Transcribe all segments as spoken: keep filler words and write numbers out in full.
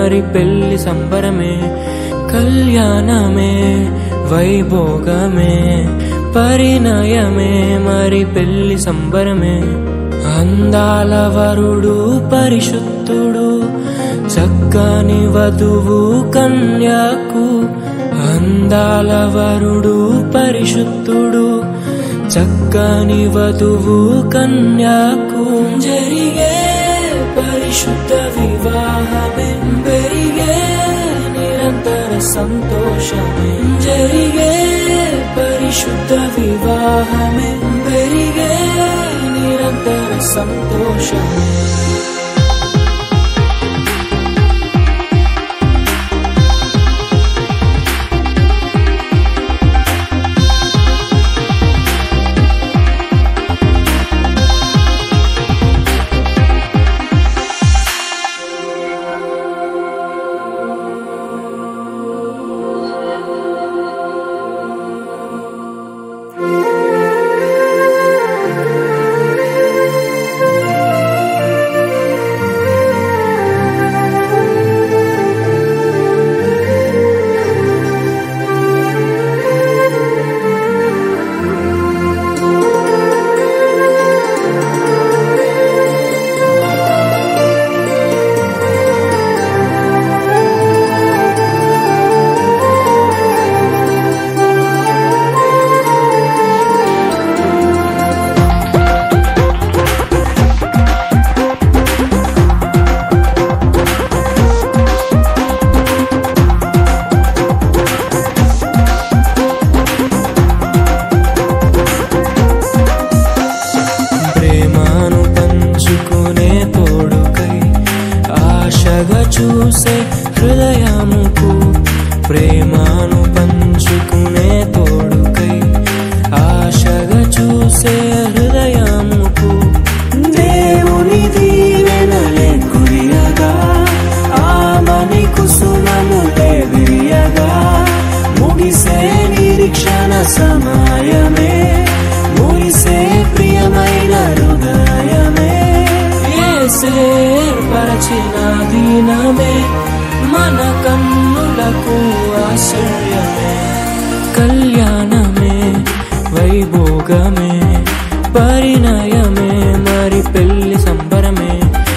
మరి పెళ్లి సంబరమే. కళ్యాణమే వైభోగమే పరిణయమే మరి పెళ్లి సంబరమే. అందాల వరుడు పరిశుద్ధుడు చక్కని వధువు కన్యాకు. అందాల వరుడు పరిశుద్ధుడు చక్కని వధువు కన్యాకు. జరిగే పరిశుద్ధ వివాహమే పెరిగే నిరంతర సంతోషమే. జరిగే పరిశుద్ధ వివాహమే పెరిగే నిరంతర సంతోషమే. చూసే హృదయముకు ప్రేమను పంచుకునే తోడుకై ఆశగా చూసే హృదయముకు. దేవుని దీవెనలే కురియగా ఆమని కుసుమములే విరియగా ముగిసే నిరీక్షణ సమయమే ముగిసే ప్రియమైన హృదయమే. ఏర్పరచిన దీనమే మన కన్నులకు ఆశ్చర్యమే. కళ్యాణమే వైభోగమే పరిణయమే మరి పెళ్లి సంబరమే.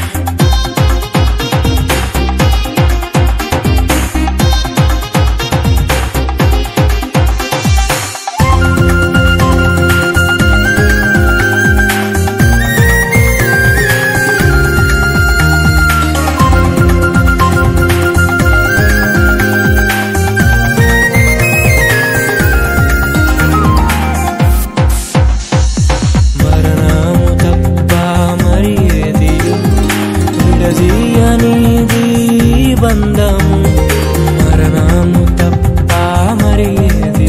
బంధము మరణము తప్ప మరి ఏది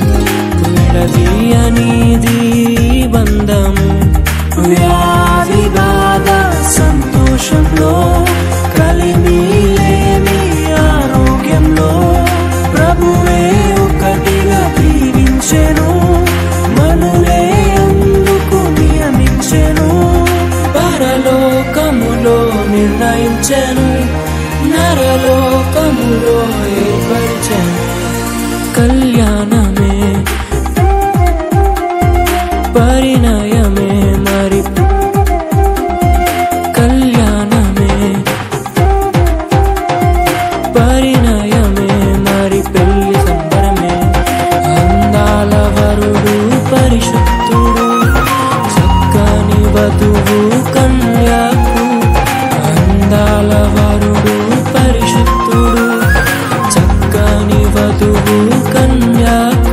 విడదీయనిది బంధము. వ్యాధి బాధ సంతోషంలో కలిమి లేని ఆరోగ్యంలో ప్రభువే ఒకటిగా దీవించెను మనులే అందుకు నియమించెను. పరలోకములో నిర్ణయించెను నరలోకములో ఏర్పరిచెను. కళ్యాణమే పరిణయమే మరి కళ్యాణమే పరిణయమే మరి పెళ్లి సంబరమే. అందాల వరుడు పరిశుద్ధుడు చక్కని వధువు కన్యాకు. అందాల వరుడు పరిశుద్ధుడు చక్కని వధువు కన్యాకు.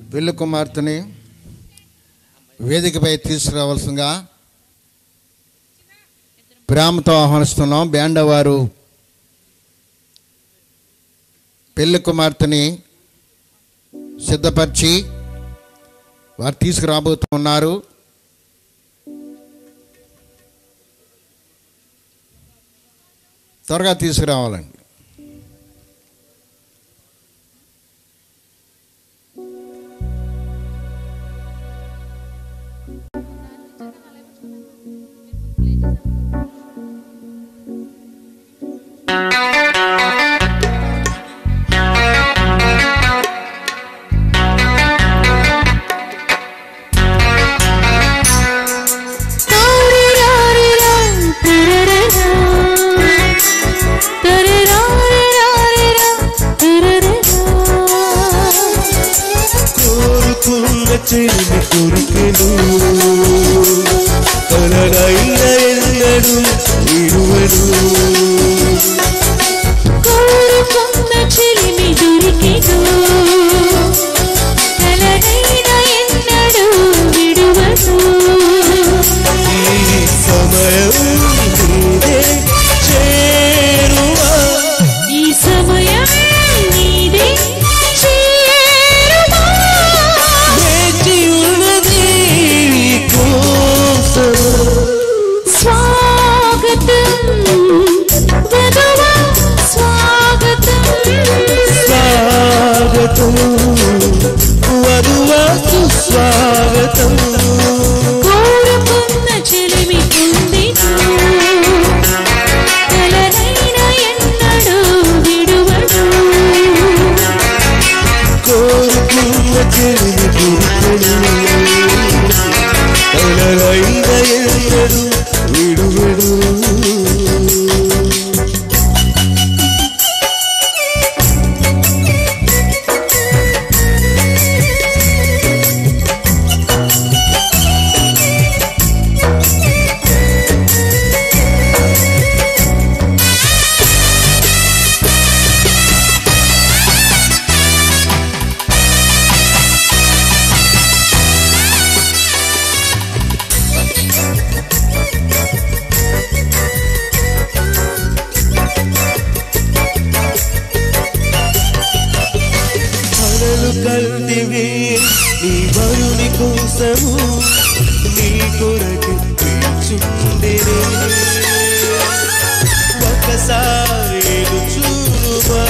పెళ్లి కుమార్తెని వేదికపై తీసుకురావాల్సిందిగా ప్రేమతో ఆహ్వానిస్తున్నాం. బ్యాండ్ వారు పెళ్లి కుమార్తెని సిద్ధపరిచి వారు తీసుకురాబోతున్నారు. త్వరగా తీసుకురావాలండి. చెలిమి కొరికెను కలనైన ఎన్నడు విడువను కోరుకున్న చెలిమి దొరికెను కలనైన ఎన్నడు విడువను ఈ సమయం నీదే చేరువా ఈ సమయం నీదే వధువా సుస్వాగతం కోరుకున్న చెలిమి పొందెను కలనైన ఎన్నడు విడువడు కోరుకున్న చెలిమి దొరికెను కలనైన ఎన్నడు విడువడు కల్టివే నీ వరుని కోసము నీ కొరకు పిలుచుండెనే ఒకసారి చూడుమా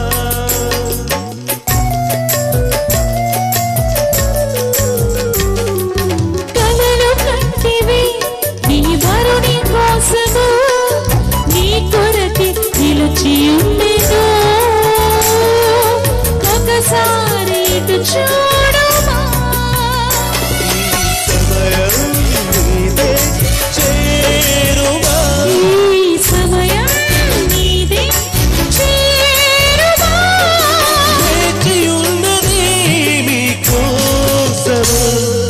కలలు కంటివి నీ వరుని కోసము నీ కొరకు నిలిచి ఉండెను ఒకసారి చూడుమా సమయం నీదే చేరుమా ఈ సమయం నీదే చేరుమా వేచి ఉన్నది నీ కోసము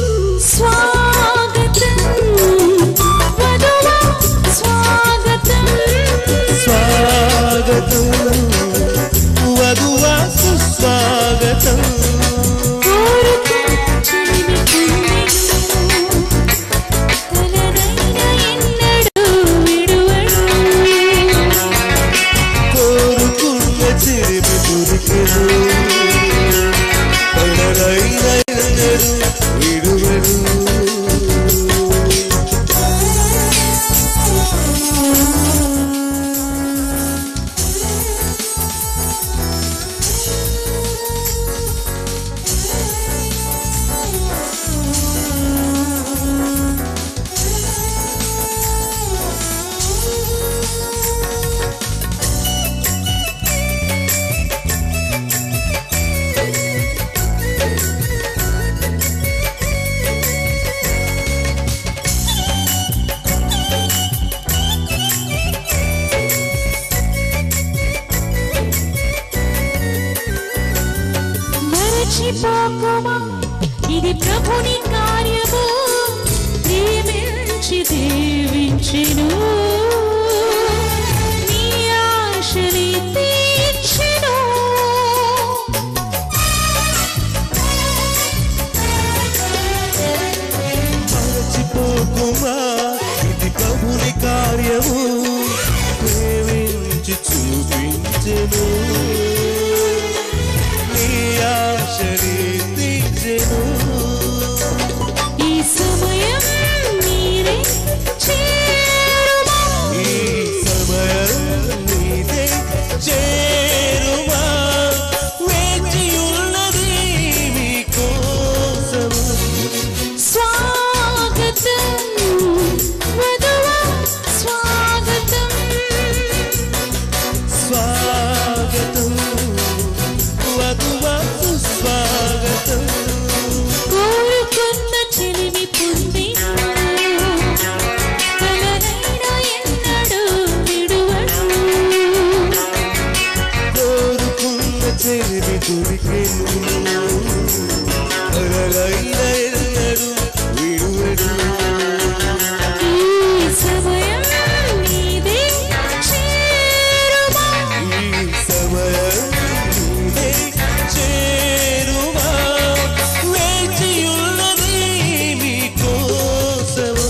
స్వాగతం వధువా స్వాగతం స్వాగతం వధువా సుస్వాగతం కోరుకున్న చెలిమి పొందెను కలనైన ఎన్నడు విడువడు కోరుకున్న చెలిమి దొరికెను కలనైన ఎన్నడు విడువడు మరచిపోకుమా ఇది ప్రభుని కార్యము ప్రేమించి దీవించెను నీ ఆశని తీర్చెను చేరుమా ఇది ప్రభుని కార్యము ప్రేమించి చూపించెను నీ ఆశని తీర్చెను ఈ సమయం మీరే చేరుమా ఈ సమయం నీదే చేరుమా వేచి ఉన్నది నీ కోసము స్వాగతం వధువా స్వాగతం స్వాగతం వధువా సుస్వాగతం కోరుకున్న చెలిమి పొందిను తననైనా ఎన్నడూ విడువడు కోరుకున్న చెలిమి దొరికెను అలలైన ఎన్నడు విడువడు ఈ సమయం నీదే చేరుమా ఈ సమయం నీదే చేరుమా వేచి ఉన్నది నీ కోసము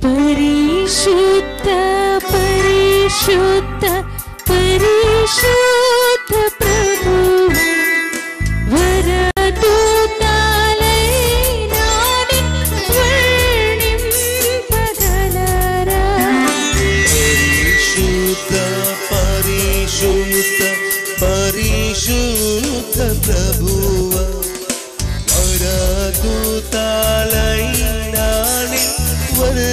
పరిశుద్ధ పరిశుద్ధ పరిశుద్ధ ప్రభువు వరదూతలైనాని వర్ణింపగలరా. పరిశుద్ధ పరిశుద్ధ పరిశుద్ధ ప్రభువ వరదూతలైనాని వర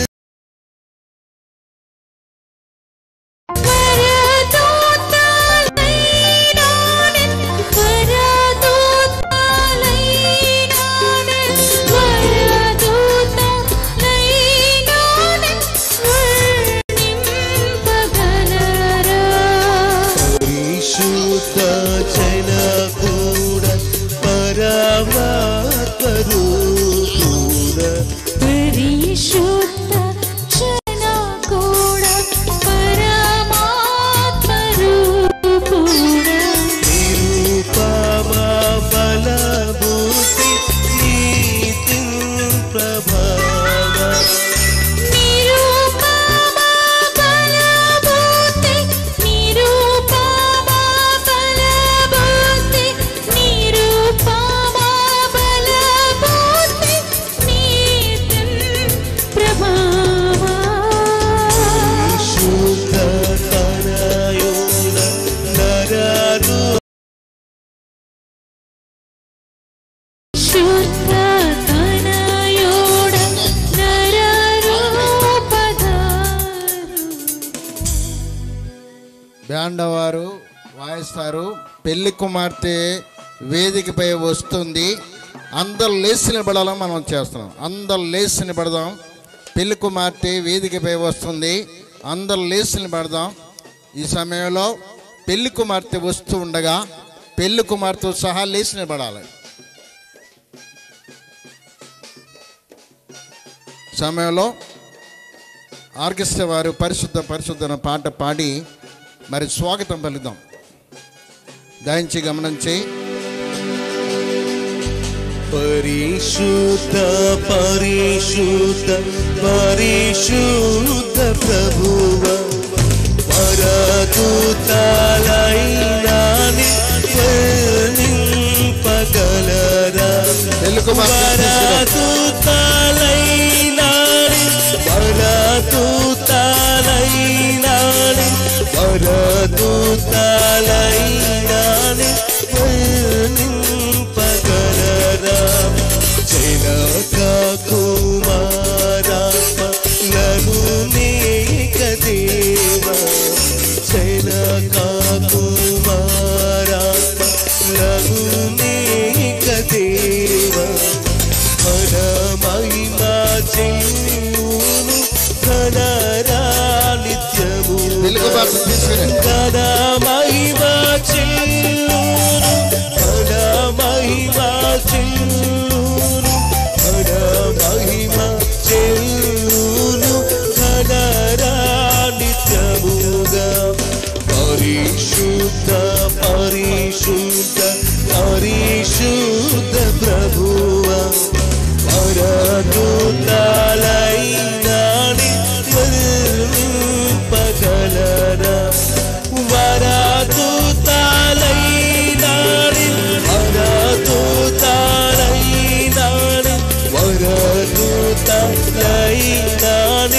బ్యాండవారు వాయిస్తారు. పెళ్లి కుమార్తె వేదికపై వస్తుంది. అందరు లేచి నిలబడాలని మనం చేస్తున్నాం. అందరు లేచి నిలబడదాం. పెళ్లి కుమార్తె వేదికపై వస్తుంది. అందరు లేచి నిలబడదాం. ఈ సమయంలో పెళ్లి కుమార్తె వస్తూ ఉండగా పెళ్లి కుమార్తె సహా లేచి నిలబడాలి. సమయంలో ఆర్కెస్ట్రా వారు పరిశుద్ధ పరిశుద్ధ పాట పాడి మరి స్వాగతం పలుకుదాం. దయించి గమనించి పరిశుద్ధ పరిశుద్ధ పరిశుద్ధ ప్రభువ వరదూతలైనాని వర్ణింపగలరా. వరదూతలైనాని వరదూతలైనాని వరదూతలైనాని వర్ణింపగలరా. జనక కుమారాత్మ లఘునేక దేవ జనక కుమారాత్మ లఘునేక దేవ మన మహిమా చెయ్యును ఘనరా నిత్యము ఘన మహిమా చెయ్యును ఘన మహిమా చెయ్యును ఘన మహిమా చెయ్యును ఘనరా నిత్యముగా. పరిశుద్ధ పరిశుద్ధ పరిశుద్ధ ప్రభువ వరదూతలైనాని వర్ణింపగలరా. వరదూతలైనాని వరదూతలైనాని వరదూతలైనాని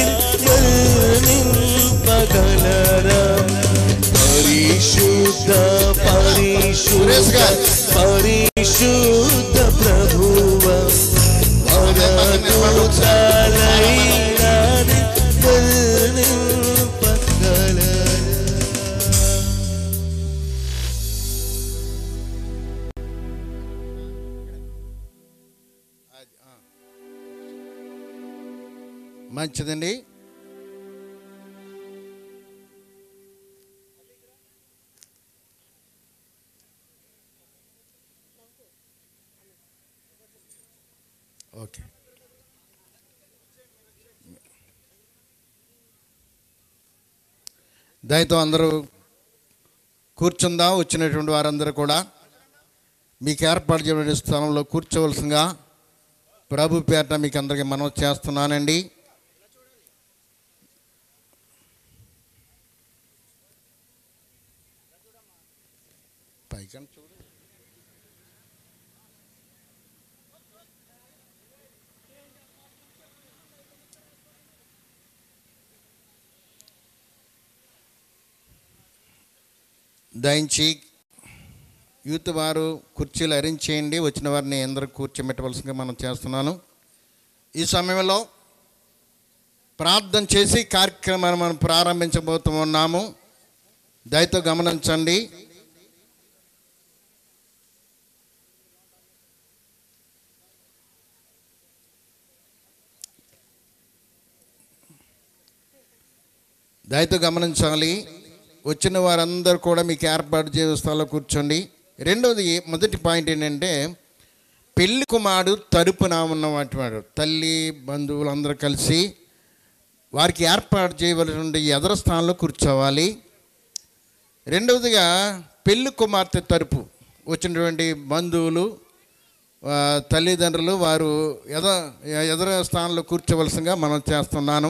వర్ణింపగలరా. పరిశుద్ధ పరిశుద్ధ పరిశుద్ధ ప్రభువ వరదూతలైనాని వర్ణింపగలరా. మంచిదండి. ఓకే, దయతో అందరూ కూర్చుందాం. వచ్చినటువంటి వారందరూ కూడా మీకు ఏర్పాటు చేయబడిన స్థలంలో కూర్చోవలసిందిగా ప్రభు పేరట మీకు అందరికీ మనవి చేస్తున్నానండి. పైకని చూడు. దయించి యూత్ వారు కుర్చీలు అరేంజ్ చేయండి. వచ్చిన వారిని అందరూ కూర్చోబెట్టవలసిందిగా మనం చేస్తున్నాను. ఈ సమయంలో ప్రార్థన చేసి కార్యక్రమాన్ని మనం ప్రారంభించబోతూ ఉన్నాము. దయతో గమనించండి. దయతో గమనించాలి. వచ్చిన వారందరూ కూడా మీకు ఏర్పాటు చేస్తాలో కూర్చోండి. రెండవది, మొదటి పాయింట్ ఏంటంటే పెళ్లి కుమారుడు తరపున ఉన్నవాటి వాడు తల్లి బంధువులు అందరూ కలిసి వారికి ఏర్పాటు చేయవలసిన ఎదర స్థానంలో కూర్చోవాలి. రెండవదిగా పెళ్లి కుమార్తె తరపు వచ్చినటువంటి బంధువులు తల్లిదండ్రులు వారు ఎద ఎదర స్థానంలో కూర్చోవలసిందిగా మనం చేస్తున్నాను.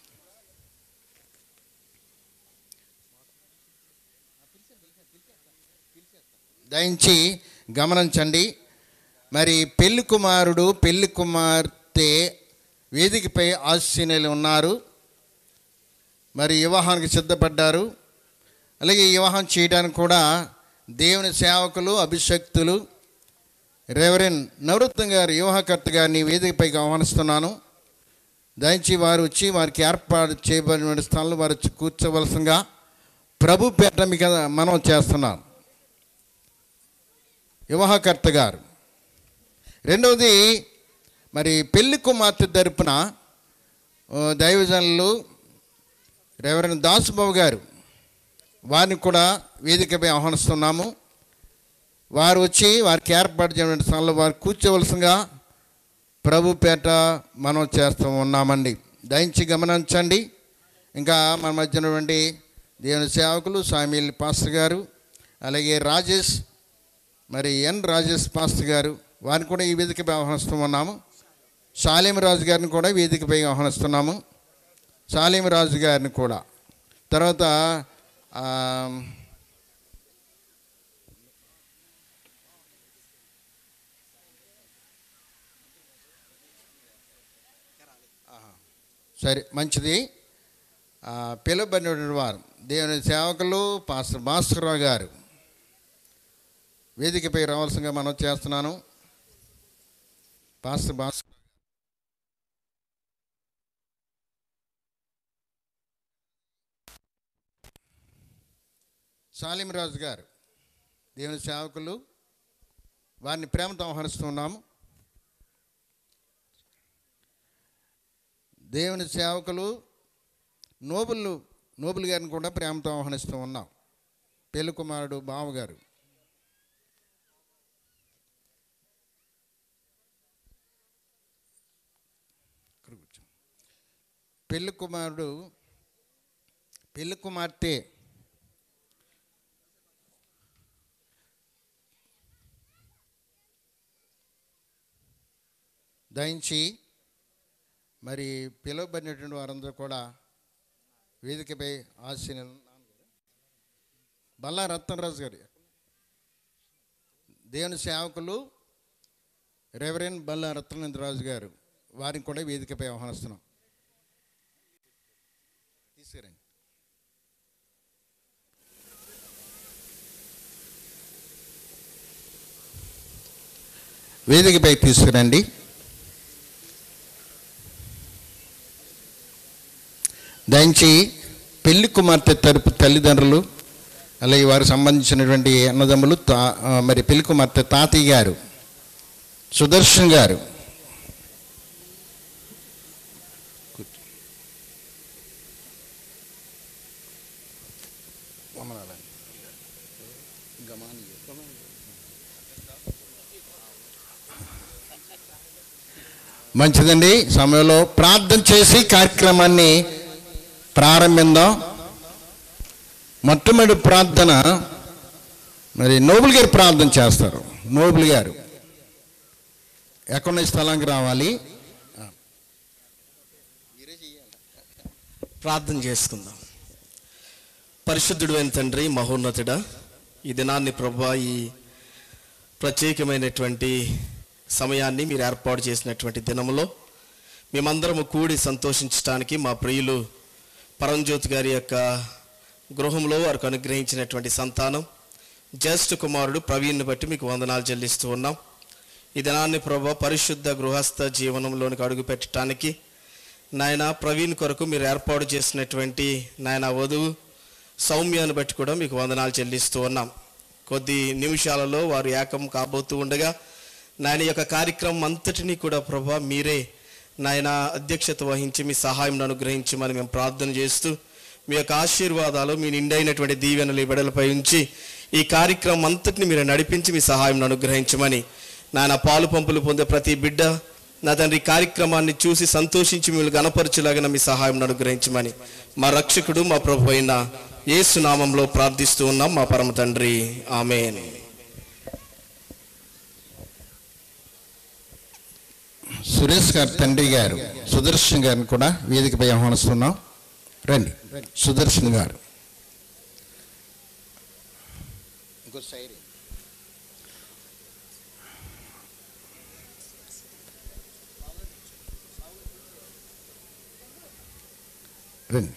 దయించి గమనించండి. మరి పెళ్లి కుమారుడు పెళ్లి కుమార్తె వేదికపై ఆశీనులు ఉన్నారు. మరి వివాహానికి సిద్ధపడ్డారు. అలాగే వివాహం చేయడానికి కూడా దేవుని సేవకులు అభిషక్తులు రెవరెండ్ నవరత్న గారు వివాహకర్త గారిని వేదికపైకి ఆహ్వానిస్తున్నాను. దయించి వారు వచ్చి వారికి ఏర్పాటు చేయబడిన స్థలంలో వారు కూర్చోవలసిందిగా ప్రభు పేట మీకు మనం చేస్తున్నాం. వివాహకర్త గారు. రెండవది, మరి పెళ్లి కుమార్తె తరపున దైవజనులు రెవరెండ్ దాసుబాబు గారు వారిని కూడా వేదికపై ఆహ్వానిస్తున్నాము. వారు వచ్చి వారికి ఏర్పాటు చేయడం స్థలంలో వారు కూర్చోవలసిందిగా ప్రభు పేట మనం చేస్తూ ఉన్నామండి. దయించి గమనించండి. ఇంకా మన మధ్య ఉన్నటువంటి దేవుని సేవకులు సామీల్ పాస్టర్ గారు, అలాగే రాజేష్ మరి ఎన్ రాజేష్ పాస్టర్ గారు వారిని కూడా ఈ వేదికపై ఆహ్వానిస్తూ ఉన్నాము. సాలీం రాజు గారిని కూడా వేదికపై ఆహ్వానిస్తున్నాము. సాలీం రాజు గారిని కూడా. తర్వాత సరే మంచిది. పిలువబడిన వారు దేవుని సేవకులు పాస్టర్ భాస్కర్రావు గారు వేదికపై రావాల్సిందిగా మనం చేస్తున్నాను. పాస్టర్ భాస్కర్ సాలీం రాజు గారు దేవుని సేవకులు వారిని ప్రేమతో ఆహ్వానిస్తున్నాము. దేవుని సేవకులు నోబుల్ నోబుల్ గారిని కూడా ప్రేమతో ఆహ్వానిస్తూ ఉన్నాం. పెళ్లి కుమారుడు బావగారు. పెళ్లి కుమారుడు పెళ్లి కుమార్తె దయించి మరి పిలువబడినటువంటి వారందరూ కూడా వేదికపై ఆశీనులు. బల్లా రత్నరాజు గారు దేవుని సేవకులు రెవరెండ్ బల్లా రత్నరాజు గారు వారిని కూడా వేదికపై ఆహ్వానిస్తున్నాం. తీసుకురండి. వేదికపై తీసుకురండి. దయించి పెళ్లి కుమార్తె తరపు తల్లిదండ్రులు అలాగే వారికి సంబంధించినటువంటి అన్నదమ్ములు తా మరి పెళ్లి కుమార్తె తాతయ్య గారు సుదర్శన్ గారు మంచిదండి. సమయంలో ప్రార్థన చేసి కార్యక్రమాన్ని ప్రారంభిద్దాం. మొట్టమొదటి ప్రార్థన మరి నోబుల్ గారు ప్రార్థన చేస్తారు. నోబుల్ గారు ఎక్కడ స్థలానికి రావాలి. ప్రార్థన చేసుకుందాం. పరిశుద్ధుడు అయిన తండ్రి, మహోన్నతుడా, ఈ దినాన్ని ప్రభువా, ఈ ప్రత్యేకమైనటువంటి సమయాన్ని మీరు ఏర్పాటు చేసినటువంటి దినములో మేమందరము కూడి సంతోషించడానికి మా ప్రియులు పరంజ్యోతి గారి యొక్క గృహంలో వారికి అనుగ్రహించినటువంటి సంతానం జ్యేష్ఠ కుమారుడు ప్రవీణ్ని బట్టి మీకు వందనాలు చెల్లిస్తూ ఉన్నాం. ఈ దినాన్ని ప్రభువా, పరిశుద్ధ గృహస్థ జీవనంలోనికి అడుగు పెట్టడానికి నాయన ప్రవీణ్ కొరకు మీరు ఏర్పాటు చేసినటువంటి నాయన వధువు సౌమ్యాన్ని బట్టి కూడా మీకు వందనాలు చెల్లిస్తూ ఉన్నాం. కొద్ది నిమిషాలలో వారు ఏకం కాబోతూ ఉండగా నాయన యొక్క కార్యక్రమం అంతటినీ కూడా ప్రభువా మీరే నాయన అధ్యక్షత వహించి మీ సహాయం అనుగ్రహించమని మేము ప్రార్థన చేస్తూ మీ యొక్క ఆశీర్వాదాలు మీ నిండైనటువంటి దీవెనలు ఈ బిడ్డలపై ఉంచి ఈ కార్యక్రమం అంతటిని మీరు నడిపించి మీ సహాయం అనుగ్రహించమని నాయన పాలు పంపులు పొందే ప్రతి బిడ్డ నా తండ్రి కార్యక్రమాన్ని చూసి సంతోషించి మిమ్మల్ని గణపరచులాగిన మీ సహాయం అనుగ్రహించమని మా రక్షకుడు మా ప్రభు అయిన యేసు నామంలో ప్రార్థిస్తూ ఉన్నాం మా పరమ తండ్రి, ఆమేన్. సురేష్ గారి తండ్రి గారు సుదర్శన్ గారిని కూడా వేదికపై ఆహ్వానిస్తున్నాం. రండి సుదర్శన్ గారు. రండి.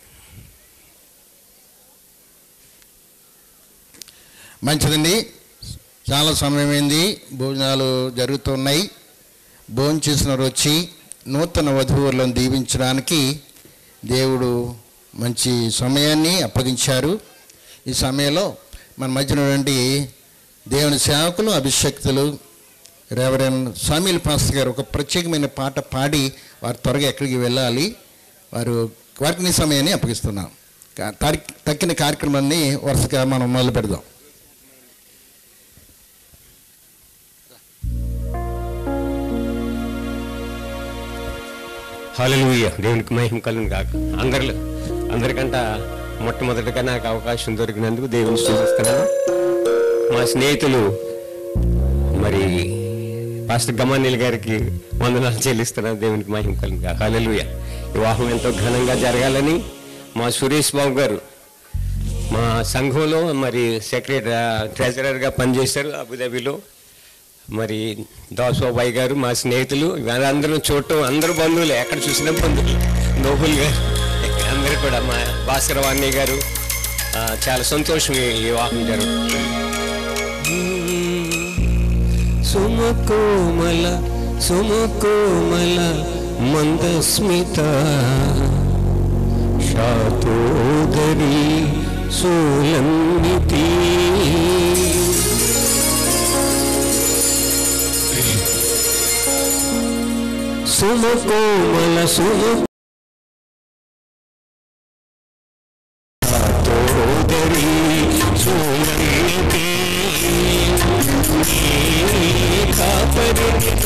మంచిదండి, చాలా సమయమైంది, భోజనాలు జరుగుతున్నాయి. భోజనం చేసిన వారు వచ్చి నూతన వధువులను దీవించడానికి దేవుడు మంచి సమయాన్ని అప్పగించారు. ఈ సమయంలో మన మధ్యన నుండి దేవుని సేవకులు అభిషక్తులు రెవరెండ్ సామ్యూల్ పాస్టర్ గారు ఒక ప్రత్యేకమైన పాట పాడి వారు త్వరగా ఎక్కడికి వెళ్ళాలి, వారు వారికి సమయాన్ని అప్పగిస్తున్నాం. తక్కిన కార్యక్రమాన్ని వరుసగా మనం మొదలు పెడదాం. హల్లెలూయా, దేవునికి మహిమ కలుగును గాక. అందరిలో అందరికంట మొట్టమొదటిగా నాకు అవకాశం దొరికినందుకు దేవుని స్తుతిస్తున్నాను. మా స్నేహితులు మరి పాస్టర్ గమానీల్ గారికి వందనాలు చెల్లిస్తున్నాను. దేవునికి మహిమ కలుగును గాక. హల్లెలూయా. వివాహం ఎంతో ఘనంగా జరగాలని మా సురేష్ బాబు గారు మా సంఘంలో మరి సెక్రటరీ ట్రెజరర్గా పనిచేశారు అబుదాబిలో. మరి దాసోబాయి గారు మా స్నేహితులు, అందరూ చూడటం అందరూ బంధువులు, ఎక్కడ చూసినా బంధువులు. నోబుల్ గారు అందరూ కూడా, మా భాస్కర్ వాణి గారు, చాలా సంతోషం ఈ వివాహం జరుగుతుంది. సుమకోమల సుమకోమల మందస్మిత శాతోదరి సోలంగితి సుమకోమల సుమ శాతోదరి సోలంగితి కాపరి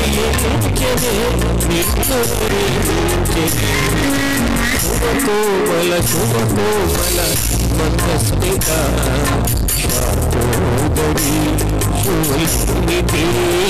సుమకోమల సుమకోమల మందస్మిత శాతోదరి సోలంగితి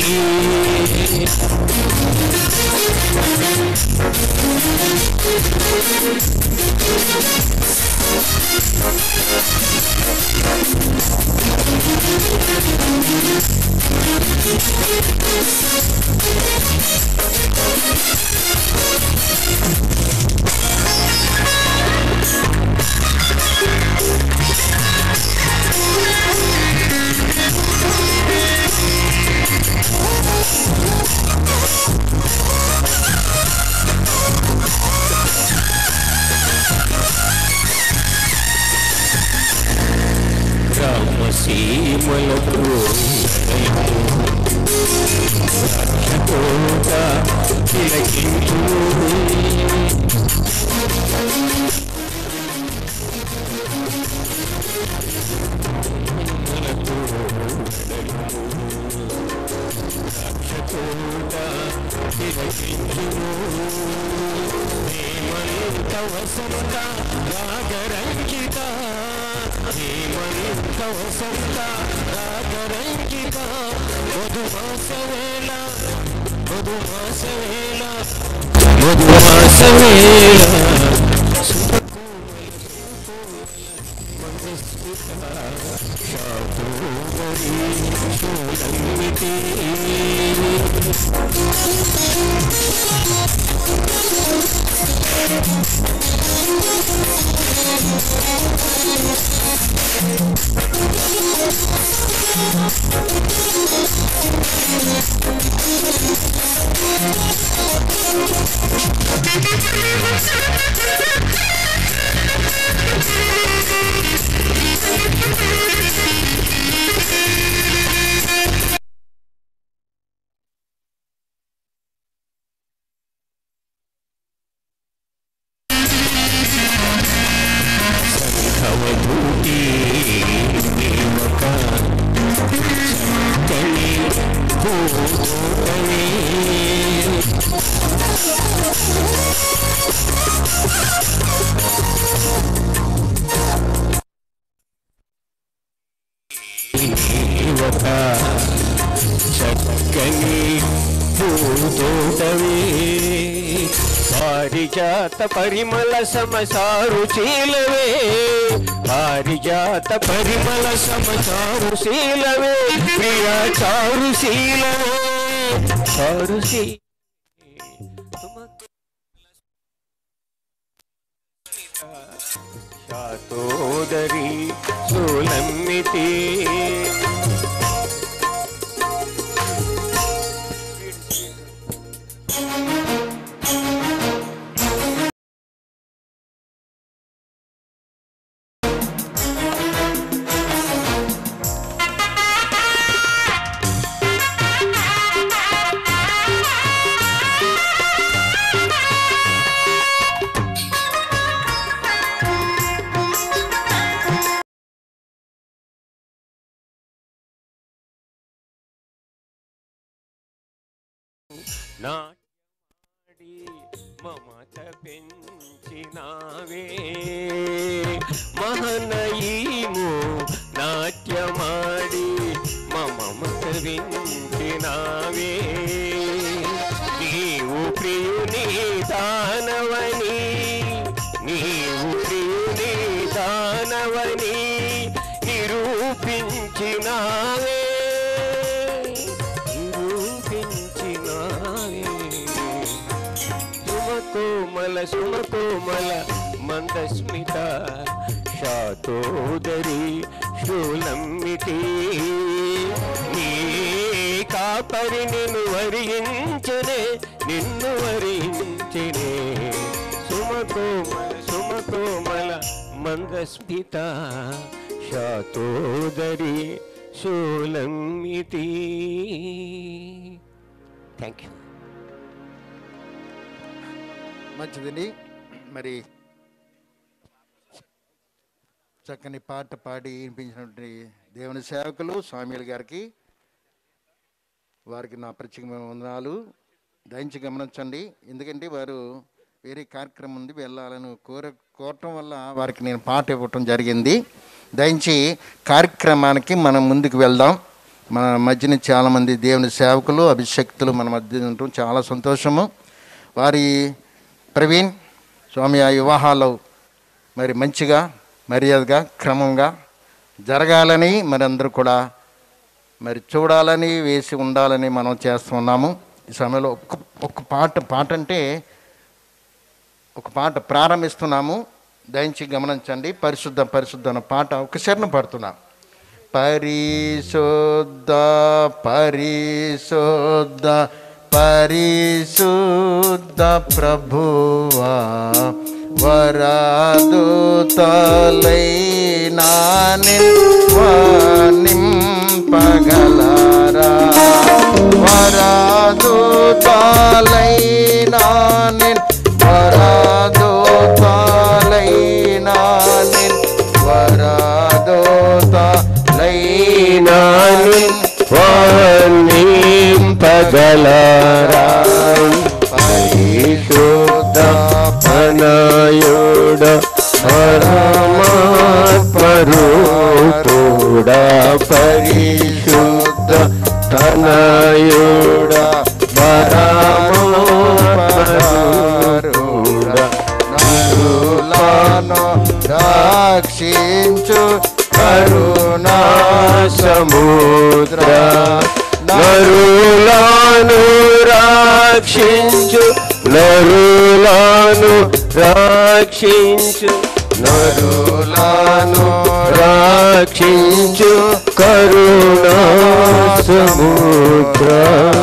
సీమలకు తిలకించు హేమంత వసంత రాగరంజిత హేమంత వసంత రాగరంజిత మధుమాస వేళ మధుమాస వేళ మధుమాస వేళ పారిజాత పరిమళ సమసారు శీలవే పారిజాత పరిమళ సమసారు శీలవే ప్రియ చారు శీలవే చారు శాతోదరి సోలమ్మితి నాట్యమాడి మమత పెంచినావే మహనయీము నాట్యమాడి మమత పెంచినావే నీవు ప్రియుని దానవని నీవు ప్రియుని దానవని నిరూపించినావే కోమల సుమకోమల మందస్మిత శాతోదరి శూలమ్మితి నీ కాపరి నిన్ను వరించనే నిన్ను వరించనే సుమకోమల సుమకోమల మందస్మిత శాతోదరి శూలమ్మితి. Thank you. మంచిదండి. మరి చక్కని పాట పాడి వినిపించినటువంటి దేవుని సేవకులు స్వామిలు గారికి వారికి నా ప్రత్యేకమైన వందనాలు. దయించి గమనించండి, ఎందుకంటే వారు వేరే కార్యక్రమం ఉంది వెళ్ళాలని కోర కోరటం వల్ల వారికి నేను పాట ఇవ్వటం జరిగింది. దయించి కార్యక్రమానికి మనం ముందుకు వెళ్దాం. మన మధ్యన చాలామంది దేవుని సేవకులు అభిషక్తులు మన మధ్య ఉండటం చాలా సంతోషము. వారి ప్రవీణ్ స్వామి ఆ వివాహాలు మరి మంచిగా మర్యాదగా క్రమంగా జరగాలని మరి అందరూ కూడా మరి చూడాలని వేసి ఉండాలని మనం చేస్తున్నాము. ఈ సమయంలో ఒక్క ఒక్క పాట పాట అంటే ఒక పాట ప్రారంభిస్తున్నాము. దయించి గమనించండి. పరిశుద్ధ పరిశుద్ధ అన్న పాట ఒకసారి పాడుతున్నాం. పరిశుద్ధ పరిశుద్ధ పరిశుద్ధ ప్రభువా వరదూతలైనా నింపగలరా వరదూతలైనా వరదూతలైనా వరదూతలైనా నింపగలరా పరిశుద్ధ పనయుడ పరమాత్మరూపుడ పరిశుద్ధ తనయుడ పరమాత్మరూపుడ నరులను రక్షించు కరుణా సముద్ర నరులను రక్షించు నరులను రక్షించు నరులను రక్షించు కరుణా సముద్ర.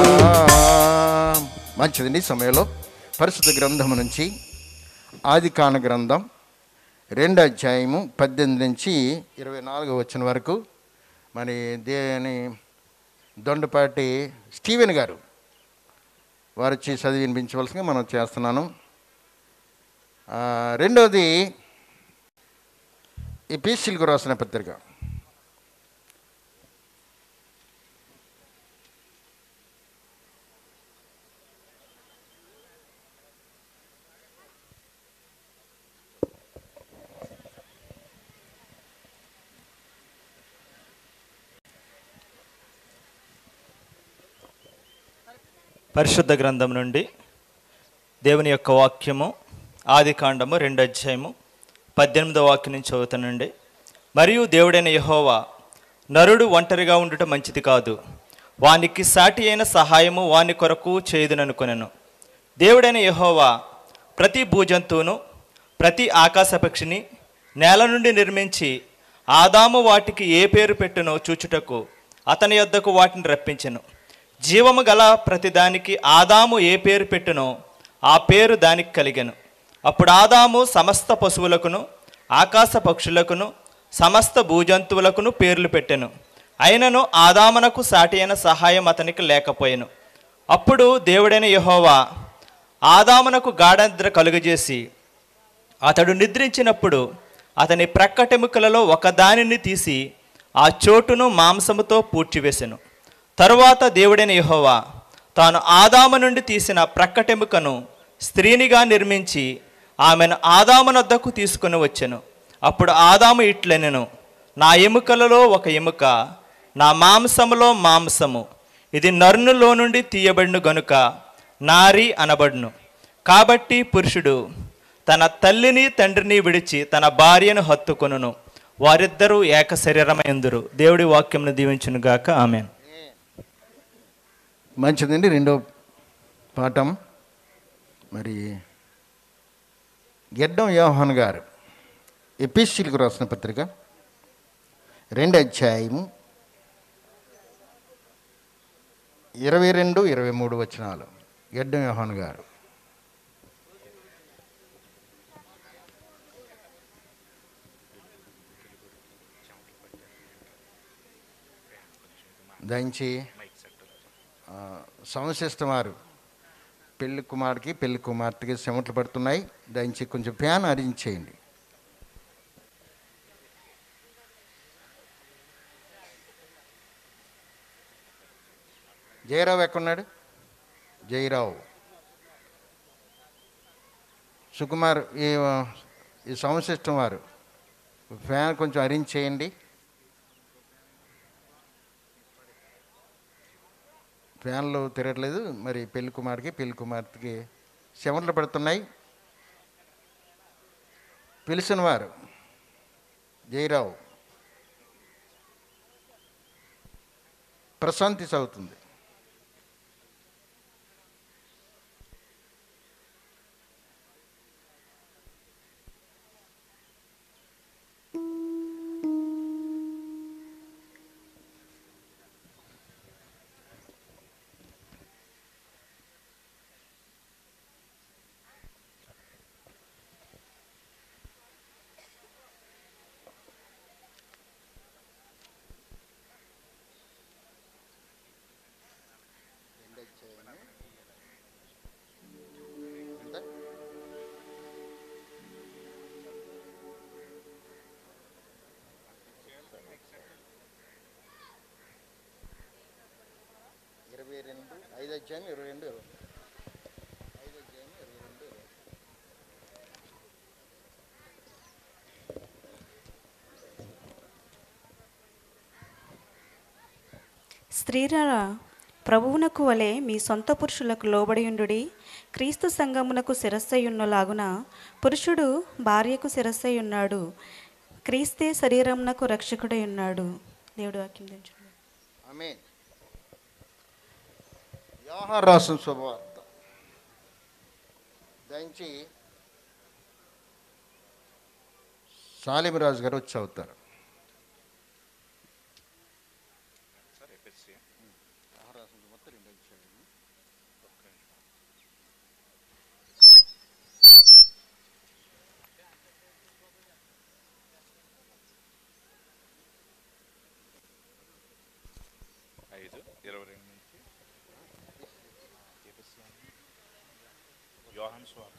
మంచిదండి. సమయంలో పరిశుద్ధ గ్రంథం నుంచి ఆదికాండ గ్రంథం రెండు అధ్యాయము పద్దెనిమిది నుంచి ఇరవై నాలుగు వచ్చిన వరకు మరి దేని దొండపాటి స్టీవెన్ గారు వారు వచ్చి చదివి వినిపించవలసిందిగా మనం చేస్తున్నాను. రెండవది ఎఫెసీయులకు రాసిన పత్రిక పరిశుద్ధ గ్రంథం నుండి దేవుని యొక్క వాక్యము ఆదికాండము రెండు అధ్యాయము పద్దెనిమిదవ వాక్యం నుంచి చదువుతానండి. మరియు దేవుడైన యెహోవా నరుడు ఒంటరిగా ఉండుట మంచిది కాదు, వానికి సాటి అయిన సహాయము వాని కొరకు చేయుదుననుకొనెను. దేవుడైన యెహోవా ప్రతి భూజంతువును ప్రతి ఆకాశ పక్షిని నేల నుండి నిర్మించి ఆదాము వాటికి ఏ పేరు పెట్టునో చూచుటకు అతని యొద్దకు వాటిని రప్పించెను. జీవము గల ప్రతిదానికి ఆదాము ఏ పేరు పెట్టునో ఆ పేరు దానికి కలిగెను. అప్పుడు ఆదాము సమస్త పశువులకును ఆకాశ పక్షులకును సమస్త భూజంతువులకును పేర్లు పెట్టెను. అయినను ఆదామునకు సాటి అయిన సహాయం అతనికి లేకపోయెను. అప్పుడు దేవుడైన యెహోవా ఆదామునకు గాఢనిద్ర కలుగజేసి అతడు నిద్రించినప్పుడు అతని ప్రక్కటెముకలలో ఒకదానిని తీసి ఆ చోటును మాంసముతో పూడ్చివేసెను. తరువాత దేవుడైన యెహోవా తాను ఆదాము నుండి తీసిన ప్రక్కటెముకను స్త్రీనిగా నిర్మించి ఆమెను ఆదామునొద్దకు తీసుకుని వచ్చెను. అప్పుడు ఆదాము ఇట్లనెను, నా ఎముకలలో ఒక ఎముక, నా మాంసములో మాంసము, ఇది నరునిలో నుండి తీయబడిన గనుక నారి అనబడును. కాబట్టి పురుషుడు తన తల్లిని తండ్రిని విడిచి తన భార్యను హత్తుకొనును, వారిద్దరూ ఏక శరీరమైందురు. దేవుడి వాక్యంను దీవించును గాక. ఆమేన్. మంచిదండి. రెండో పాఠం మరి గెడ్డం యోహాన్ గారు ఎఫెసీయులకు రాసిన పత్రిక రెండు అధ్యాయము ఇరవై రెండు ఇరవై మూడు వచనాలు. గెడ్డం యోహాన్ గారు దయించి సంశిష్టం వారు పెళ్లి కుమారుడికి పెళ్లి కుమార్తెకి చెమటలు పడుతున్నాయి, దయించి కొంచెం ఫ్యాన్ అరేంజ్ చేయండి. జయరావు ఎక్కడున్నాడు? జయరావు సుకుమార్ ఈ ఈ సౌండ్ సిస్టమ్ వారు ఫ్యాన్ కొంచెం అరేంజ్ చేయండి. ఫ్యాన్లు తిరగట్లేదు. మరి పెళ్లి కుమారుడికి పెళ్లి కుమార్తెకి చెమటలు పడుతున్నాయి. పిలిచిన వారు జయరావు ప్రశాంతి చదువుతుంది. ఇరవై రెండు ఐదు అధ్యాయం ఇరవై రెండు ఇరవై ఐదు అధ్యాయం ఇరవై రెండు ఇరవై స్త్రీలారా, ప్రభువునకు వలె మీ సొంత పురుషులకు లోబడియుండుడి. క్రీస్తు సంఘమునకు శిరస్సయున్నలాగున పురుషుడు భార్యకు శిరస్సయున్నాడు. క్రీస్తే శరీరమునకు రక్షకుడై ఉన్నాడు. దేవుడు వాక్యం దించండి. ఆమేన్. యోహాను రాసిన శుభవార్త దయచి సాలిమరాజు గారు వచ్చి అవుతారు. ఐదు ఇరవై రెండు నుంచి యోహాను సువార్త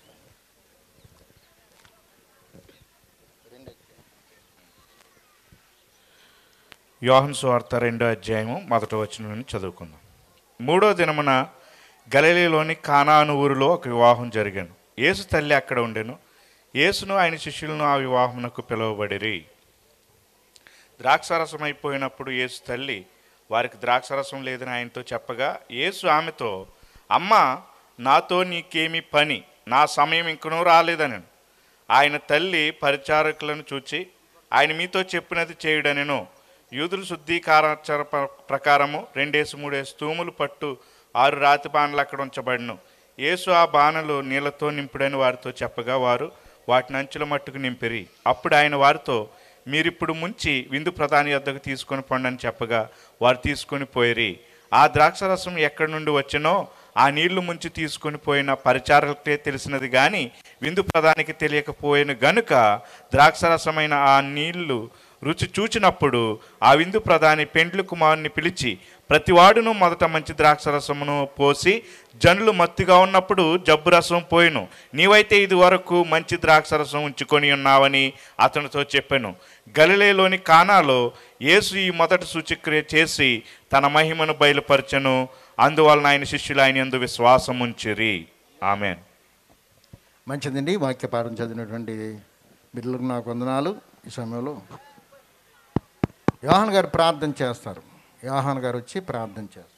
యోహాను సువార్త రెండో అధ్యాయము మొదటి వచనం నుండి చదువుకుందాం. మూడో దినమున గలిలీలోని కానాను ఊరిలో ఒక వివాహం జరిగాను. యేసు తల్లి అక్కడ ఉండెను. యేసును ఆయన శిష్యులను ఆ వివాహమునకు పిలువబడిరి. ద్రాక్షారసం అయిపోయినప్పుడు యేసు తల్లి వారికి ద్రాక్షారసం లేదని ఆయనతో చెప్పగా యేసు ఆమెతో, అమ్మ, నాతో నీకేమి పని? నా సమయం ఇంకనూ రాలేదనెను. ఆయన తల్లి పరిచారకులను చూచి, ఆయన మీతో చెప్పినది చేయుడనెను. యూదుల శుద్ధీకారాచార ప్రకారము రెండేసి మూడేసి తూములు పట్టు ఆరు రాతి బాణలు అక్కడ ఉంచబడిను. యేసు ఆ బాణలు నీళ్లతో నింపుడని వారితో చెప్పగా వారు వాటిని అంచుల మట్టుకు నింపిరి. అప్పుడు ఆయన వారితో, మీరిప్పుడు ముంచి విందు ప్రధాని వద్దకు తీసుకొని పండని చెప్పగా వారు తీసుకొని పోయిరి. ఆ ద్రాక్షరసం ఎక్కడి నుండి వచ్చినో ఆ నీళ్లు ముంచి తీసుకొని పోయిన పరిచారకులకే తెలిసినది కానీ విందు ప్రధానికి తెలియకపోయిన గనుక ద్రాక్షరసమైన ఆ నీళ్లు రుచి చూచినప్పుడు ఆ విందు ప్రధాని పెండ్లి కుమారుని పిలిచి, ప్రతివాడును మొదట మంచి ద్రాక్షరసమును పోసి జనులు మత్తుగా ఉన్నప్పుడు జబ్బు రసం పోయిను. నీవైతే ఇది వరకు మంచి ద్రాక్షరసం ఉంచుకొని ఉన్నావని అతనితో చెప్పాను. గలిలేలోని కానాలో యేసు ఈ మొదటి సూచక్రియ చేసి తన మహిమను బయలుపరచెను. అందువలన ఆయన శిష్యులు ఆయన యందు విశ్వాసం ఉంచిరి. ఆమేన్. మంచిదండి. వాక్యపాఠం చదివినటువంటి బిడ్డలకు నాకు వందనాలు. ఈ సమయంలో యోహాన్ గారు ప్రార్థన చేస్తారు. యోహాన్ గారు వచ్చి ప్రార్థన చేస్తారు.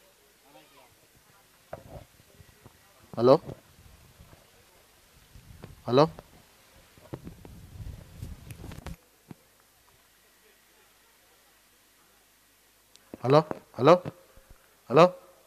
Hello hello hello hello hello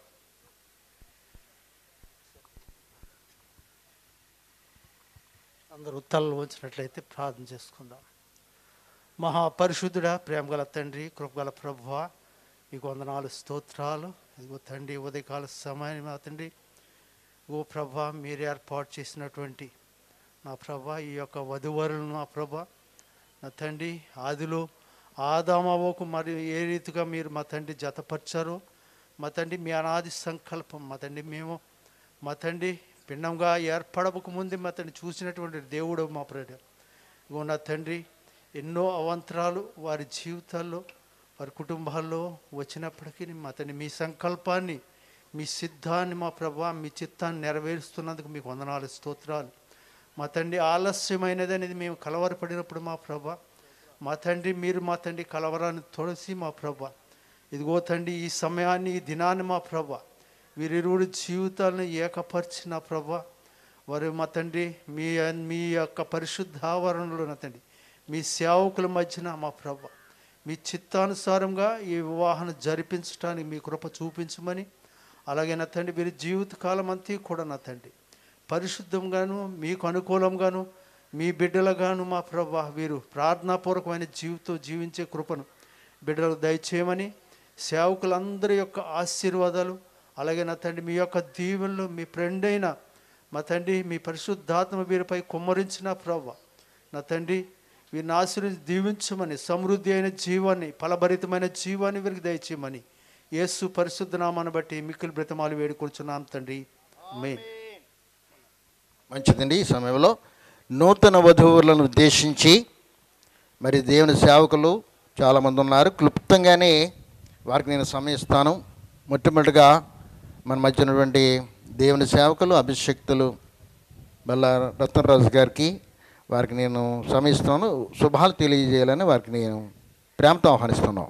అందరూ తలలు వంచినట్లయితే ప్రార్థన చేసుకుందాం. మహాపరిశుద్ధుడా, ప్రేమ గల తండ్రి, కృపగల ప్రభువా, మీకు వందనాలు, స్తోత్రాలు. ఇదిగో తండ్రి, ఉదయకాల సమయం మా తండ్రి, ఓ ప్రభా, మీరు ఏర్పాటు చేసినటువంటి నా ప్రభా ఈ యొక్క వధువరులను నా ప్రభా నా తండ్రి ఆదిలో ఆదామవ్వకు మరియు ఏ రీతిగా మీరు మా తండ్రి జతపరిచారో మా తండ్రి మీ అనాది సంకల్పం మా తండ్రి మేము మా తండ్రి పిండంగా ఏర్పడక ముందే మా తండ్రి చూసినటువంటి దేవుడు మా ప్రేమ. ఇగో నా తండ్రి, ఎన్నో అవంతరాలు వారి జీవితాల్లో వారి కుటుంబాల్లో వచ్చినప్పటికీ మా తండ్రి మీ సంకల్పాన్ని మీ సిద్ధాన్ని మా ప్రభా మీ చిత్తాన్ని నెరవేరుస్తున్నందుకు మీకు వందనాలు, స్తోత్రాలు. మా తండ్రి ఆలస్యమైనది అనేది మేము కలవరపడినప్పుడు మా ప్రభా మా తండ్రి మీరు మా తండ్రి కలవరాన్ని తొలసి మా ప్రభా ఇదిగో తండ్రి ఈ సమయాన్ని ఈ దినాన్ని మా ప్రభా వీరిరువుడి జీవితాలను ఏకపరిచిన ప్రభా వారు మా తండ్రి మీ మీ యొక్క పరిశుద్ధ ఆవరణలో నా తండ్రి మీ సేవకుల మధ్యన మా ప్రభా మీ చిత్తానుసారంగా ఈ వివాహం జరిపించడానికి మీ కృప చూపించమని, అలాగే నా తండ్రి వీరి జీవితకాలం అంతా కూడా నా తండ్రి పరిశుద్ధంగాను మీకు అనుకూలంగాను మీ బిడ్డలుగాను మా ప్రభా వీరు ప్రార్థనాపూర్వకమైన జీవితం జీవించే కృపను బిడ్డలకు దయచేయమని, సేవకులందరి యొక్క ఆశీర్వాదాలు అలాగే నా తండ్రి మీ యొక్క దీవెనలు మీ ఫ్రెండ్ అయిన మా తండ్రి మీ పరిశుద్ధాత్మ వీరిపై కుమ్మరించిన ప్రభా నా తండ్రి వీరిని ఆశీర్వదించి దీవించమని, సమృద్ధి అయిన జీవాన్ని ఫలభరితమైన జీవాన్ని వీరికి దయచేయమని యేసు పరిశుద్ధ నామాన్ని బట్టి మిక్కిలి బ్రతమాలు వేడుకొంచున్నాం తండ్రి. ఆమేన్. మంచిదండి. ఈ సమయంలో నూతన వధువులను ఉద్దేశించి మరి దేవుని సేవకులు చాలామంది ఉన్నారు. క్లుప్తంగానే వారికి నేను సమయం ఇస్తాను. మొట్టమొదటిగా మన మధ్య ఉన్నటువంటి దేవుని సేవకులు అభిషక్తులు బల్ల రత్నరాజు గారికి వారికి నేను సమయం ఇస్తాను. శుభాలు తెలియజేయాలని వారికి నేను ప్రేమతో ఆహ్వానిస్తున్నాను.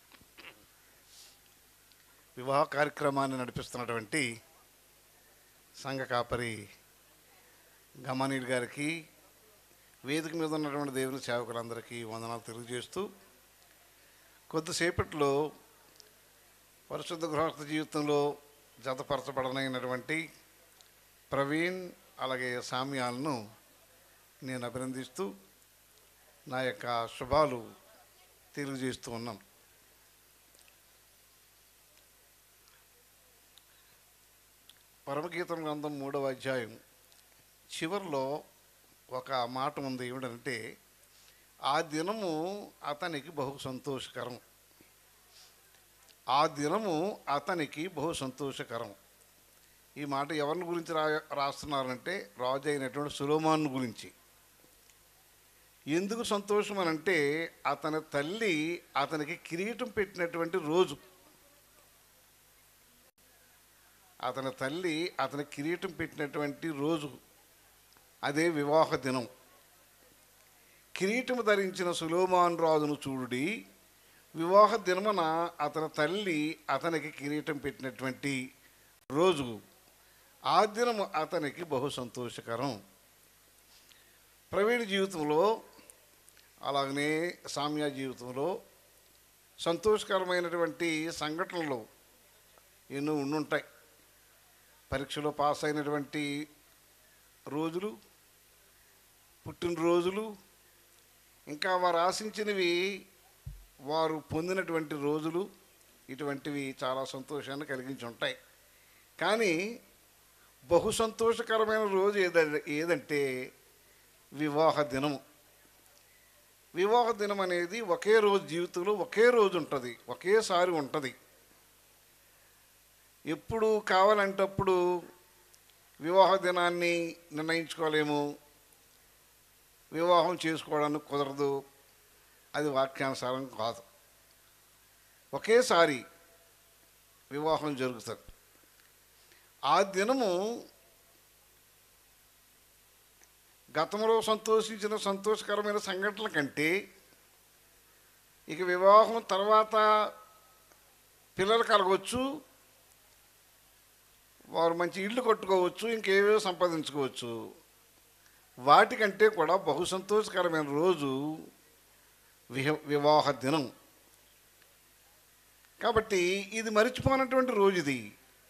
వివాహ కార్యక్రమాన్ని నడిపిస్తున్నటువంటి సంఘ కాపరి గమానీయుడు గారికి, వేదిక మీద ఉన్నటువంటి దేవుని సేవకులందరికీ వందనాలు తెలియజేస్తూ, కొద్దిసేపట్లో పరిశుద్ధ గృహస్థ జీవితంలో జతపరచబడనైనటువంటి ప్రవీణ్ అలాగే సామ్యాలను నేను అభినందిస్తూ నా యొక్క శుభాలు తెలియజేస్తూ ఉన్నాను. పరమగీతం గ్రంథం మూడవ అధ్యాయం చివరిలో ఒక మాట ఉంది. ఏమిటంటే, ఆ దినము అతనికి బహు సంతోషకరం. ఆ దినము అతనికి బహు సంతోషకరం. ఈ మాట ఎవరిని గురించి రా రాస్తున్నారంటే రాజు అయినటువంటి సొలొమోను గురించి. ఎందుకు సంతోషం అని అంటే, అతని తల్లి అతనికి కిరీటం పెట్టినటువంటి రోజు. అతని తల్లి అతని కిరీటం పెట్టినటువంటి రోజు అదే వివాహ దినం. కిరీటము ధరించిన సొలొమోను రాజును చూడుడి, వివాహ దినమున అతని తల్లి అతనికి కిరీటం పెట్టినటువంటి రోజు. ఆ దినము అతనికి బహు సంతోషకరం. ప్రవీణ్ జీవితంలో అలాగనే సామ్య జీవితంలో సంతోషకరమైనటువంటి సంఘటనలు ఎన్నో ఉండుంటాయి. పరీక్షలో పాస్ అయినటువంటి రోజులు, పుట్టినరోజులు, ఇంకా వారు ఆశించినవి వారు పొందినటువంటి రోజులు, ఇటువంటివి చాలా సంతోషాన్ని కలిగించి ఉంటాయి. కానీ బహు సంతోషకరమైన రోజు ఏద ఏదంటే వివాహ దినము. వివాహ దినం అనేది ఒకే రోజు జీవితంలో ఒకే రోజు ఉంటుంది, ఒకేసారి ఉంటుంది. ఎప్పుడు కావాలంటే అప్పుడు వివాహ దినాన్ని నిర్ణయించుకోలేము, వివాహం చేసుకోవడానికి కుదరదు. అది వాక్యానుసారం కాదు. ఒకేసారి వివాహం జరుగుతుంది. ఆ దినము గతంలో సంతోషించిన సంతోషకరమైన సంఘటనల కంటే ఇక వివాహం తర్వాత పిల్లలు కలగవచ్చు, వారు మంచి ఇళ్ళు కట్టుకోవచ్చు, ఇంకేవో సంపాదించుకోవచ్చు. వాటికంటే కూడా బహు సంతోషకరమైన రోజు విహ వివాహ దినం. కాబట్టి ఇది మరిచిపోయినటువంటి రోజు. ఇది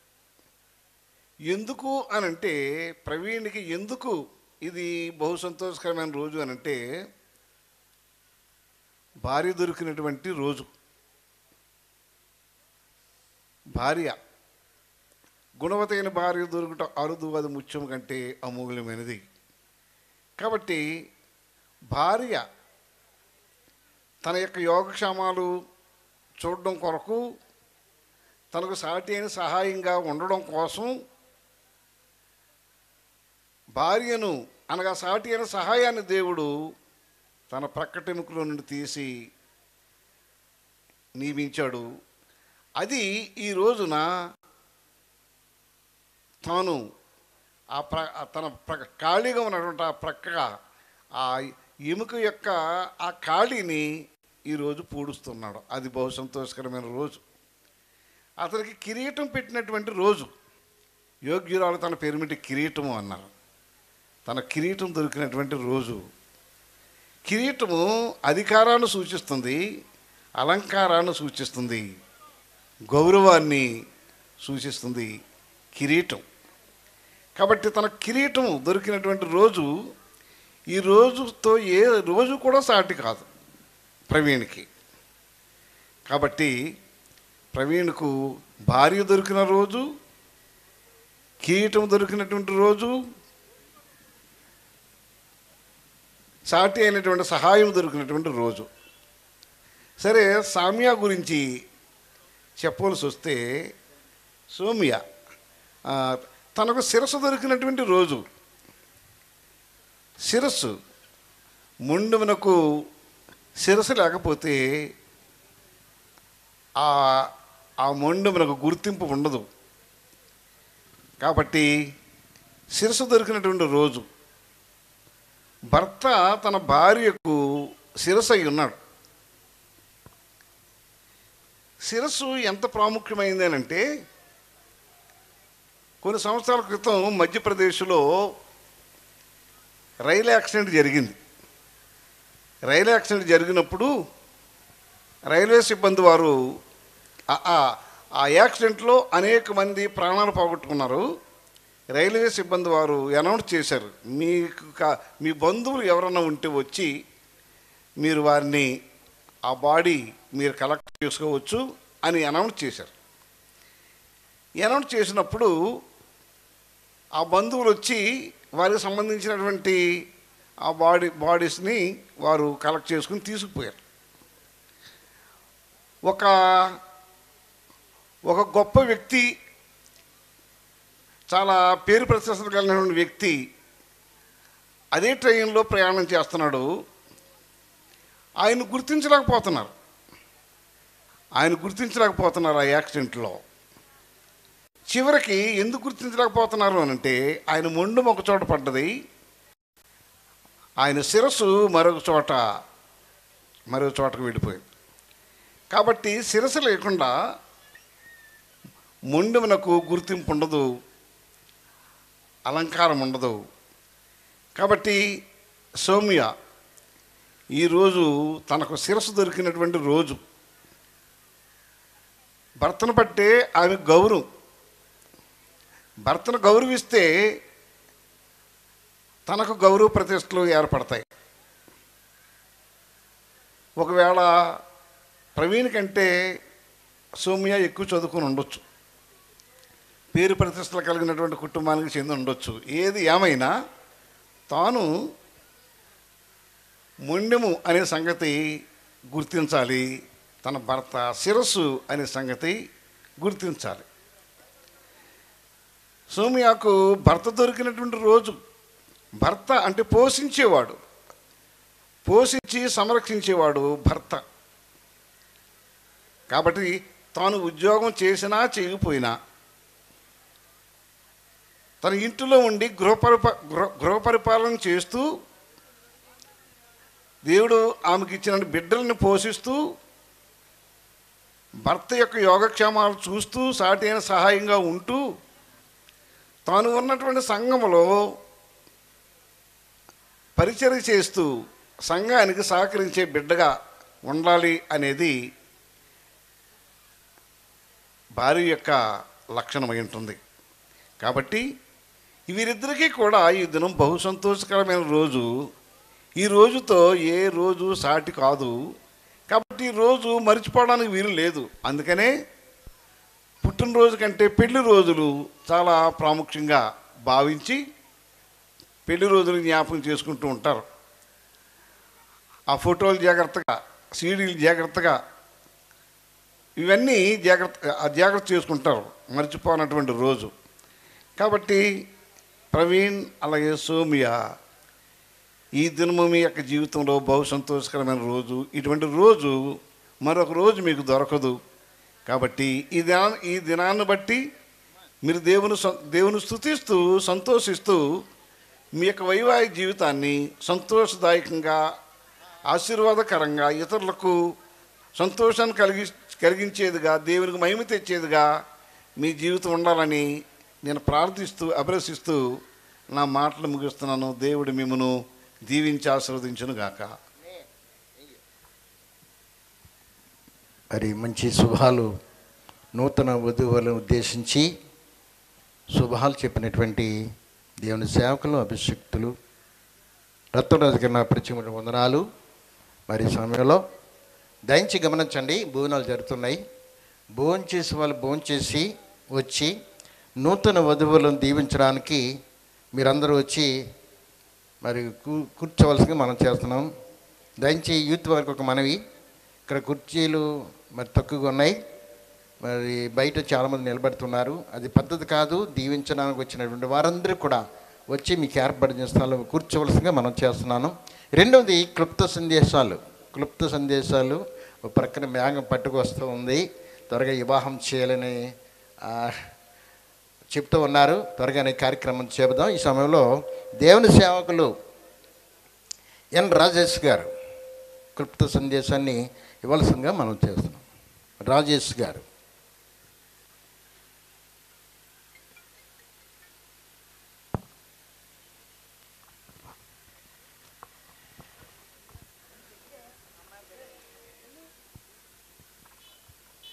ఎందుకు అనంటే, ప్రవీణ్కి ఎందుకు ఇది బహు సంతోషకరమైన రోజు అనంటే, భార్య దొరికినటువంటి రోజు. భార్య, గుణవతైన భార్య దొరుకుట అరుదు, అది ముత్యం కంటే అమూల్యమైనది. కాబట్టి భార్య తన యొక్క యోగక్షేమాలు చూడడం కొరకు, తనకు సాటి అయిన సహాయంగా ఉండడం కోసం భార్యను అనగా సాటి అయిన సహాయాన్ని దేవుడు తన ప్రక్కటెముకలో నుండి తీసి నియమించాడు. అది ఈ రోజున తాను ఆ ప్ర తన ప్ర ఖాళీగా ఉన్నటువంటి ఆ ప్రక్క ఆ ఎముక యొక్క ఆ ఖాళీని ఈరోజు పూడుస్తున్నాడు. అది బహు సంతోషకరమైన రోజు. అతనికి కిరీటం పెట్టినటువంటి రోజు. యోగ్యురాలు తన పేరుమిటి కిరీటము అన్నారు. తన కిరీటం దొరికినటువంటి రోజు. కిరీటము అధికారాన్ని సూచిస్తుంది, అలంకారాన్ని సూచిస్తుంది, గౌరవాన్ని సూచిస్తుంది కిరీటం. కాబట్టి తన కిరీటం దొరికినటువంటి రోజు ఈ రోజుతో ఏ రోజు కూడా సాటి కాదు ప్రవీణ్కి. కాబట్టి ప్రవీణ్కు భార్య దొరికిన రోజు, కిరీటం దొరికినటువంటి రోజు, సాటి అయినటువంటి సహాయం దొరికినటువంటి రోజు. సరే, సామ్య గురించి చెప్పవలసి వస్తే, సౌమ్య తనకు శిరస్సు దొరికినటువంటి రోజు. శిరస్సు, మొండెమునకు శిరస్సు లేకపోతే ఆ మొండెమునకు గుర్తింపు ఉండదు. కాబట్టి శిరస్సు దొరికినటువంటి రోజు. భర్త తన భార్యకు శిరస్సు అయి ఉన్నాడు. శిరస్సు ఎంత ప్రాముఖ్యమైంది అంటే, కొన్ని సంవత్సరాల క్రితం మధ్యప్రదేశ్లో రైలు యాక్సిడెంట్ జరిగింది. రైలు యాక్సిడెంట్ జరిగినప్పుడు రైల్వే సిబ్బంది వారు ఆ యాక్సిడెంట్లో అనేక మంది ప్రాణాలు పోగొట్టుకున్నారు. రైల్వే సిబ్బంది వారు అనౌన్స్ చేశారు, మీకు మీ బంధువులు ఎవరైనా ఉంటే వచ్చి మీరు వారిని ఆ బాడీ మీరు కలెక్ట్ చేసుకోవచ్చు అని అనౌన్స్ చేశారు. అనౌన్స్ చేసినప్పుడు ఆ బంధువులు వచ్చి వారికి సంబంధించినటువంటి ఆ బాడీ బాడీస్ని వారు కలెక్ట్ చేసుకుని తీసుకుపోయారు. ఒక ఒక గొప్ప వ్యక్తి, చాలా పేరు ప్రతిష్టలు కలిగినటువంటి వ్యక్తి అదే ట్రైన్లో ప్రయాణం చేస్తున్నాడు. ఆయన గుర్తించలేకపోతున్నారు ఆయన గుర్తించలేకపోతున్నారు ఆ యాక్సిడెంట్లో. చివరికి ఎందుకు గుర్తించలేకపోతున్నారు అని అంటే ఆయన మొండు ఒక చోట పడ్డది, ఆయన శిరస్సు మరొక చోట మరొక చోటకు వెళ్ళిపోయింది. కాబట్టి శిరస్సు లేకుండా మొండెమునకు గుర్తింపు ఉండదు, అలంకారం ఉండదు. కాబట్టి సౌమ్య ఈరోజు తనకు శిరస్సు దొరికినటువంటి రోజు. భర్తను బట్టే ఆమె గౌరవం. భర్తను గౌరవిస్తే తనకు గౌరవ ప్రతిష్టలు ఏర్పడతాయి. ఒకవేళ ప్రవీణ్ కంటే సౌమ్య ఎక్కువ చదువుకుని ఉండొచ్చు, పేరు ప్రతిష్టలు కలిగినటువంటి కుటుంబానికి చెంది ఉండొచ్చు. ఏది ఏమైనా తాను మొండెము అనే సంగతి గుర్తించాలి, తన భర్త శిరస్సు అనే సంగతి గుర్తించాలి. సౌమ్యకు భర్త దొరికినటువంటి రోజు. భర్త అంటే పోషించేవాడు, పోషించి సంరక్షించేవాడు భర్త. కాబట్టి తాను ఉద్యోగం చేసినా చేయకపోయినా తన ఇంటిలో ఉండి గృహపరిప గృహ గృహపరిపాలన చేస్తూ దేవుడు ఆమెకి ఇచ్చిన బిడ్డల్ని పోషిస్తూ భర్త యొక్క యోగక్షేమాలు చూస్తూ సాటైన సహాయంగా ఉంటూ తాను ఉన్నటువంటి సంఘములో పరిచర్య చేస్తూ సంఘానికి సహకరించే బిడ్డగా ఉండాలి అనేది భార్య యొక్క లక్షణమై ఉంటుంది. కాబట్టి వీరిద్దరికీ కూడా ఈ దినం బహు సంతోషకరమైన రోజు. ఈ రోజుతో ఏ రోజు సాటి కాదు. కాబట్టి ఈ రోజు మర్చిపోవడానికి వీలు లేదు. అందుకనే పుట్టినరోజు కంటే పెళ్లి రోజులు చాలా ప్రాముఖ్యంగా భావించి పెళ్లి రోజులు జ్ఞాపకం చేసుకుంటూ ఉంటారు. ఆ ఫోటోలు జాగ్రత్తగా, సీడీలు జాగ్రత్తగా, ఇవన్నీ జాగ్రత్త జాగ్రత్త చేసుకుంటారు మర్చిపోనటువంటి రోజు. కాబట్టి ప్రవీణ్ అలాగే సౌమ్య ఈ దినము మీ యొక్క జీవితంలో బహు సంతోషకరమైన రోజు. ఇటువంటి రోజు మరొక రోజు మీకు దొరకదు. కాబట్టి ఈ దినా ఈ దినాన్ని బట్టి మీరు దేవుని దేవుని స్తుతిస్తూ సంతోషిస్తూ మీ యొక్క వైవాహిక జీవితాన్ని సంతోషదాయకంగా, ఆశీర్వాదకరంగా, ఇతరులకు సంతోషాన్ని కలిగి కలిగించేదిగా, దేవునికి మహిమ తెచ్చేదిగా మీ జీవితం ఉండాలని నేను ప్రార్థిస్తూ అభిలషిస్తూ నా మాటలు ముగిస్తున్నాను. దేవుడు మిమ్మను దీవించి ఆశీర్వదించును గాక. మరి మంచి శుభాలు నూతన వధువులను ఉద్దేశించి శుభాలు చెప్పినటువంటి దేవుని సేవకులు, అభిషక్తులు, రత్నరాజు గారి నా ప్రత్యేకమైన వందనాలు. మరి సమయంలో దయించి గమనించండి, భోజనాలు జరుగుతున్నాయి. భోజనం చేసి వాళ్ళు భోజనం చేసి వచ్చి నూతన వధువులను దీవించడానికి మీరందరూ వచ్చి మరి కూ కూర్చోవలసిందిగా మనం చేస్తున్నాం. దయించి యూత్ వారికి ఒక మనవి, ఇక్కడ కుర్చీలు మరి తక్కువగా ఉన్నాయి, మరి బయట చాలామంది నిలబడుతున్నారు. అది పద్ధతి కాదు. దీవించడానికి వచ్చినటువంటి వారందరూ కూడా వచ్చి మీకు ఏర్పడిన స్థలంలో కూర్చోవలసిందిగా మనం చేస్తున్నాను. రెండవది క్లుప్త సందేశాలు. క్లుప్త సందేశాలు ఒక ప్రక్కన మేఘం పట్టుకొస్తూ ఉంది, త్వరగా వివాహం చేయాలని చెప్తూ ఉన్నారు. త్వరగానే కార్యక్రమం చేద్దాం. ఈ సమయంలో దేవుని సేవకులు ఎన్ రాజేష్ గారు క్లుప్త సందేశాన్ని ఇవ్వాల్సిందిగా మనం చేస్తున్నాం. రాజేష్ గారు.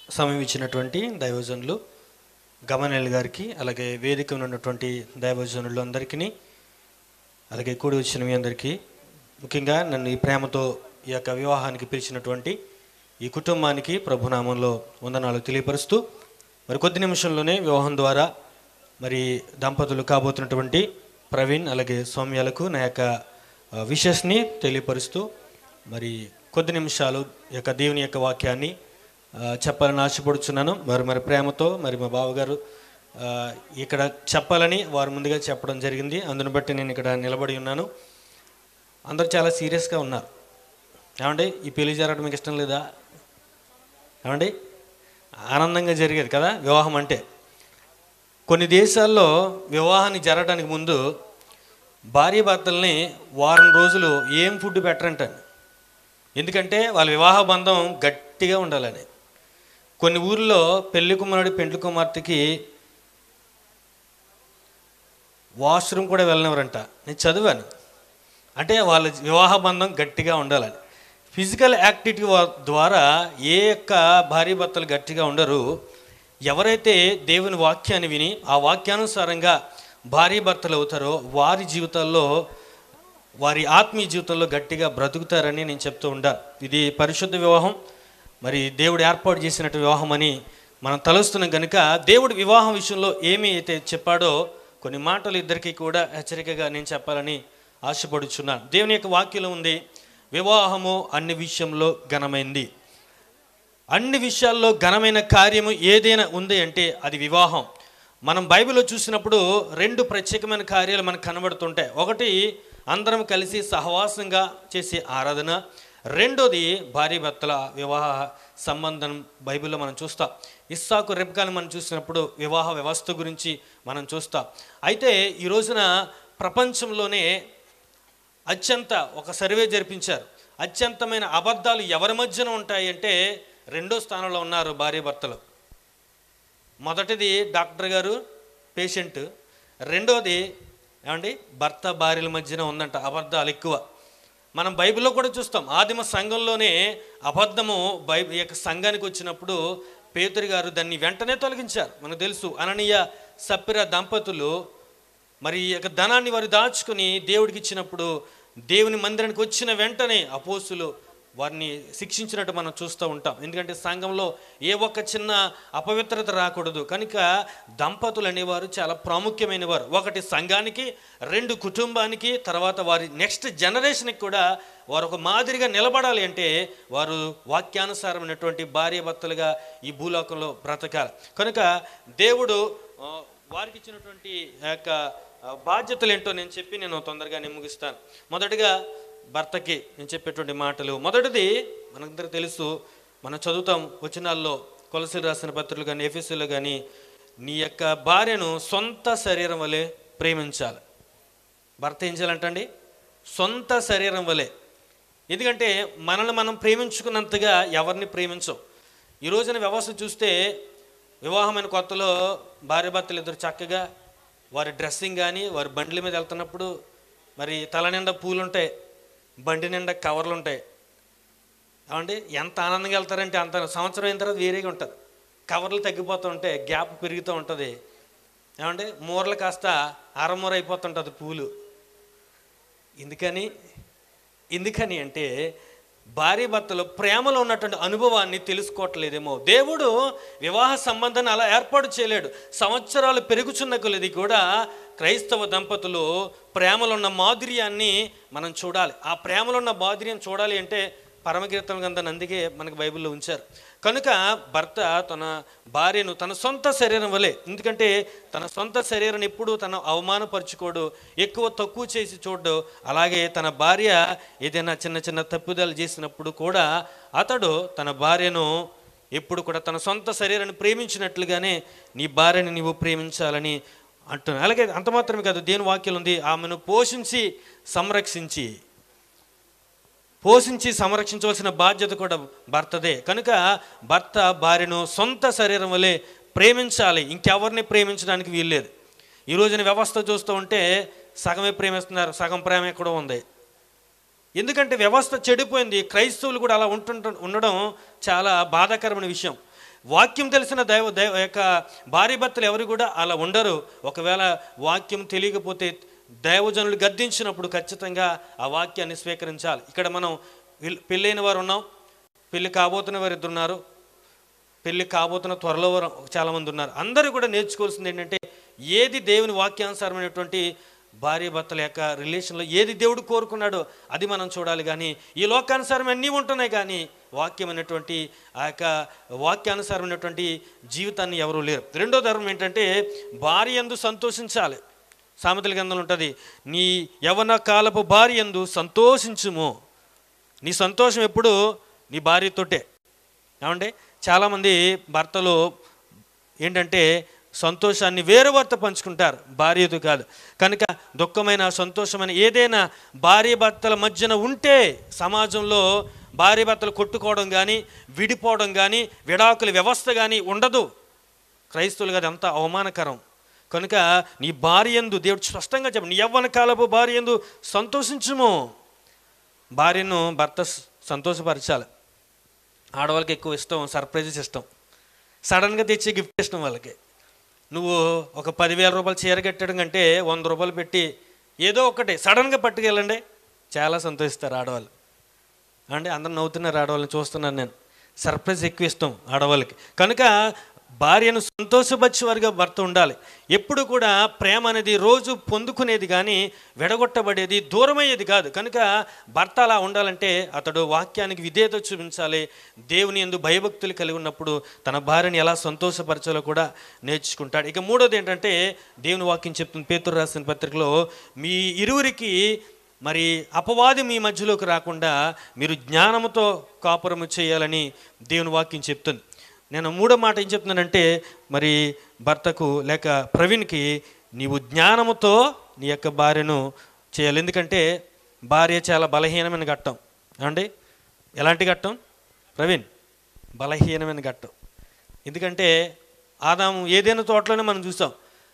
సమయం ఇచ్చినటువంటి దైవజనులు గమనేల్ గారికి, అలాగే వేదిక ఉన్నటువంటి దైవజనులు అందరికీ, అలాగే కూడి వచ్చిన మీ అందరికీ, ముఖ్యంగా నన్ను ఈ ప్రేమతో ఈ యొక్క వివాహానికి పిలిచినటువంటి ఈ కుటుంబానికి ప్రభునామంలో వందనాలు తెలియపరుస్తూ, మరి కొద్ది నిమిషంలోనే వివాహం ద్వారా మరి దంపతులు కాబోతున్నటువంటి ప్రవీణ్ అలాగే సౌమ్యాలకు నా యొక్క విషెస్ని తెలియపరుస్తూ, మరి కొద్ది నిమిషాలు ఈ యొక్క దేవుని యొక్క వాక్యాన్ని చెప్పాలని ఆశపడుచున్నాను. మరి మరి ప్రేమతో మరి మా బావగారు ఇక్కడ చెప్పాలని వారు ముందుగా చెప్పడం జరిగింది. అందుని బట్టి నేను ఇక్కడ నిలబడి ఉన్నాను. అందరూ చాలా సీరియస్గా ఉన్నారు. ఏమండి, ఈ పెళ్లి జరగడం మీకు ఇష్టం లేదా? ఏమండి, ఆనందంగా జరిగేది కదా వివాహం అంటే. కొన్ని దేశాల్లో వివాహాన్ని జరగడానికి ముందు భార్య భర్తల్ని వారం రోజులు ఏం ఫుడ్ పెట్టరంటాను. ఎందుకంటే వాళ్ళ వివాహ బంధం గట్టిగా ఉండాలని. కొన్ని ఊర్లో పెళ్లి కుమారుడు పెండ్లి కుమార్తెకి వాష్రూమ్ కూడా వెళ్ళనివ్వరంట. నేను చదివాను. అంటే వాళ్ళ వివాహ బంధం గట్టిగా ఉండాలని. ఫిజికల్ యాక్టివిటీ ద్వారా ఏ యొక్క భార్య భర్తలు గట్టిగా ఉండరు. ఎవరైతే దేవుని వాక్యాన్ని విని ఆ వాక్యానుసారంగా భార్య భర్తలు అవుతారో వారి జీవితాల్లో, వారి ఆత్మీయ జీవితంలో గట్టిగా బ్రతుకుతారని నేను చెప్తూ ఉంటా. ఇది పరిశుద్ధ వివాహం, మరి దేవుడు ఏర్పాటు చేసినట్టు వివాహం అని మనం తలుస్తున్నాం కనుక దేవుడు వివాహం విషయంలో ఏమి అయితే చెప్పాడో కొన్ని మాటలు ఇద్దరికీ కూడా హెచ్చరికగా నేను చెప్పాలని ఆశపడుచున్నాను. దేవుని యొక్క వాక్యంలో ఉంది, వివాహము అన్ని విషయంలో ఘనమైంది. అన్ని విషయాల్లో ఘనమైన కార్యము ఏదైనా ఉంది అంటే అది వివాహం. మనం బైబిల్లో చూసినప్పుడు రెండు ప్రత్యేకమైన కార్యాలు మనకు కనబడుతుంటాయి. ఒకటి అందరం కలిసి సహవాసంగా చేసే ఆరాధన, రెండోది భార్య భర్తల వివాహ సంబంధం బైబిల్లో మనం చూస్తాం. ఇస్సాకు రెబ్కాను మనం చూసినప్పుడు వివాహ వ్యవస్థ గురించి మనం చూస్తాం. అయితే ఈ రోజున ప్రపంచంలోనే అత్యంత ఒక సర్వే జరిపించారు. అత్యంతమైన అబద్ధాలు ఎవరి మధ్యన ఉంటాయి అంటే రెండో స్థానంలో ఉన్నారు భార్య భర్తలు. మొదటిది డాక్టర్ గారు పేషెంట్, రెండోది ఏమండి భర్త భార్యల మధ్యన ఉందంట అబద్ధాలు ఎక్కువ. మనం బైబిల్లో కూడా చూస్తాం. ఆదిమ సంఘంలోనే అబద్ధము బై ఈ యొక్క సంఘానికి వచ్చినప్పుడు పేతురు గారు దాన్ని వెంటనే తొలగించారు. మనకు తెలుసు, అననీయ సప్పిర దంపతులు మరి ఈ యొక్క ధనాన్ని వారు దాచుకుని దేవుడికి ఇచ్చినప్పుడు దేవుని మందిరానికి వచ్చిన వెంటనే అపోస్తులు వారిని శిక్షించినట్టు మనం చూస్తూ ఉంటాం. ఎందుకంటే సంఘంలో ఏ ఒక్క చిన్న అపవిత్రత రాకూడదు కనుక దంపతులు అనేవారు చాలా ప్రాముఖ్యమైన వారు. ఒకటి సంఘానికి, రెండు కుటుంబానికి, తర్వాత వారి నెక్స్ట్ జనరేషన్కి కూడా వారు ఒక మాదిరిగా నిలబడాలి అంటే వారు వాక్యానుసారమైనటువంటి భార్య భర్తలుగా ఈ భూలోకంలో బ్రతకాలి. కనుక దేవుడు వారికి ఇచ్చినటువంటి యొక్క బాధ్యతలు ఏంటో నేను చెప్పి నేను తొందరగా నేను ముగిస్తాను. మొదటిగా భర్తకి నేను చెప్పేటువంటి మాటలు, మొదటిది మనందరికీ తెలుసు, మనం చదువుతాం వచనాల్లో, కొలసీలు రాసిన పత్రికలు కానీ ఎఫెసీలో కానీ, నీ యొక్క భార్యను సొంత శరీరం వలె ప్రేమించాలి. భర్త ఏం చేయాలంటండి? సొంత శరీరం వలె. ఎందుకంటే మనల్ని మనం ప్రేమించుకున్నంతగా ఎవరిని ప్రేమించం. ఈ రోజున వ్యవస్థ చూస్తే వివాహమైన కొత్తలో భార్య భర్తలు ఇద్దరు చక్కగా వారి డ్రెస్సింగ్ కానీ వారి బండ్ల మీద వెళ్తున్నప్పుడు మరి తల నిండా పూలు ఉంటాయి, బండి నిండా కవర్లు ఉంటాయి. ఏమండి ఎంత ఆనందంగా వెళ్తారంటే అంత సంవత్సరం అయిన తర్వాత వేరేగా ఉంటుంది. కవర్లు తగ్గిపోతూ ఉంటాయి, గ్యాప్ పెరుగుతూ ఉంటుంది. ఏమండి మూరలు కాస్త అరమూర అయిపోతుంటుంది పూలు. ఎందుకని ఎందుకని అంటే భార్య భర్తలు ప్రేమలో ఉన్నటువంటి అనుభవాన్ని తెలుసుకోవట్లేదేమో. దేవుడు వివాహ సంబంధాన్ని అలా ఏర్పాటు చేయలేడు. సంవత్సరాలు పెరుగుచున్న కొలది కూడా క్రైస్తవ దంపతులు ప్రేమలో ఉన్న మాధుర్యాన్ని మనం చూడాలి. ఆ ప్రేమలో ఉన్న మాధుర్యం చూడాలి అంటే పరమకీర్తన గ్రంథాన్ని అందుకే మనకు బైబిల్లో ఉంచారు. కనుక భర్త తన భార్యను తన సొంత శరీరం వలె, ఎందుకంటే తన సొంత శరీరాన్ని ఎప్పుడు తను అవమానపరుచుకోడు, ఎక్కువ తక్కువ చేసి చూడడు. అలాగే తన భార్య ఏదైనా చిన్న చిన్న తప్పుదలు చేసినప్పుడు కూడా అతడు తన భార్యను ఎప్పుడు కూడా తన సొంత శరీరాన్ని ప్రేమించినట్లుగానే నీ భార్యని నీవు ప్రేమించాలని అంటున్నాను. అలాగే అంత మాత్రమే కాదు, దేవుని వాక్యం ఉంది, ఆమెను పోషించి సంరక్షించి పోషించి సంరక్షించవలసిన బాధ్యత కూడా భర్తదే. కనుక భర్త భార్యను సొంత శరీరం వలె ప్రేమించాలి, ఇంకెవరిని ప్రేమించడానికి వీల్లేదు. ఈ రోజున వ్యవస్థ చూస్తూ ఉంటే సగమే ప్రేమిస్తున్నారు, సగం ప్రేమ ఎక్కడో ఉంది. ఎందుకంటే వ్యవస్థ చెడిపోయింది. క్రైస్తవులు కూడా అలా ఉంటుంట ఉండడం చాలా బాధాకరమైన విషయం. వాక్యం తెలిసిన దైవ దైవ యొక్క భార్య భర్తలు ఎవరు కూడా అలా ఉండరు. ఒకవేళ వాక్యం తెలియకపోతే దైవజనులు గద్దించినప్పుడు ఖచ్చితంగా ఆ వాక్యాన్ని స్వీకరించాలి. ఇక్కడ మనం పెళ్ళైన వారు ఉన్నాం, పెళ్ళి కాబోతున్న వారు ఇద్దరు ఉన్నారు, పెళ్ళి కాబోతున్న త్వరలో వారు చాలామంది ఉన్నారు. అందరూ కూడా నేర్చుకోవాల్సింది ఏంటంటే ఏది దేవుని వాక్యానుసారమైనటువంటి భార్య భర్తల యొక్క రిలేషన్లో ఏది దేవుడు కోరుకున్నాడో అది మనం చూడాలి. కానీ ఈ లోకానుసారం అన్నీ ఉంటున్నాయి, కానీ వాక్యమైనటువంటి ఆ యొక్క వాక్యానుసారమైనటువంటి జీవితాన్ని ఎవరూ లేరు. రెండో ధర్మం ఏంటంటే భార్య యందు సంతోషించాలి. సామెతల గ్రంథంలో ఉంటుంది, నీ యవ్వన కాలపు భార్య యందు సంతోషించుము. నీ సంతోషం ఎప్పుడు నీ భార్యతోటే. ఏమంటే చాలామంది భర్తలు ఏంటంటే సంతోషాన్ని వేరే వారితో పంచుకుంటారు, భార్యతో కాదు. కనుక దుఃఖమైన సంతోషమైన ఏదైనా భార్య భర్తల మధ్యన ఉంటే సమాజంలో భార్య భర్తలు కొట్టుకోవడం కానీ విడిపోవడం కానీ విడాకుల వ్యవస్థ కానీ ఉండదు. క్రైస్తవులుగా అది అంతా అవమానకరం. కనుక నీ భార్య యందు దేవుడు స్పష్టంగా చెప్పండి, నీ యవ్వన కాలపు భార్య యందు సంతోషించుము. భార్యను భర్త సంతోషపరచాలి. ఆడవాళ్ళకి ఎక్కువ ఇష్టం సర్ప్రైజెస్ ఇష్టం, సడన్గా తెచ్చే గిఫ్ట్ ఇష్టం వాళ్ళకి. నువ్వు ఒక పదివేల రూపాయలు చీర కట్టడం కంటే వంద రూపాయలు పెట్టి ఏదో ఒకటి సడన్గా పట్టుకెళ్ళండి, చాలా సంతోషిస్తారు ఆడవాళ్ళు. అంటే అందరూ నవ్వుతున్నారు, ఆడవాళ్ళని చూస్తున్నాను నేను. సర్ప్రైజ్ ఎక్కువ ఇష్టం ఆడవాళ్ళకి. కనుక భార్యను సంతోషపరిచేవారిగా భర్త ఉండాలి. ఎప్పుడు కూడా ప్రేమ అనేది రోజు పొందుకునేది కానీ విడగొట్టబడేది దూరమయ్యేది కాదు. కనుక భర్త అలా ఉండాలంటే అతడు వాక్యానికి విధేయత చూపించాలి. దేవుని యందు భయభక్తులు కలిగి ఉన్నప్పుడు తన భార్యని ఎలా సంతోషపరచాలో కూడా నేర్చుకుంటాడు. ఇక మూడోది ఏంటంటే దేవుని వాక్యం చెప్తుంది పేతురు రాసిన పత్రికలో, మీ ఇరువురికి మరి అపవాది మీ మధ్యలోకి రాకుండా మీరు జ్ఞానముతో కాపురము చేయాలని దేవుని వాక్యం చెప్తుంది. నేను మూడో మాట ఏం చెప్తున్నానంటే మరి భర్తకు లేక ప్రవీణ్కి నీవు జ్ఞానముతో నీ యొక్క భార్యను చేయాలి. ఎందుకంటే భార్య చాలా బలహీనమైన ఘట్టం. ఏమండి ఎలాంటి ఘట్టం ప్రవీణ్? బలహీనమైన ఘట్టం. ఎందుకంటే ఆదాము ఏదైనా తోటలోనే మనం చూసాం.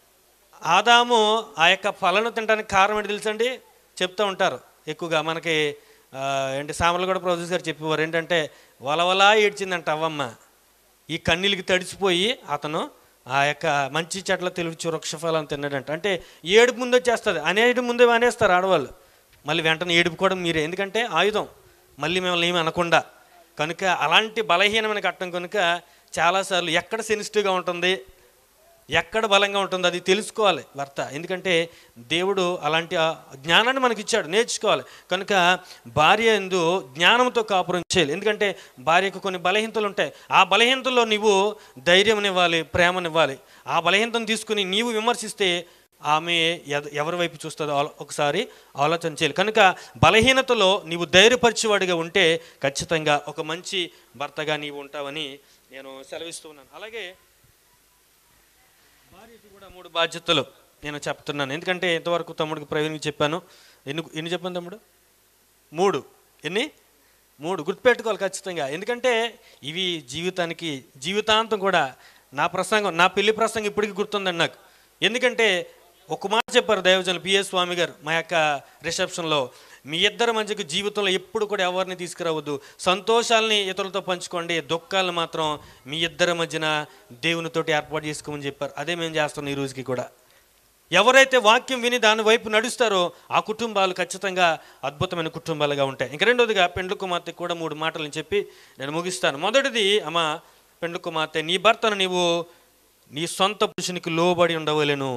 ఆదాము ఆ యొక్క ఫలను తినడానికి కారణం ఏంటి తెలుసండి? చెప్తూ ఉంటారు ఎక్కువగా మనకి ఏంటి సామర్లగూడ ప్రొఫెసర్ గారు చెప్పేవారు ఏంటంటే, వలవలా ఏడ్చిందంట అవ్వమ్మ. ఈ కన్నీళ్ళకి తడిసిపోయి అతను ఆ యొక్క మంచి చెట్ల తెలుగు వృక్షఫలాన్ని తిన్నాడంట. అంటే ఏడుపు ముందు వచ్చేస్తుంది, అనేటి ముందే అనేస్తారు ఆడవాళ్ళు. మళ్ళీ వెంటనే ఏడుపు కూడా మీరే, ఎందుకంటే ఆయుధం మళ్ళీ మిమ్మల్ని ఏమి అనకుండా. కనుక అలాంటి బలహీనమైన ఘట్టం కనుక చాలాసార్లు ఎక్కడ సెన్సిటివ్గా ఉంటుంది, ఎక్కడ బలంగా ఉంటుందో అది తెలుసుకోవాలి భర్త. ఎందుకంటే దేవుడు అలాంటి జ్ఞానాన్ని మనకి ఇచ్చాడు, నేర్చుకోవాలి. కనుక భార్య యందు జ్ఞానంతో కాపురం చేయాలి. ఎందుకంటే భార్యకు కొన్ని బలహీనతలు ఉంటాయి. ఆ బలహీనతల్లో నీవు ధైర్యంనివ్వాలి, ప్రేమనివ్వాలి. ఆ బలహీనతను తీసుకుని నీవు విమర్శిస్తే ఆమె ఎవరి వైపు చూస్తుందో ఒకసారి ఆలోచన చేయాలి. కనుక బలహీనతలో నీవు ధైర్యపరిచేవాడిగా ఉంటే ఖచ్చితంగా ఒక మంచి భర్తగా నీవు ఉంటావని నేను సెలవిస్తున్నాను. అలాగే భార్యకి కూడా మూడు బాధ్యతలు నేను చెప్తున్నాను. ఎందుకంటే ఇంతవరకు తమ్ముడికి ప్రవీణ్కి చెప్పాను. ఎన్ని ఎన్ని చెప్పాను తమ్ముడు? మూడు. ఎన్ని? మూడు. గుర్తుపెట్టుకోవాలి ఖచ్చితంగా. ఎందుకంటే ఇవి జీవితానికి జీవితాంతం కూడా. నా ప్రసంగం, నా పెళ్లి ప్రసంగం ఇప్పటికీ గుర్తుందండి నాకు. ఎందుకంటే ఒక మాట చెప్పారు దైవజనులు పిఎస్ స్వామి గారు మా యొక్క రిసెప్షన్లో, మీ ఇద్దరి మధ్యకు జీవితంలో ఎప్పుడు కూడా ఎవరిని తీసుకురావద్దు, సంతోషాలని ఇతరులతో పంచుకోండి, దుఃఖాలను మాత్రం మీ ఇద్దరి మధ్యన దేవునితోటి ఏర్పాటు చేసుకోమని చెప్పారు. అదే మేము చేస్తున్నాం ఈ రోజుకి కూడా. ఎవరైతే వాక్యం విని దాని వైపు నడుస్తారో ఆ కుటుంబాలు ఖచ్చితంగా అద్భుతమైన కుటుంబాలుగా ఉంటాయి. ఇంక రెండోదిగా పెండ్లి కుమార్తె కూడా మూడు మాటలను చెప్పి నేను ముగిస్తాను. మొదటిది, అమ్మ పెండ్లి కుమార్తె, నీ భర్తను నీవు నీ సొంత పురుషునికి లోబడి ఉండవలెను.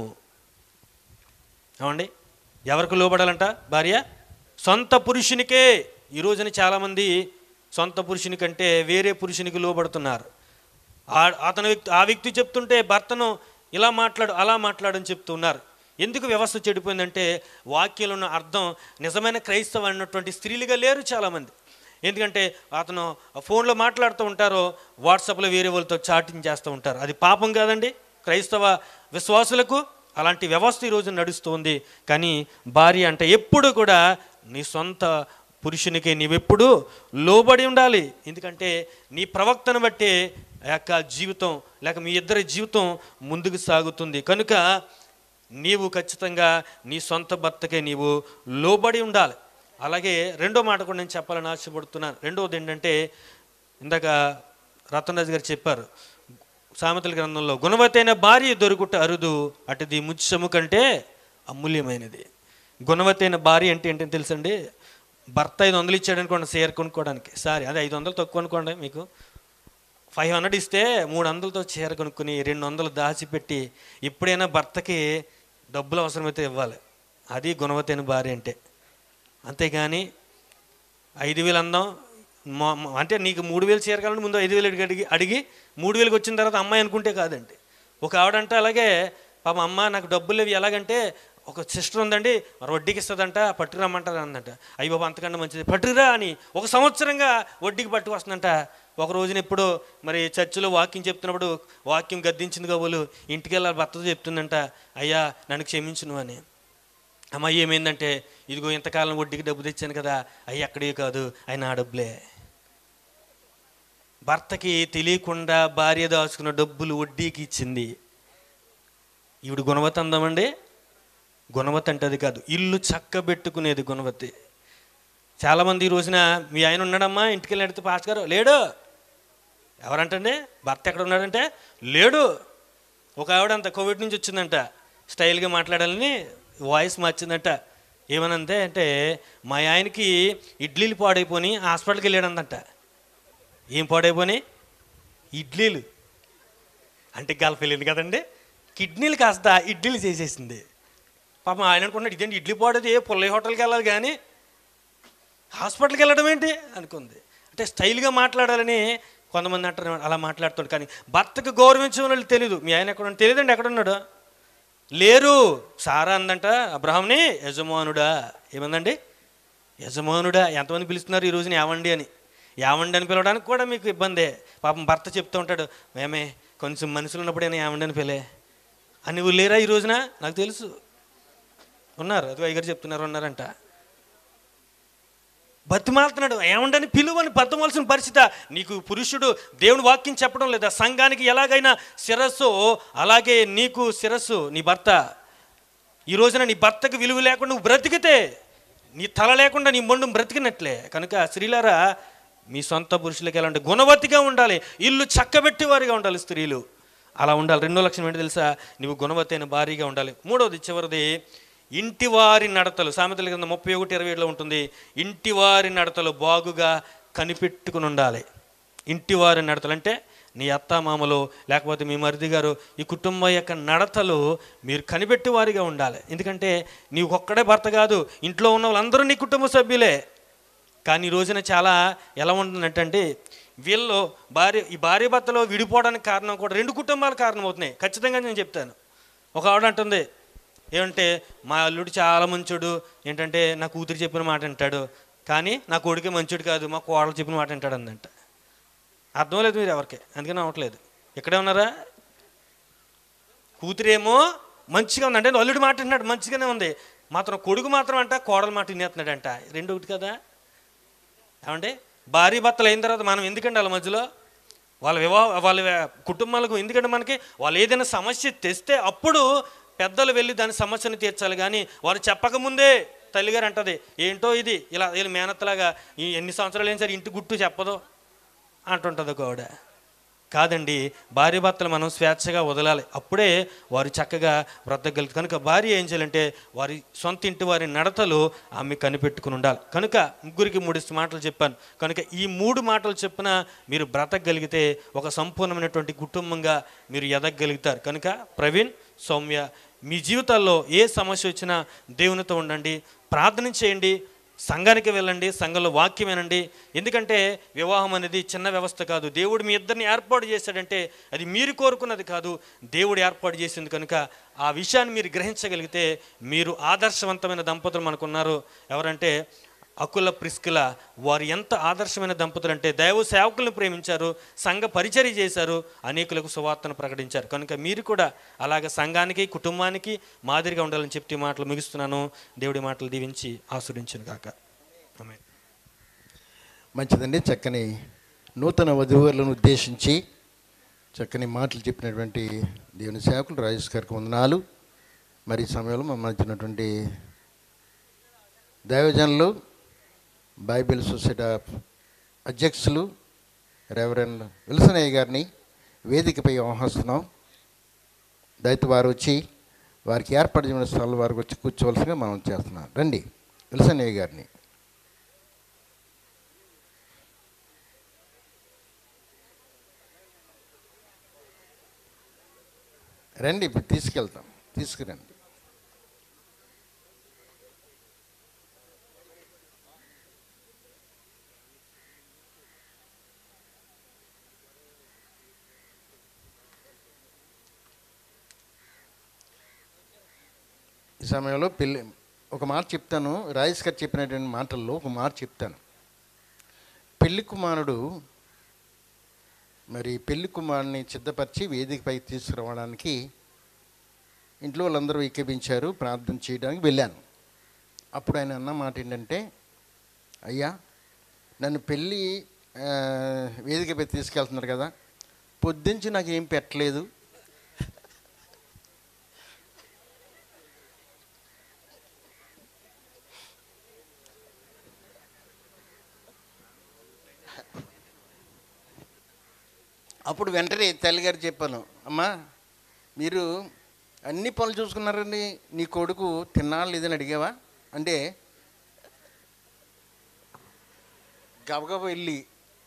ఏమండి ఎవరికి లోబడాలంట? భార్య సొంత పురుషునికే. ఈ రోజున చాలామంది సొంత పురుషుని కంటే వేరే పురుషునికి లోబడుతున్నారు. అతను వ్యక్తి ఆ వ్యక్తి చెప్తుంటే భర్తను ఇలా మాట్లాడు అలా మాట్లాడని చెప్తున్నారు. ఎందుకు వ్యవస్థ చెడిపోయిందంటే వాక్యంలో ఉన్న అర్థం నిజమైన క్రైస్తవ అన్నటువంటి స్త్రీలుగా లేరు చాలామంది. ఎందుకంటే అతను ఫోన్లో మాట్లాడుతూ ఉంటారో వాట్సాప్లో వేరే వాళ్ళతో చాటింగ్ చేస్తూ ఉంటారు. అది పాపం కాదండి క్రైస్తవ విశ్వాసులకు? అలాంటి వ్యవస్థ ఈరోజు నడుస్తుంది. కానీ భార్య అంటే ఎప్పుడు కూడా నీ సొంత పురుషునికి నీవెప్పుడు లోబడి ఉండాలి. ఎందుకంటే నీ ప్రవక్తను బట్టే ఆ యొక్క జీవితం లేక మీ ఇద్దరి జీవితం ముందుకు సాగుతుంది. కనుక నీవు ఖచ్చితంగా నీ సొంత భర్తకే నీవు లోబడి ఉండాలి. అలాగే రెండో మాట కూడా నేను చెప్పాలని ఆశపడుతున్నాను. రెండవది ఏంటంటే ఇందాక రతన్ రాజు గారు చెప్పారు, సామెతల గ్రంథంలో గుణవతైన భార్య దొరుకుట అరుదు, అటుది ముత్యము కంటే అమూల్యమైనది. గుణవతైన భార్య అంటే ఏంటని తెలుసండి? భర్త ఐదు వందలు ఇచ్చాడు అనుకోండి చీర కొనుక్కోవడానికి, సారీ అదే ఐదు వందలు తక్కువ అనుకోండి, మీకు ఫైవ్ హండ్రెడ్ ఇస్తే మూడు వందలతో చీర కొనుక్కొని రెండు వందలు దాచిపెట్టి ఎప్పుడైనా భర్తకి డబ్బులు అవసరమైతే ఇవ్వాలి. అది గుణవతైన భార్య అంటే. అంతేగాని ఐదు వేలు అందాం అంటే నీకు మూడు వేలు చీర కావాలంటే ముందు ఐదు వేలు అడిగి అడిగి మూడు వేలకు వచ్చిన తర్వాత అమ్మాయి అనుకుంటే కాదండి. ఒక ఆవిడంట అలాగే పాపం, అమ్మ నాకు డబ్బులు లేవు ఎలాగంటే ఒక సిస్టర్ ఉందండి వడ్డీకి ఇస్తుందంట, పట్టుకురమ్మంటారు అందంట. అయ్యి బాబు అంతకన్నా మంచిది పట్టుకురా అని ఒక సంవత్సరంగా వడ్డీకి పట్టుకు వస్తుందంట. ఒక రోజున ఎప్పుడు మరి చర్చిలో వాక్యం చెప్తున్నప్పుడు వాక్యం గద్దించింది కాబోలు ఇంటికి వెళ్ళాలి భర్తతో చెప్తుందంట, అయ్యా నన్ను క్షమించును అని. అమ్మ ఏమైందంటే, ఇదిగో ఇంతకాలం వడ్డీకి డబ్బు తెచ్చాను కదా, అయ్యి అక్కడే కాదు ఆయన ఆ డబ్బులే. భర్తకి తెలియకుండా భార్య దాచుకున్న డబ్బులు వడ్డీకి ఇచ్చింది. ఈవిడ గుణవతి అందామండి? గుణవతి అంటే అది కాదు, ఇల్లు చక్కబెట్టుకునేది గుణవతి. చాలామంది ఈ రోజున మీ ఆయన ఉన్నాడమ్మా ఇంటికి వెళ్ళి అడిగితే పాస్టర్ గారు లేడు, ఎవరంటండి భర్త ఎక్కడ ఉన్నాడంటే లేడు. ఒక ఆవిడ అంత కోవిడ్ నుంచి వచ్చిందంట, స్టైల్గా మాట్లాడాలని వాయిస్ మార్చిందంట. ఏమనంటే అంటే మా ఆయనకి ఇడ్లీలు పాడైపోయి హాస్పిటల్కి వెళ్ళాడందంట. ఏం పాడైపోయి? ఇడ్లీలు అంటే గల్ఫ్ వెళ్ళింది కదండి, కిడ్నీలు కాస్త ఇడ్లీలు చేసేసింది. పాపం ఆయన అనుకున్నాడు ఇదేంటి ఇడ్లీ పాడేది, ఏ పుల్లయ్య హోటల్కి వెళ్ళాలి కానీ హాస్పిటల్కి వెళ్ళడం ఏంటి అనుకుంది. అంటే స్టైల్గా మాట్లాడాలని కొంతమంది అంటారు, అలా మాట్లాడుతాడు. కానీ భర్తకు గౌరవించే వాళ్ళు తెలీదు. మీ ఆయన ఎక్కడ తెలియదండి, ఎక్కడున్నాడు లేరు. సారా అందంట అబ్రహాంని యజమానుడా, ఏమందండి యజమానుడా. ఎంతమంది పిలుస్తున్నారు ఈ రోజున ఏవండి అని, ఏవండి అని పిలవడానికి కూడా మీకు ఇబ్బందే. పాపం భర్త చెప్తూ ఉంటాడు, మేమే కొంచెం మనుషులు ఉన్నప్పుడు అయినా ఏవండి అని పిలే అని. నువ్వు లేరా ఈ రోజున? నాకు తెలుసు ఉన్నారు, అది వైగారు చెప్తున్నారు ఉన్నారంట. బతిమాలుతున్నాడు, ఏమండని పిలువని బతమాల్సిన పరిస్థితి. నీకు పురుషుడు దేవుని వాక్యం చెప్పడం లేదా? సంఘానికి ఎలాగైనా శిరస్సు అలాగే నీకు శిరస్సు నీ భర్త. ఈ రోజున నీ భర్తకు విలువ లేకుండా నువ్వు బ్రతికితే నీ తల లేకుండా నీ మొండు బ్రతికినట్లే. కనుక స్త్రీలారా మీ సొంత పురుషులకి ఎలా ఉంటే గుణవతిగా ఉండాలి, ఇల్లు చక్కబెట్టి వారిగా ఉండాలి స్త్రీలు, అలా ఉండాలి. రెండో లక్షణం ఏంటి తెలుసా? నువ్వు గుణవతి అయిన భారీగా ఉండాలి. మూడవది చివరిది ఇంటివారి నడతలు. సామెతల కింద ముప్పై ఒకటి ఇరవై ఏడులో ఉంటుంది, ఇంటివారి నడతలు బాగుగా కనిపెట్టుకుని ఉండాలి. ఇంటివారి నడతలు అంటే నీ అత్తామామలు లేకపోతే మీ మరిది గారు ఈ కుటుంబం యొక్క నడతలు మీరు కనిపెట్టి వారిగా ఉండాలి. ఎందుకంటే నీవు ఒక్కడే భర్త కాదు, ఇంట్లో ఉన్న వాళ్ళందరూ నీ కుటుంబ సభ్యులే. కానీ ఈ రోజున చాలా ఎలా ఉంటుందంటే వీళ్ళు భార్య ఈ భార్య భర్తలో విడిపోవడానికి కారణం కూడా రెండు కుటుంబాలు కారణమవుతున్నాయి. ఖచ్చితంగా నేను చెప్తాను. ఒక ఆవిడ అంటుంది ఏమంటే మా అల్లుడు చాలా మంచోడు, ఏంటంటే నా కూతురు చెప్పిన మాట అంటాడు, కానీ నా కొడుకే మంచోడు కాదు, మా కోడలు చెప్పిన మాట అంటాడు అందంట. అర్థం లేదు మీరు ఎవరికి, అందుకని అవ్వట్లేదు. ఇక్కడే ఉన్నారా? కూతురేమో మంచిగా ఉందంటే అల్లుడు మాట వింటున్నాడు, మంచిగానే ఉంది, మాత్రం కొడుకు మాత్రం అంట కోడల మాట వినేస్తున్నాడంట. రెండు ఒకటి కదా ఏమంటే? భార్య భర్తలు అయిన తర్వాత మనం ఎందుకంటే వాళ్ళ మధ్యలో వాళ్ళ వివాహ వాళ్ళ కుటుంబాలకు ఎందుకంటే మనకి వాళ్ళు ఏదైనా సమస్య తెస్తే అప్పుడు పెద్దలు వెళ్ళి దాని సమస్యను తీర్చాలి. కానీ వారు చెప్పకముందే తల్లిగారు అంటది ఏంటో ఇది ఇలా వీళ్ళు మేనత్తలాగా ఈ ఎన్ని సంవత్సరాలు ఏం సరే ఇంటి గుట్టు చెప్పదు అంటుంటుంది ఒక ఆవిడ. కాదండి, భార్య భర్తలు మనం స్వేచ్ఛగా వదలాలి, అప్పుడే వారు చక్కగా బ్రతకగలుగుతారు. కనుక భార్య ఏం చేయాలంటే వారి సొంత ఇంటి వారి నడతలు ఆమె కనిపెట్టుకుని ఉండాలి. కనుక ముగ్గురికి మూడు మాటలు చెప్పాను. కనుక ఈ మూడు మాటలు చెప్పిన మీరు బ్రతకగలిగితే ఒక సంపూర్ణమైనటువంటి కుటుంబంగా మీరు ఎదగగలుగుతారు. కనుక ప్రవీణ్, సౌమ్య, మీ జీవితాల్లో ఏ సమస్య వచ్చినా దేవునితో ఉండండి, ప్రార్థన చేయండి, సంఘానికి వెళ్ళండి, సంఘంలో వాక్యం వినండి. ఎందుకంటే వివాహం అనేది చిన్న వ్యవస్థ కాదు. దేవుడు మీ ఇద్దరిని ఏర్పాటు చేశాడంటే అది మీరు కోరుకున్నది కాదు, దేవుడు ఏర్పాటు చేసింది. కనుక ఆ విషయాన్ని మీరు గ్రహించగలిగితే మీరు ఆదర్శవంతమైన దంపతులు మనకున్నారు. ఎవరంటే అకుల ప్రిస్కిల, వారు ఎంత ఆదర్శమైన దంపతులు అంటే దైవ సేవకులను ప్రేమించారు, సంఘ పరిచర్య చేశారు, అనేకులకు సువార్తను ప్రకటించారు. కనుక మీరు కూడా అలాగ సంఘానికి కుటుంబానికి మాదిరిగా ఉండాలని చెప్పి మాటలు ముగిస్తున్నాను. దేవుడి మాటలు దీవించి ఆస్వాదించును గాక. ఆమేన్. మంచిదండి. చక్కని నూతన వధువులను ఉద్దేశించి చక్కని మాటలు చెప్పినటువంటి దేవుని సేవకులు రాజేష్ గారికి వందనాలు. మరి ఈ సమయంలో మనం ఇచ్చినటువంటి దైవజనులు బైబిల్ సొసైటీ ఆఫ్ అధ్యక్షులు రెవరెండ్ విల్సన్ అయ్య గారిని వేదికపై ఆహ్వానిస్తున్నాం. దయతో వారు వచ్చి వారికి ఏర్పాటు చేసిన స్థలాలు వారికి వచ్చి కూర్చోవలసిగా మనం చేస్తున్నాం. రండి విల్సనయ్య గారిని. రండి, ఇప్పుడు తీసుకెళ్తాం, తీసుకురండి. ఈ సమయంలో పెళ్ళి ఒక మాట చెప్తాను. రాజేష్ గారు చెప్పినటువంటి మాటల్లో ఒక మాట చెప్తాను. పెళ్లి కుమారుడు మరి పెళ్లి కుమారుని సిద్ధపరిచి వేదికపై తీసుకురావడానికి ఇంట్లో వాళ్ళందరూ ఏకీభించారు. ప్రార్థన చేయడానికి వెళ్ళాను. అప్పుడు ఆయన అన్న మాట ఏంటంటే, అయ్యా నన్ను పెళ్ళి వేదికపై తీసుకెళ్తున్నారు కదా, పొద్దుంచి నాకు ఏం పెట్టలేదు, అప్పుడు వెంటనే తల్లిగారు చెప్పాను, అమ్మా మీరు అన్ని పనులు చూసుకున్నారండి, నీ కొడుకు తిన్నాళ్ళు లేదని అడిగావా అంటే గబగబ వెళ్ళి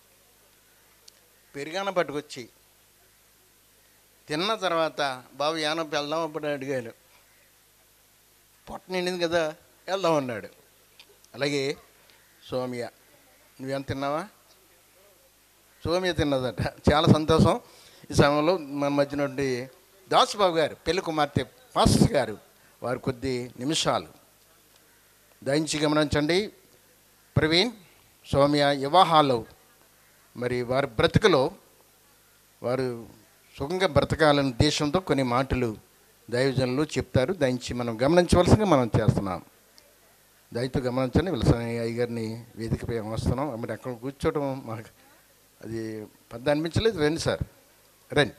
పెరుగాన పట్టుకొచ్చి తిన్న తర్వాత బాబు యానం వెళ్దాం అప్పుడు అడిగాడు. పొట్ట నిండింది కదా వెళ్దాం అన్నాడు. అలాగే సోమ్య నువ్వేం తిన్నావా? సోమ్య తిన్నదట. చాలా సంతోషం. ఈ సమయంలో మన మధ్య నుండి దాసుబాబు గారు పెళ్లి కుమార్తె పాస్టర్ గారు వారు కొద్ది నిమిషాలు దయించి గమనించండి. ప్రవీణ్ సౌమ్య వివాహాలు మరి వారి బ్రతుకులో వారు సుఖంగా బ్రతకాలనే ఉద్దేశంతో కొన్ని మాటలు దైవజనులు చెప్తారు. దయించి మనం గమనించవలసిందిగా మనం చేస్తున్నాం. దయతో గమనించండి. విల్సనయ్య గారిని వేదికపై వస్తున్నాం. మరి అక్కడ కూర్చోవడం మాకు అది పెద్ద అనిపించలేదు. రండి సార్, రండి.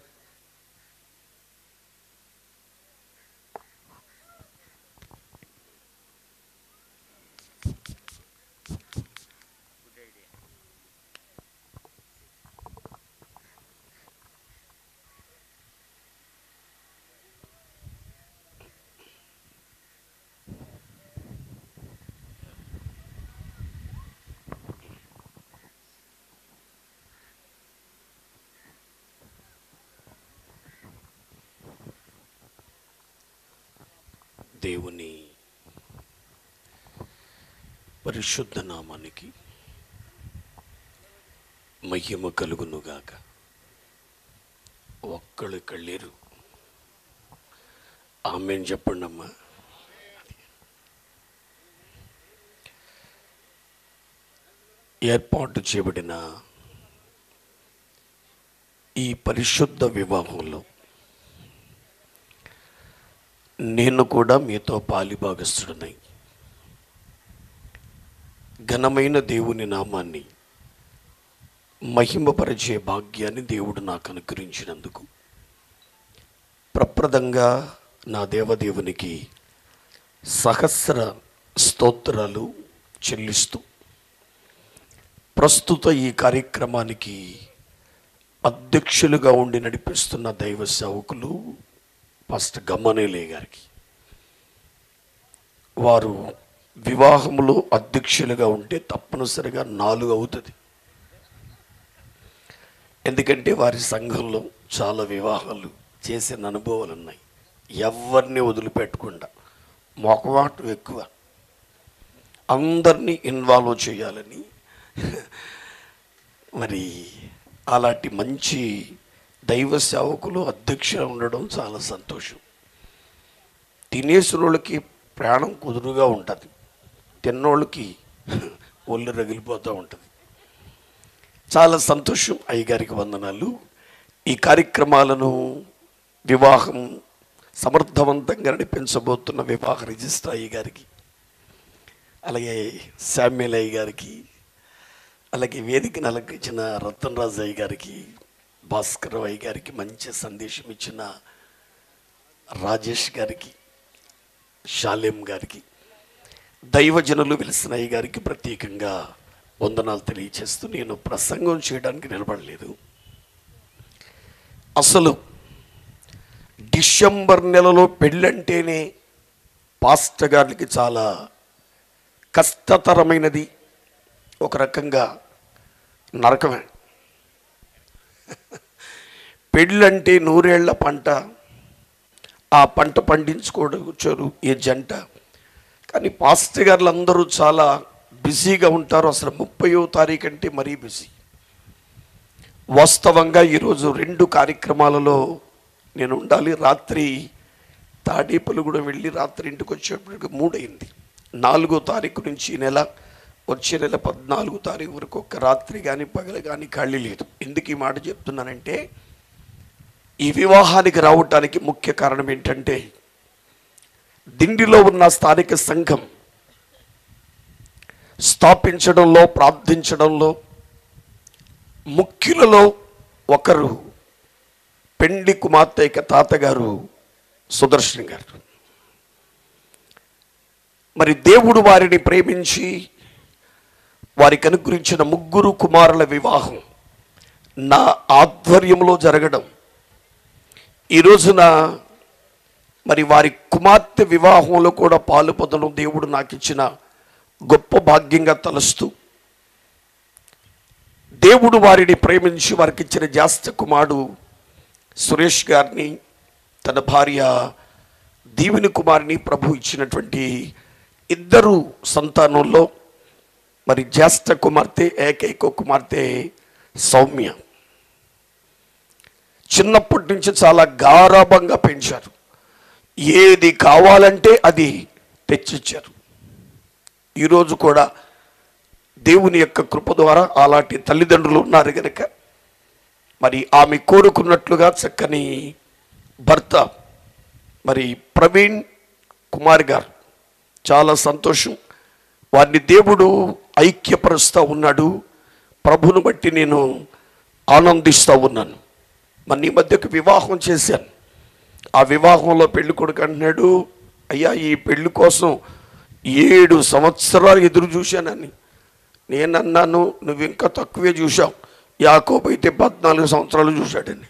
దేవుని పరిశుద్ధ నామానికి మహిమ కలుగునుగాక. ఒక్కళ్ళు ఇక్కడ లేరు. ఆమేన్ చెప్పండి అమ్మా. ఏర్పాటు చేయబడిన ఈ పరిశుద్ధ వివాహంలో నేను కూడా మీతో పాలిభాగస్తుడనై ఘనమైన దేవుని నామాన్ని మహిమపరిచే భాగ్యాన్ని దేవుడు నాకు అనుగ్రహించినందుకు ప్రప్రదంగా నా దేవదేవునికి సహస్ర స్తోత్రాలు చెల్లిస్తూ ప్రస్తుత ఈ కార్యక్రమానికి అధ్యక్షులుగా ఉండి నడిపిస్తున్న దైవ సేవకులు పాస్టర్ గమ్మనేలే గారికి, వారు వివాహంలో అధ్యక్షులుగా ఉంటే తప్పనిసరిగా నాలుగు అవుతుంది. ఎందుకంటే వారి సంఘంలో చాలా వివాహాలు చేసిన అనుభవాలు ఉన్నాయి. ఎవరిని వదిలిపెట్టకుండా మొకవాటు ఎక్కువ, అందరినీ ఇన్వాల్వ్ చేయాలని మరి అలాంటి మంచి దైవ సేవకులు అధ్యక్షులు ఉండడం చాలా సంతోషం. తినేసినోళ్ళకి ప్రాణం కుదురుగా ఉంటుంది, తిన్నోళ్ళకి ఒళ్ళు రగిలిపోతూ ఉంటుంది. చాలా సంతోషం. అయ్యగారికి వందనాలు. ఈ కార్యక్రమాలను వివాహం సమర్థవంతంగా నడిపించబోతున్న వివాహ రిజిస్టర్ అయ్య గారికి, అలాగే శామ్యుల్ అయ్య గారికి, అలాగే వేదికను అలంకరించిన రతన్ రాజు అయ్య గారికి, భాస్కర్ అయ్య గారికి, మంచి సందేశం ఇచ్చిన రాజేష్ గారికి, షాలేం గారికి, దైవజనులు విల్సనయ్య గారికి ప్రత్యేకంగా వందనాలు తెలియచేస్తూ నేను ప్రసంగం చేయడానికి నిలబడలేదు. అసలు డిసెంబర్ నెలలో పెళ్ళంటేనే పాస్టర్ గారికి చాలా కష్టతరమైనది, ఒక రకంగా నరకమే. పెళ్ళంటే నూరేళ్ల పంట, ఆ పంట పండించుకోవచ్చు ఈ జంట. కానీ పాస్టర్ గారులు అందరూ చాలా బిజీగా ఉంటారు. అసలు ముప్పయో తారీఖు అంటే మరీ బిజీ. వాస్తవంగా ఈరోజు రెండు కార్యక్రమాలలో నేను ఉండాలి. రాత్రి తాడేపల్లిగూడెం వెళ్ళి రాత్రి ఇంటికి వచ్చేప్పటికి మూడైంది. నాలుగో తారీఖు నుంచి నెల వచ్చే నెల పద్నాలుగో తారీఖు వరకు ఒక్క రాత్రి కానీ పగలు కానీ ఖాళీ లేదు. ఎందుకు ఈ మాట చెప్తున్నానంటే, ఈ వివాహానికి రావటానికి ముఖ్య కారణం ఏంటంటే, దిండిలో ఉన్న స్థానిక సంఘం స్థాపించడంలో, ప్రార్థించడంలో ముఖ్యులలో ఒకరు పెండి కుమార్తె యొక్క తాతగారు సుదర్శన్ గారు. మరి దేవుడు వారిని ప్రేమించి వారికి అనుగ్రహించిన ముగ్గురు కుమారుల వివాహం నా ఆధ్వర్యంలో జరగడం, ఈ రోజున మరి వారి కుమార్తె వివాహంలో కూడా పాలు పొందడం దేవుడు నాకు ఇచ్చిన గొప్ప భాగ్యంగా తలుస్తూ, దేవుడు వారిని ప్రేమించి వారికి ఇచ్చిన జ్యేష్ఠ కుమారుడు సురేష్ గారిని, తన భార్య దీవెని కుమారిని ప్రభు ఇచ్చినటువంటి ఇద్దరు సంతానంలో మరి జ్యేష్ఠ కుమార్తె ఏకైక కుమార్తె సౌమ్య. చిన్నప్పటి నుంచి చాలా గారాభంగా పెంచారు. ఏది కావాలంటే అది తెచ్చిచ్చారు. ఈరోజు కూడా దేవుని యొక్క కృప ద్వారా అలాంటి తల్లిదండ్రులు ఉన్నారు కనుక మరి ఆమె కోరుకున్నట్లుగా చక్కని భర్త మరి ప్రవీణ్ కుమార్ గారు, చాలా సంతోషం. వారిని దేవుడు ఐక్యపరుస్తూ ఉన్నాడు. ప్రభును బట్టి నేను ఆనందిస్తూ ఉన్నాను. మరి ఈ మధ్యకు వివాహం చేశాను. ఆ వివాహంలో పెళ్లి కొడుకు అంటున్నాడు, అయ్యా ఈ పెళ్లి కోసం ఏడు సంవత్సరాలు ఎదురు చూశానని. నేనన్నాను, నువ్వు ఇంకా తక్కువే చూసావు, యాకోబు అయితే పద్నాలుగు సంవత్సరాలు చూశాడని.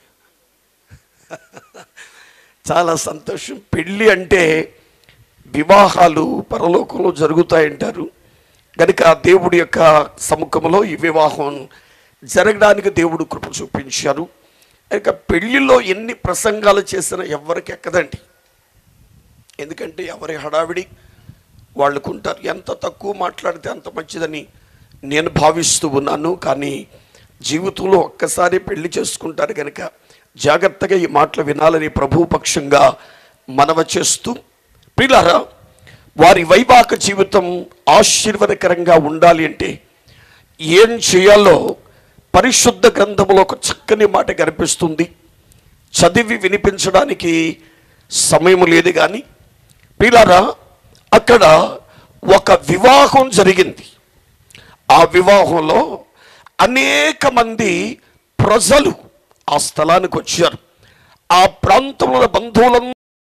చాలా సంతోషం. పెళ్ళి అంటే వివాహాలు పరలోకంలో జరుగుతాయంటారు కనుక దేవుడి యొక్క సముఖంలో ఈ వివాహం జరగడానికి దేవుడు కృప చూపించారు. కనుక పెళ్లిలో ఎన్ని ప్రసంగాలు చేసినా ఎవరికి ఎక్కదండి. ఎందుకంటే ఎవరి హడావిడి వాళ్ళకుంటారు. ఎంత తక్కువ మాట్లాడితే అంత మంచిదని నేను భావిస్తూ ఉన్నాను. కానీ జీవితంలో ఒక్కసారి పెళ్లి చేసుకుంటారు కనుక జాగ్రత్తగా ఈ మాటలు వినాలని ప్రభు పక్షంగా మనవ చేస్తూ, ప్రియులారా, వారి వైవాహిక జీవితం ఆశీర్వాదకరంగా ఉండాలి అంటే ఏం చేయాలో పరిశుద్ధ గ్రంథంలో ఒక చక్కని మాట కనిపిస్తుంది. చదివి వినిపించడానికి సమయం లేదు కానీ ప్రియులారా, అక్కడ ఒక వివాహం జరిగింది. ఆ వివాహంలో అనేక మంది ప్రజలు ఆ స్థలానికి వచ్చారు. ఆ ప్రాంతంలో బంధువులంతా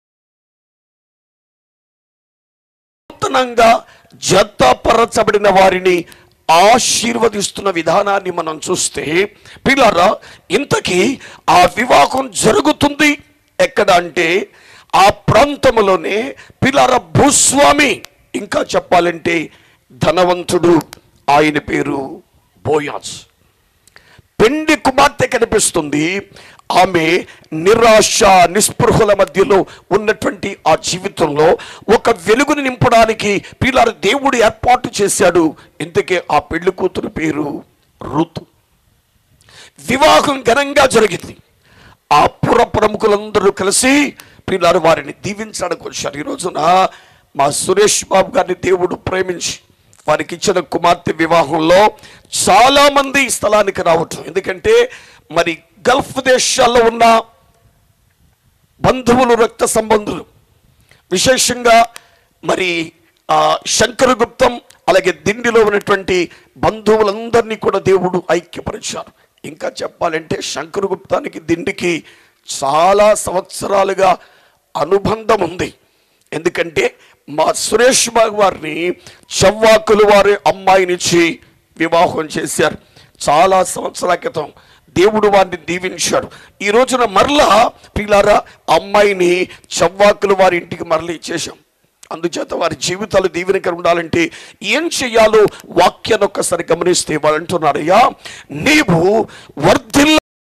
నూతనంగా జతపరచబడిన వారిని ఆశీర్వదిస్తున్న విధానాన్ని మనం చూస్తే, పిల్లరా, ఇంతకీ ఆ వివాహం జరుగుతుంది ఎక్కడ అంటే ఆ ప్రాంతంలోనే. పిల్లర భూస్వామి, ఇంకా చెప్పాలంటే ధనవంతుడు, ఆయన పేరు బోయాజ్. పెండి కుమార్తె కనిపిస్తుంది. ఆమె నిరాశ నిస్పృహల మధ్యలో ఉన్నటువంటి ఆ జీవితంలో ఒక వెలుగుని నింపడానికి పిల్లల దేవుడు ఏర్పాటు చేశాడు. ఇంతకే ఆ పెళ్లి కూతురు పేరు రూతు. వివాహం ఘనంగా జరిగింది. ఆ పుర ప్రముఖులందరూ కలిసి పిల్లలు వారిని దీవించడానికి వచ్చారు. ఈ రోజున మా సురేష్ బాబు గారిని దేవుడు ప్రేమించి వారికి ఇచ్చిన కుమార్తె వివాహంలో చాలా మంది ఈ స్థలానికి రావటం. ఎందుకంటే మరి గల్ఫ్ దేశాల్లో ఉన్న బంధువులు, రక్త సంబంధులు, విశేషంగా మరి శంకరగుప్తం అలాగే దిండిలో ఉన్నటువంటి బంధువులందరినీ కూడా దేవుడు ఐక్యపరిచారు. ఇంకా చెప్పాలంటే శంకరగుప్తానికి దిండికి చాలా సంవత్సరాలుగా అనుబంధం ఉంది. ఎందుకంటే మా సురేష్ బాబు వారిని చవ్వాకులు వారి అమ్మాయినిచ్చి వివాహం చేశారు. చాలా సంవత్సరాల క్రితం దేవుడు వారిని దీవించాడు. ఈ రోజున మరలా పిల్లారా అమ్మాయిని చవ్వాకులు వారి ఇంటికి మరలి ఇచ్చేశాం. అందుచేత వారి జీవితాలు దీవెనకరంగా ఉండాలంటే ఏం చెయ్యాలో వాక్యాన్ని ఒక్కసారి గమనిస్తే వాళ్ళు అంటున్నారయ్యా, నీవు వర్ధిల్ల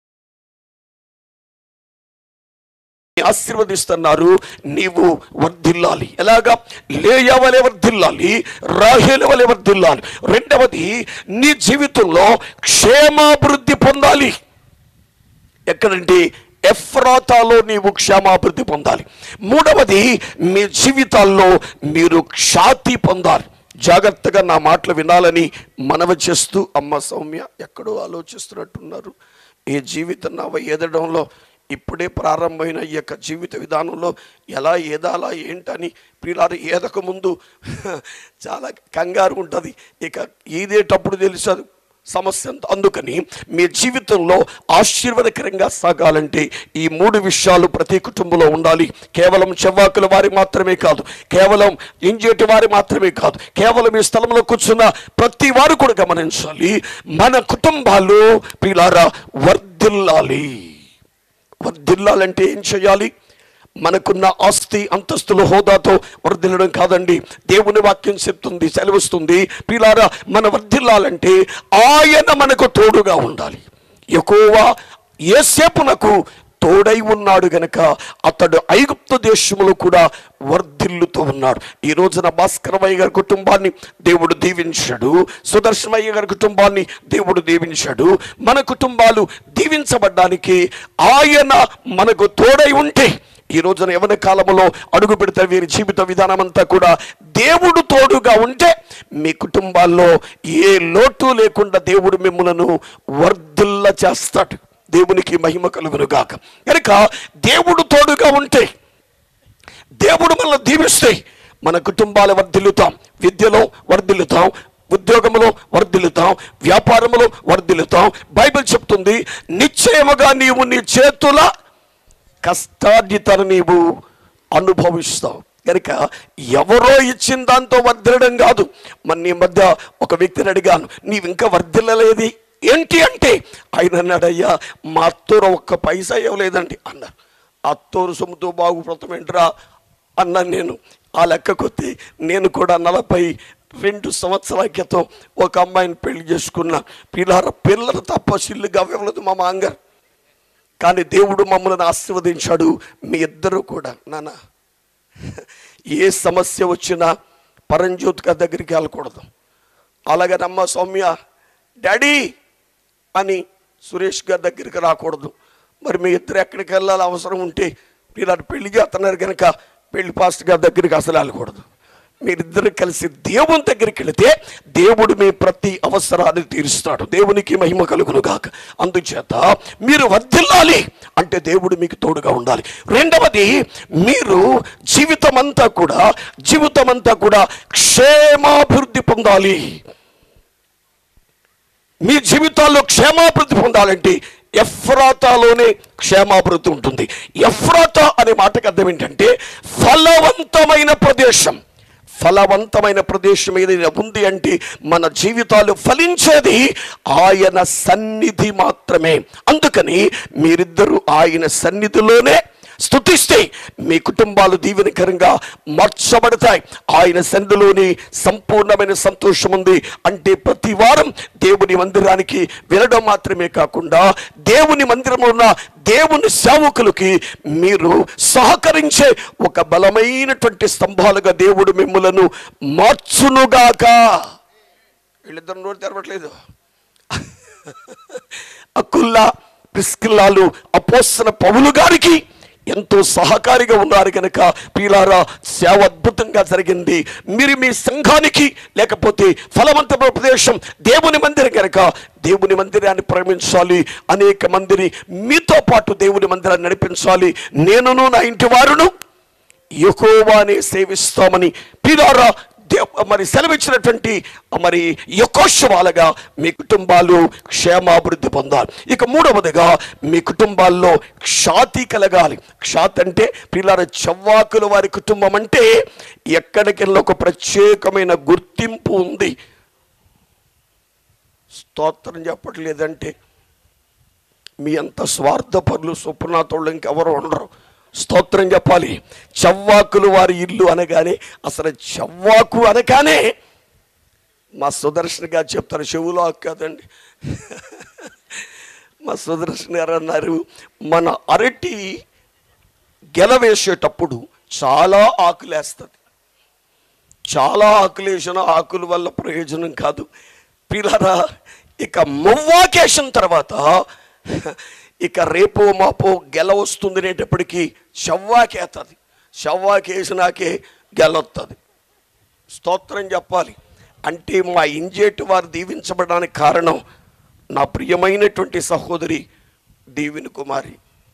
ఆశీర్వదిస్తున్నారు, నీవు వర్ధిల్లాలి. ఎలాగా? లేయా వలె వర్ధిల్లాలి, రాహేలు వలె వర్ధిల్లాలి. రెండవది, నీ జీవితంలో క్షేమాభివృద్ధి పొందాలి. ఎక్కడంటే ఎఫ్రాతాలో నీవు క్షేమాభివృద్ధి పొందాలి. మూడవది, మీ జీవితాల్లో మీరు ఖ్యాతి పొందాలి. జాగ్రత్తగా నా మాటలు వినాలని మనవి చేస్తూ, అమ్మ సౌమ్య ఎక్కడో ఆలోచిస్తున్నట్టున్నారు. ఈ జీవితం నవ ఎదడంలో ఇప్పుడే ప్రారంభమైన ఈ యొక్క జీవిత విధానంలో ఎలా ఏదాలా ఏంటని ప్రియులారా ఏదక ముందు చాలా కంగారు ఉంటుంది. ఇక ఈదేటప్పుడు తెలుసు సమస్య అంత. అందుకని మీ జీవితంలో ఆశీర్వాదకరంగా సాగాలంటే ఈ మూడు విషయాలు ప్రతి కుటుంబంలో ఉండాలి. కేవలం చెవ్వాకుల వారి మాత్రమే కాదు, కేవలం ఇంజేటి వారి మాత్రమే కాదు, కేవలం ఈ స్థలంలో కూర్చున్న ప్రతి వారు కూడా గమనించాలి. మన కుటుంబాలు ప్రియులారా వర్ధిల్లాలి. వర్ధిల్లాలంటే ఏం చేయాలి? మనకున్న ఆస్తి అంతస్తుల హోదాతో వర్ధిల్లడం కాదండి. దేవుని వాక్యం చెప్తుంది, సెలవుస్తుంది ప్రియులారా, మన వర్ధిల్లాలంటే ఆయన మనకు తోడుగా ఉండాలి. యెహోవా యోసేపునకు తోడై ఉన్నాడు గనక అతడు ఐగుప్తు దేశములో కూడా వర్ధిల్లుతూ ఉన్నాడు. ఈ రోజున భాస్కరమయ్య గారి కుటుంబాన్ని దేవుడు దీవించాడు, సుదర్శనమయ్య గారి కుటుంబాన్ని దేవుడు దీవించాడు. మన కుటుంబాలు దీవించబడ్డానికి ఆయన మనకు తోడై ఉంటే ఈ రోజున యవన కాలంలో అడుగు పెడితే వీరి జీవిత విధానం అంతా కూడా దేవుడు తోడుగా ఉంటే మీ కుటుంబాల్లో ఏ లోటు లేకుండా దేవుడు మిమ్మలను వర్ధిల్ల చేస్తాడు. దేవునికి మహిమ కలుగును గాక. కనుక దేవుడు తోడుగా ఉంటే, దేవుడు మనల్ని దీవిస్తే మన కుటుంబాలు వర్ధిల్లుతాం. విద్యలో వర్ధిల్లుతాం, ఉద్యోగంలో వర్ధిల్లుతాం, వ్యాపారంలో వర్ధిల్లుతాం. బైబిల్ చెప్తుంది, నిశ్చయముగా నీవు నీ చేతుల కష్టార్జితను నీవు అనుభవిస్తావు. కనుక ఎవరో ఇచ్చిన దాంతో వర్ధిల్లడం కాదు. మన నీ మధ్య ఒక వ్యక్తిని అడిగాను, నీవు ఇంకా వర్ధిల్లలేది ఏంటి అంటే ఆయన అన్నాడయ్యా, మా అత్తూరు ఒక్క పైసా ఇవ్వలేదండి అన్నారు. అత్తూరు సొమ్ముతో బాగుపడతామేంట్రా అన్నాను నేను. ఆ లెక్క కొద్ది నేను కూడా నలభై రెండు సంవత్సరాల క్రితం ఒక అమ్మాయిని పెళ్లి చేసుకున్నా. పిల్లల పిల్లలు తప్ప సిల్లుగా ఇవ్వలేదు మా మాంగారు. కానీ దేవుడు మమ్మల్ని ఆశీర్వదించాడు. మీ ఇద్దరు కూడా నాన్న ఏ సమస్య వచ్చినా పరంజ్యోతి గారి దగ్గరికి వెళ్ళకూడదు. అలాగే అమ్మ సౌమ్య డాడీ అని సురేష్ గారి దగ్గరికి రాకూడదు. మరి మీ ఇద్దరు ఎక్కడికి వెళ్ళాలి అవసరం ఉంటే మీరు అటు పెళ్లి చేస్తున్నారు కనుక పెళ్లి పాస్టర్ గారి దగ్గరికి అసలు వెళ్ళకూడదు. మీరిద్దరు కలిసి దేవుని దగ్గరికి వెళితే దేవుడు మీ ప్రతి అవసరాన్ని తీరుస్తాడు. దేవునికి మహిమ కలుగును గాక. అందుచేత మీరు వర్ధిల్లాలి అంటే దేవుడు మీకు తోడుగా ఉండాలి. రెండవది, మీరు జీవితం అంతా కూడా జీవితం అంతా కూడా క్షేమాభివృద్ధి పొందాలి. మీ జీవితాల్లో క్షేమాభివృద్ధి పొందాలంటే ఎఫ్రాతాలోనే క్షేమాభివృద్ధి ఉంటుంది. ఎఫ్రాతా అనే మాటకు అర్థం ఏంటంటే ఫలవంతమైన ప్రదేశం. ఫలవంతమైన ప్రదేశం ఏదైనా ఉంది అంటే మన జీవితాలు ఫలించేది ఆయన సన్నిధి మాత్రమే. అందుకని మీరిద్దరూ ఆయన సన్నిధిలోనే స్తుతిస్తే మీ కుటుంబాలు దీవెనకరంగా మార్చబడతాయి. ఆయన సన్నిధిలోని సంపూర్ణమైన సంతోషం ఉంది. అంటే ప్రతి వారం దేవుని మందిరానికి వెళ్ళడం మాత్రమే కాకుండా దేవుని మందిరంలో ఉన్న దేవుని సేవకులకి మీరు సహకరించే ఒక బలమైనటువంటి స్తంభాలుగా దేవుడు మిమ్మలను మార్చునుగాక. వీళ్ళిద్దరు నోరు తెరవట్లేదు. అకుల్లా ప్రిస్కిల్లాలు అపోస్తల పౌలు గారికి ఎంతో సహకారిగా ఉన్నారు కనుక ప్రియులారా సేవ అద్భుతంగా జరిగింది. మీరు మీ సంఘానికి లేకపోతే ఫలవంతమైన ప్రదేశం దేవుని మందిరం కనుక దేవుని మందిరాన్ని ప్రేమించాలి. అనేక మందిని మీతో పాటు దేవుని మందిరాన్ని నడిపించాలి. నేనును నా ఇంటి వారును యెహోవానే సేవిస్తామని ప్రియులారా మరి సెలవిచ్చినటువంటి మరి యెహోషువలాగా మీ కుటుంబాలు క్షేమాభివృద్ధి పొందాలి. ఇక మూడవదిగా మీ కుటుంబాల్లో ఖ్యాతి కలగాలి. ఖ్యాతి అంటే పిల్లల చవ్వాకుల వారి కుటుంబం అంటే ఎక్కడికెళ్ళి ఒక ప్రత్యేకమైన గుర్తింపు ఉంది. స్తోత్రం చెప్పట్లేదంటే మీ అంత స్వార్థపరులు సుప్రనాథోళ్ళు ఇంకెవరు ఉండరు. స్తోత్రం చెప్పాలి. చవ్వాకులు వారి ఇల్లు అనగానే, అసలు చవ్వాకు అనగానే మా సుదర్శన్ గారు చెప్తారు, చెవులో కాదండి. మా సుదర్శన్ గారు అన్నారు, మన అరటి గెలవేసేటప్పుడు చాలా ఆకులేస్తుంది. చాలా ఆకులేసిన ఆకుల వల్ల ప్రయోజనం కాదు పిల్లరా. ఇక మువ్వాకేసిన తర్వాత ఇక రేపో మాపో గెల వస్తుంది అనేటప్పటికీ షవ్వాకేస్తుంది. షవ్వాకేసినాకే గెలొస్తుంది. స్తోత్రం చెప్పాలి. అంటే మా ఇంజేటి వారు దీవించబడడానికి కారణం నా ప్రియమైనటువంటి సహోదరి దీవిని కుమారి.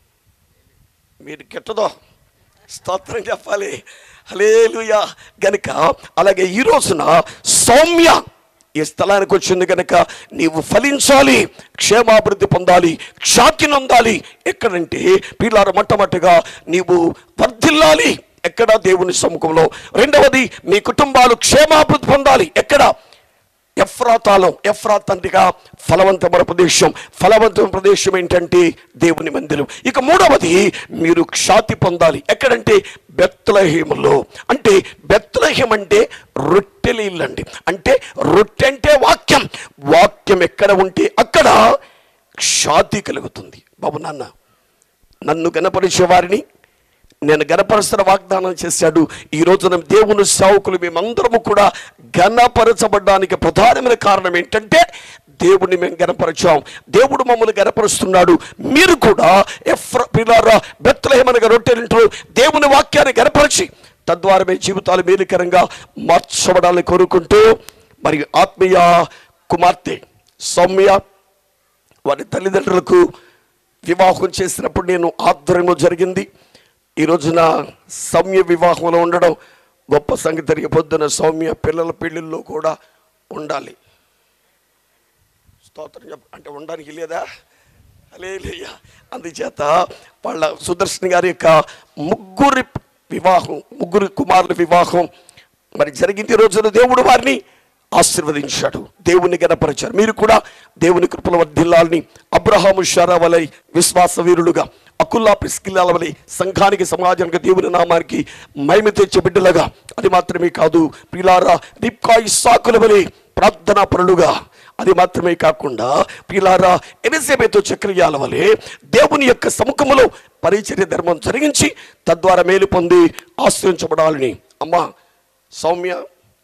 మీరు గిట్టదో స్తోత్రం చెప్పాలి. హల్లెలూయా. గనుక అలాగే ఈ రోజున సౌమ్య ఈ స్థలానికి వచ్చింది కనుక నీవు ఫలించాలి, క్షేమాభివృద్ధి పొందాలి, ఖ్యాతి నొందాలి. ఎక్కడంటే పిల్లార మొట్టమొదటిగా నీవు వర్ధిల్లాలి. ఎక్కడ? దేవుని సముఖంలో. రెండవది మీ కుటుంబాలు క్షేమాభివృద్ధి పొందాలి. ఎక్కడ? ఎఫ్రాతాలో. ఎఫ్రాత్ అంటేగా ఫలవంతమైన ప్రదేశం. ఫలవంతమైన ప్రదేశం ఏంటంటే దేవుని మందిరం. ఇక మూడవది మీరు ఖ్యాతి పొందాలి. ఎక్కడంటే బెత్లెహేములో. అంటే బెత్లెహేం అంటే రొట్టెల ఇల్లు అండి. అంటే రొట్టె అంటే వాక్యం. వాక్యం ఎక్కడ ఉంటే అక్కడ ఖ్యాతి కలుగుతుంది. బాబు నాన్న, నన్ను గణపరిచే వారిని నేను గణపరుస్తున్న వాగ్దానం చేశాడు. ఈ రోజున దేవుని సేవకులు మేమందరము కూడా గణపరచబడ్డానికి ప్రధానమైన కారణం ఏంటంటే దేవుడిని మేము గణపరచాం. దేవుడు మమ్మల్ని గణపరుస్తున్నాడు. మీరు కూడా ఎఫ్రా పిల్లారా బెత్లెహేం అనగా రొట్టెలు దేవుని వాక్యాన్ని గణపరిచి తద్వారా మీ జీవితాలు మేలుకరంగా మార్చబడాలని కోరుకుంటూ, మరి ఆత్మీయ కుమార్తె సౌమ్య వారి తల్లిదండ్రులకు వివాహం చేసినప్పుడు నేను ఆధ్వర్యంలో జరిగింది. ఈ రోజున సౌమ్య వివాహంలో ఉండడం గొప్ప సంగతి. రేపు పొద్దున సౌమ్య పిల్లల పెళ్ళిళ్ళలో కూడా ఉండాలి. స్తోత్రం చెప్ప అంటే ఉండడానికి లేదా? హల్లెలూయా. అందుచేత వాళ్ళ సుదర్శన్ గారి యొక్క ముగ్గురి వివాహం, ముగ్గురు కుమారుల వివాహం మరి జరిగింది. ఈ రోజున దేవుడు వారిని ఆశీర్వదించాడు, దేవుని గణపరిచారు. మీరు కూడా దేవుని కృపల వర్ధిల్లాలని అబ్రహాము షారా వలె విశ్వాస వీరులుగా, అకుల్లా ప్రిస్కిల్లాల వలె సంఘానికి సమాజానికి దేవుని నామానికి మహిమ తెచ్చే బిడ్డలుగా, అది మాత్రమే కాదు ప్రియులారా రిబ్కా ఇస్సాకుల వలె ప్రార్థనా పరులుగా, అది మాత్రమే కాకుండా ప్రియులారా ఎలిజబెతు చక్రియాల వలె దేవుని యొక్క సముఖములో పరిచర్య ధర్మం జరిగించి తద్వారా మేలు పొంది ఆశ్రయించబడాలని. అమ్మా సౌమ్య,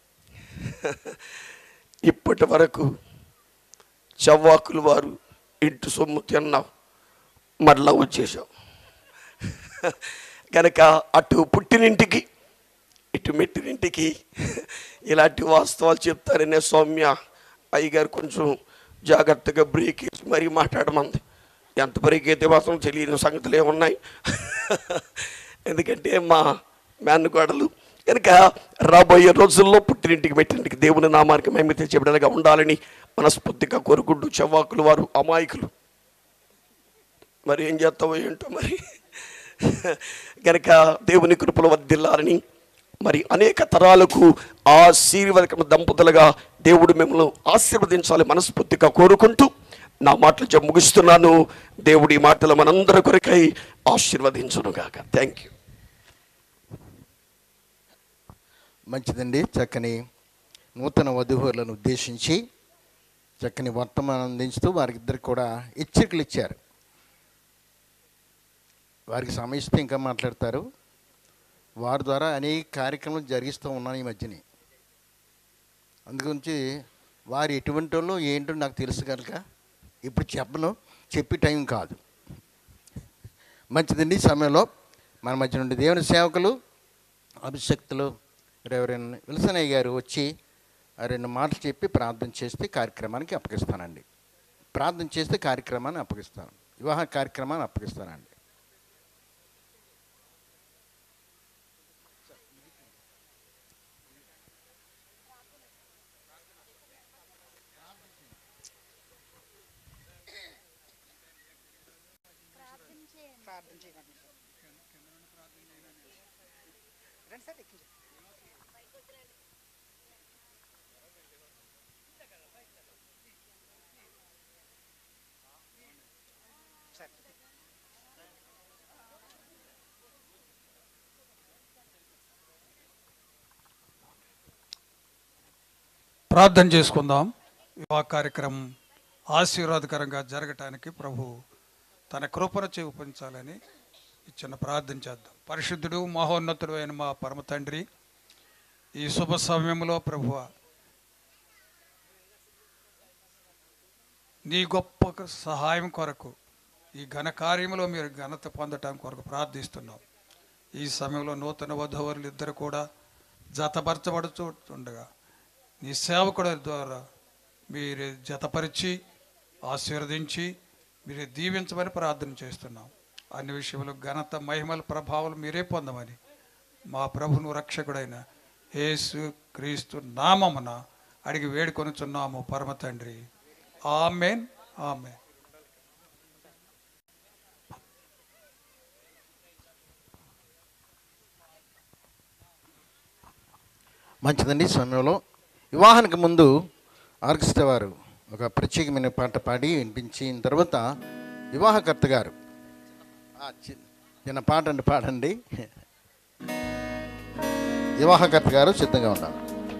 ఇప్పటి వరకు చవ్వాకులు వారు ఇంటి సొమ్ము తిన్నావు, మరలా వచ్చేసావు కనుక అటు పుట్టినింటికి ఇటు మెట్టినింటికి ఇలాంటి వాస్తవాలు చెప్తారనే సౌమ్య అయ్యగారు కొంచెం జాగ్రత్తగా బ్రేక్ వేసి మరీ మాట్లాడమంది. ఎంత బ్రేక్ అయితే మాత్రం తెలియని సంగతులు ఏమున్నాయి. ఎందుకంటే మా మేనగోడలు కనుక రాబోయే రోజుల్లో పుట్టినింటికి మెట్టినింటికి దేవుని నామానికి మహిమ తెచ్చేబిడ్డలుగా ఉండాలని మనస్ఫూర్తిగా కోరుకుంటూ, చవ్వాకులు వారు అమాయకులు, మరి ఏం చేస్తావో ఏంటో మరి. కనుక దేవుని కృపలో వర్ధిల్లాలని, మరి అనేక తరాలకు ఆశీర్వాదకర దంపతులుగా దేవుడు మిమ్మల్ని ఆశీర్వదించాలి మనస్ఫూర్తిగా కోరుకుంటూ నా మాటలు చెప్పి ముగిస్తున్నాను. దేవుడి మాటలు మనందరి కొరకై ఆశీర్వదించును గాక. Thank you. మంచిదండి. చక్కని నూతన వధూవరులను ఉద్దేశించి చక్కని వర్తమానం అందించుతూ వారిద్దరికి కూడా హెచ్చరికలు ఇచ్చారు. వారికి సమయిస్తే ఇంకా మాట్లాడతారు. వారి ద్వారా అనేక కార్యక్రమాలు జరిగిస్తూ ఉన్నాను ఈ మధ్యని. అందుగురించి వారు ఎటువంటి వాళ్ళు ఏంటో నాకు తెలుసు కనుక ఇప్పుడు చెప్పను, చెప్పే టైం కాదు. మంచిదండి. ఈ సమయంలో మన మధ్య నుండి దేవుని సేవకులు అభిషక్తులు రెవరెండ్ విల్సనయ్య గారు వచ్చి రెండు మాటలు చెప్పి ప్రార్థన చేస్తే కార్యక్రమానికి అప్పగిస్తానండి. ప్రార్థన చేస్తే కార్యక్రమాన్ని అప్పగిస్తాను, వివాహ కార్యక్రమాన్ని అప్పగిస్తానండి. ప్రార్థన చేసుకుందాం. వివాహ కార్యక్రమం ఆశీర్వాదకరంగా జరగటానికి ప్రభు తన కృపను చూపించాలని చిన్న ప్రార్థన చేద్దాం. పరిశుద్ధుడు మహోన్నతుడు అయిన మా పరమ తండ్రి, ఈ శుభ సమయంలో ప్రభువ నీ గొప్ప సహాయం కొరకు ఈ ఘన కార్యంలో మీరు ఘనత పొందటం కొరకు ప్రార్థిస్తున్నాం. ఈ సమయంలో నూతన వధువరులు ఇద్దరు కూడా జతపరచబడుతుండగా నీ సేవకుడి ద్వారా మీరు జతపరిచి ఆశీర్వదించి మీరు దీవించమని ప్రార్థన చేస్తున్నాం. అన్ని విషయంలో ఘనత మహిమల ప్రభావాలు మీరే పొందమని మా ప్రభును రక్షకుడైన యేసు క్రీస్తు నామమున అడిగి వేడుకొనుచున్నాము పరమ తండ్రి. ఆమేన్ ఆమేన్. మంచిదండి. సమయంలో వివాహానికి ముందు ఆర్కెస్ట్రా వారు ఒక ప్రత్యేకమైన పాట పాడి వినిపించిన తర్వాత వివాహకర్త గారు చిన్న పాట అండి పాడండి. వివాహకర్త గారు సిద్ధంగా ఉన్నారు.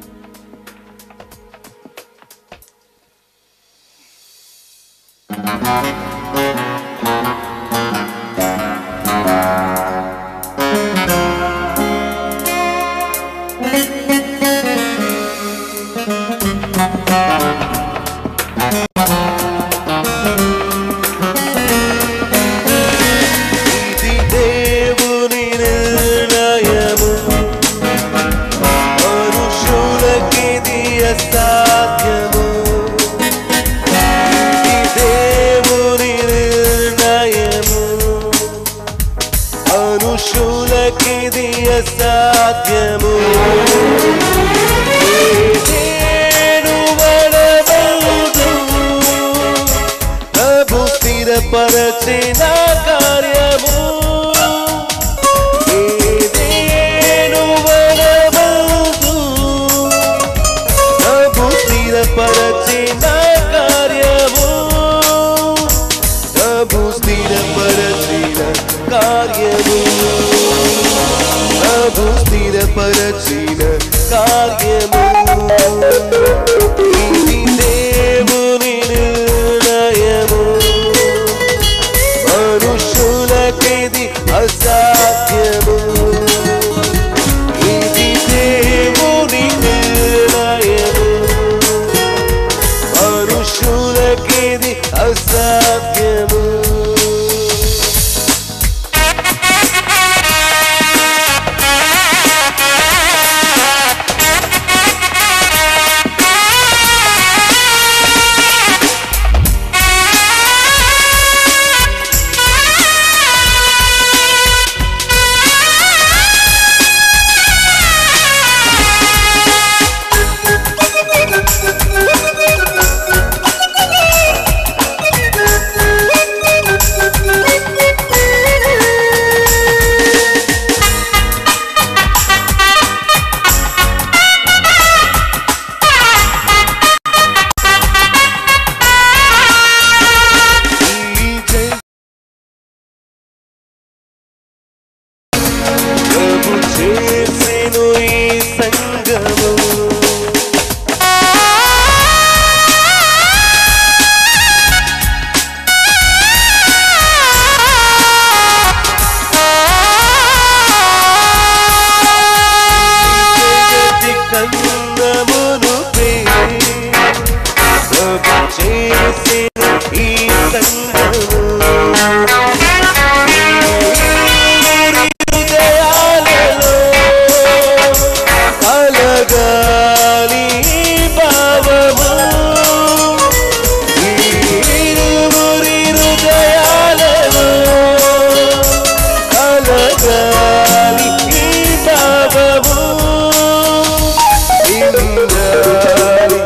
పరచిన కార్యము ఏదేను వరమగు ప్రభు స్థిరపరచిన కార్యము ప్రభు స్థిరపరచిన కార్యము ప్రభు స్థిరపరచిన కార్యము ఇది దేవుని నిర్ణయము మనుషులకిది అసాధ్యము ఇది దేవుని నిర్ణయము మనుషులకిది అసాధ్యము చేసెను ఈ సంగము జగతి కందమును ప్రభు చేసెను ఈ సంగము కలగాలి భావము ఇరువురి హృదయాలలో కలగాలి భావము ఇంద్రాలి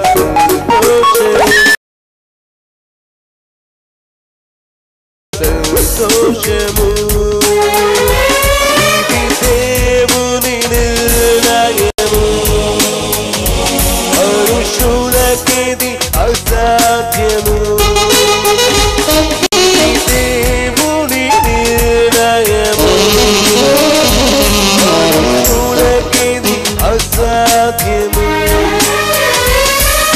సంతోషము ఇది దేవుని నిర్ణయము మనుషులకిది అసాధ్యము ఇది దేవుని నిర్ణయము మనుషులకిది అసాధ్యము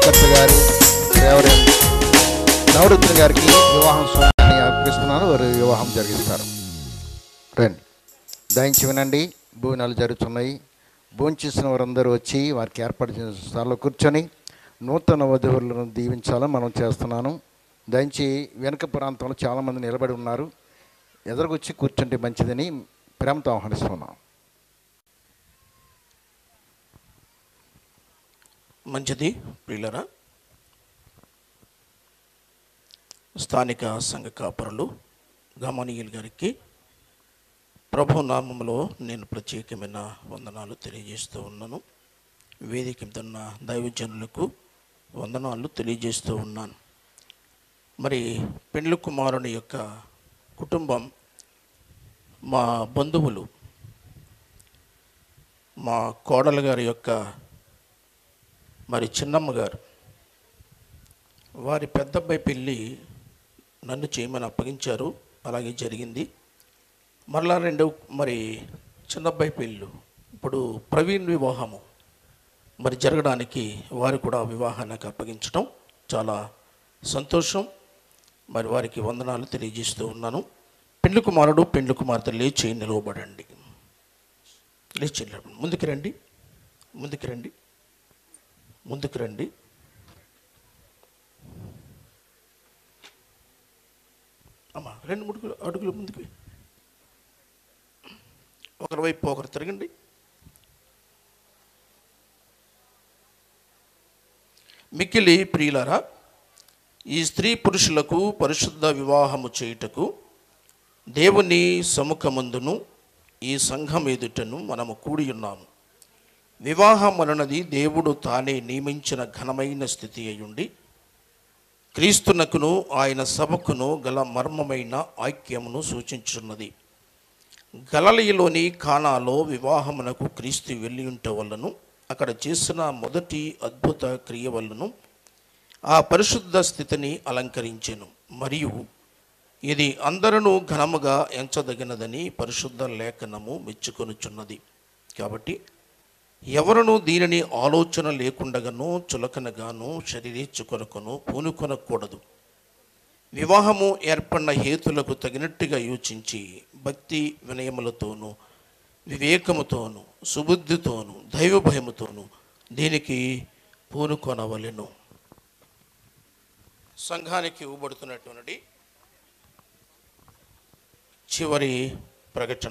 ధర్మకర్త గారు రెవరెండ్ నవరుద్ర గారికి వివాహం స్వామిని అర్పిస్తున్నాను. వారు వివాహం జరిగిస్తారు. రండి, దయించి వినండి. భోజనాలు జరుగుతున్నాయి. భోంచేసిన వారందరూ వచ్చి వారికి ఏర్పాటు చేసిన స్థానంలో కూర్చొని నూతన వధువులను దీవించాలని మనం చేస్తున్నాను. దయించి వెనుక ప్రాంతంలో చాలామంది నిలబడి ఉన్నారు. ఎదురుకొచ్చి కూర్చుంటే మంచిదని ప్రేమతో ఆహ్వానిస్తున్నాం. మంచిది ప్రియులరా. స్థానిక సంఘ కాపరులు గమనీయులు గారికి ప్రభు నామములో నేను ప్రత్యేకమైన వందనాలు తెలియజేస్తూ ఉన్నాను. వేదిక మీద ఉన్న దైవజనులకు వందనాలు తెలియజేస్తూ ఉన్నాను. మరి పెండ్లి కుమారుని యొక్క కుటుంబం, మా బంధువులు, మా కోడలు గారి యొక్క మరి చిన్నమ్మ గారు, వారి పెద్దబ్బాయి పెళ్ళి నన్ను చేయమని అప్పగించారు. అలాగే జరిగింది. మరలా రెండు మరి చిన్నబ్బాయి పెళ్ళు, ఇప్పుడు ప్రవీణ్ వివాహము మరి జరగడానికి వారు కూడా వివాహానికి అప్పగించడం చాలా సంతోషం. మరి వారికి వందనాలు తెలియజేస్తూ ఉన్నాను. పెండ్లి కుమారుడు పెండ్లి కుమార్తె లేచి నిలవబడండి. లేచి నిలబడండి. ముందుకు రండి, ముందుకు రండి, ముందుకు రండి. అమ్మా రెండు మూడు అడుగులు ముందుకు, ఒకరి వైపు ఒకరు తిరగండి. మిక్కిలి ప్రియులారా, ఈ స్త్రీ పురుషులకు పరిశుద్ధ వివాహము చేయుటకు దేవుని సముఖమందును ఈ సంఘం ఎదుటను మనము కూడి ఉన్నాము. వివాహం అనున్నది దేవుడు తానే నియమించిన ఘనమైన స్థితి అయ్యుండి క్రీస్తునకును ఆయన సభకును గల మర్మమైన ఐక్యమును సూచించున్నది. గలిలయలోని కానాలో వివాహమునకు క్రీస్తు వెళ్ళి ఉంట వల్లను అక్కడ చేసిన మొదటి అద్భుత క్రియ వల్లను ఆ పరిశుద్ధ స్థితిని అలంకరించెను. మరియు ఇది అందరూ ఘనముగా ఎంచదగినదని పరిశుద్ధ లేఖనము మెచ్చుకొనుచున్నది. కాబట్టి ఎవరును దీనిని ఆలోచన లేకుండగానో చులకనగానో శరీరేచ్ఛ కొరకును పూనుకొనకూడదు. వివాహము ఏర్పడిన హేతులకు తగినట్టుగా యోచించి భక్తి వినయములతోనూ వివేకముతోనూ సుబుద్ధితోనూ దైవ భయముతోనూ దీనికి పూనుకొనవలెను. సంఘానికి ఇవ్వబడుతున్నటువంటి చివరి ప్రకటన.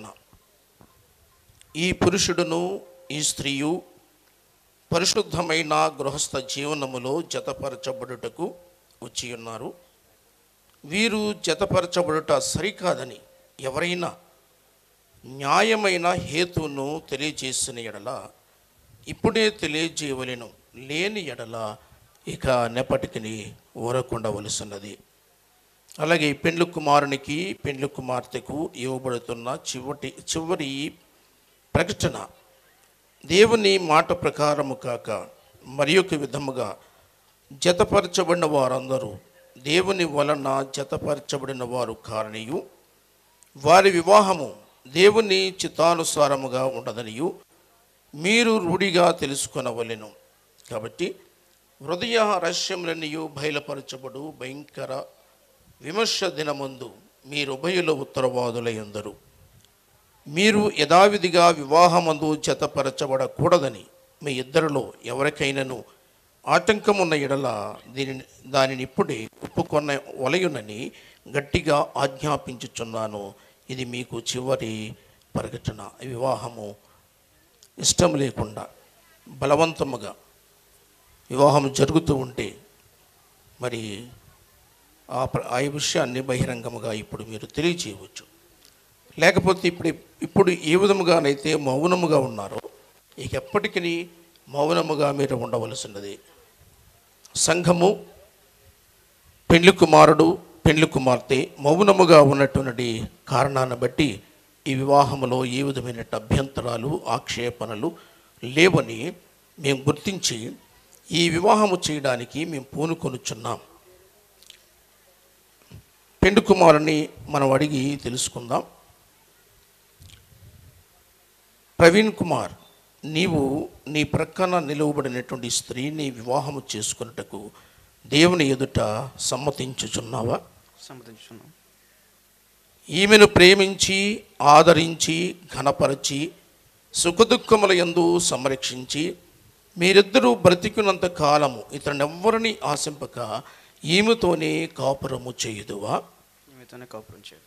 ఈ పురుషుడును ఈ స్త్రీయు పరిశుద్ధమైన గృహస్థ జీవనములో జతపరచబడుటకు వచ్చి ఉన్నారు. వీరు జతపరచబడుట సరికాదని ఎవరైనా న్యాయమైన హేతును తెలియజేసిన ఎడల ఇప్పుడే తెలియజేయవలెను. లేని ఎడల ఇక నెపటికి ఊరకుండవలసినది. అలాగే పెండ్లి కుమారునికి పెండ్లి కుమార్తెకు ఇవ్వబడుతున్న చివరి చివరి ప్రకటన. దేవుని మాట ప్రకారము కాక మరి ఒక విధముగా జతపరచబడిన వారందరూ దేవుని వలన జతపరచబడిన వారు కారణియు వారి వివాహము దేవుని చిత్తానుసారముగా ఉండదనియు మీరు రూఢిగా తెలుసుకొనవలెను. కాబట్టి హృదయ రహస్యములనియు బయలుపరచబడు భయంకర విమర్శ దినమందు మీరుభయుల ఉత్తరవాదులయందరు. మీరు యథావిధిగా వివాహమందు జతపరచబడకూడదని మీ ఇద్దరిలో ఎవరికైనాను ఆటంకమున్న ఎడల దీనిని దానిని ఇప్పుడే ఒప్పుకొన్న వలయునని గట్టిగా ఆజ్ఞాపించుచున్నాను. ఇది మీకు చివరి ప్రకటన. వివాహము ఇష్టం లేకుండా బలవంతముగా వివాహం జరుగుతూ ఉంటే మరి ఆ ఆ విషయాన్ని బహిరంగముగా ఇప్పుడు మీరు తెలియచేయవచ్చు. లేకపోతే ఇప్పుడు ఇప్పుడు ఏ విధముగానైతే మౌనముగా ఉన్నారో ఇక ఎప్పటికీ మౌనముగా మీరు ఉండవలసినది. సంఘము, పెండ్లి కుమారుడు, పెండ్లి కుమార్తె మౌనముగా ఉన్నటువంటి కారణాన్ని బట్టి ఈ వివాహములో ఏ విధమైన అభ్యంతరాలు ఆక్షేపణలు లేవని మేము గుర్తించి ఈ వివాహము చేయడానికి మేము పూనుకొనుచున్నాం. పెండ్లి కుమారుని మనం అడిగి తెలుసుకుందాం. ప్రవీణ్ కుమార్, నీవు నీ ప్రక్కన నిలువబడినటువంటి స్త్రీని వివాహము చేసుకున్నటకు దేవుని ఎదుట సమ్మతించుచున్నావా? సమ్మతించుచున్నాను. ఈమెను ప్రేమించి ఆదరించి ఘనపరచి సుఖదుఖముల యందు సంరక్షించి మీరిద్దరూ బ్రతికినంత కాలము ఇతరునెవ్వరిని ఆశింపక ఈమెతోనే కాపురము చేయుదువా? ఈమెతోనే కాపురం చేయదు.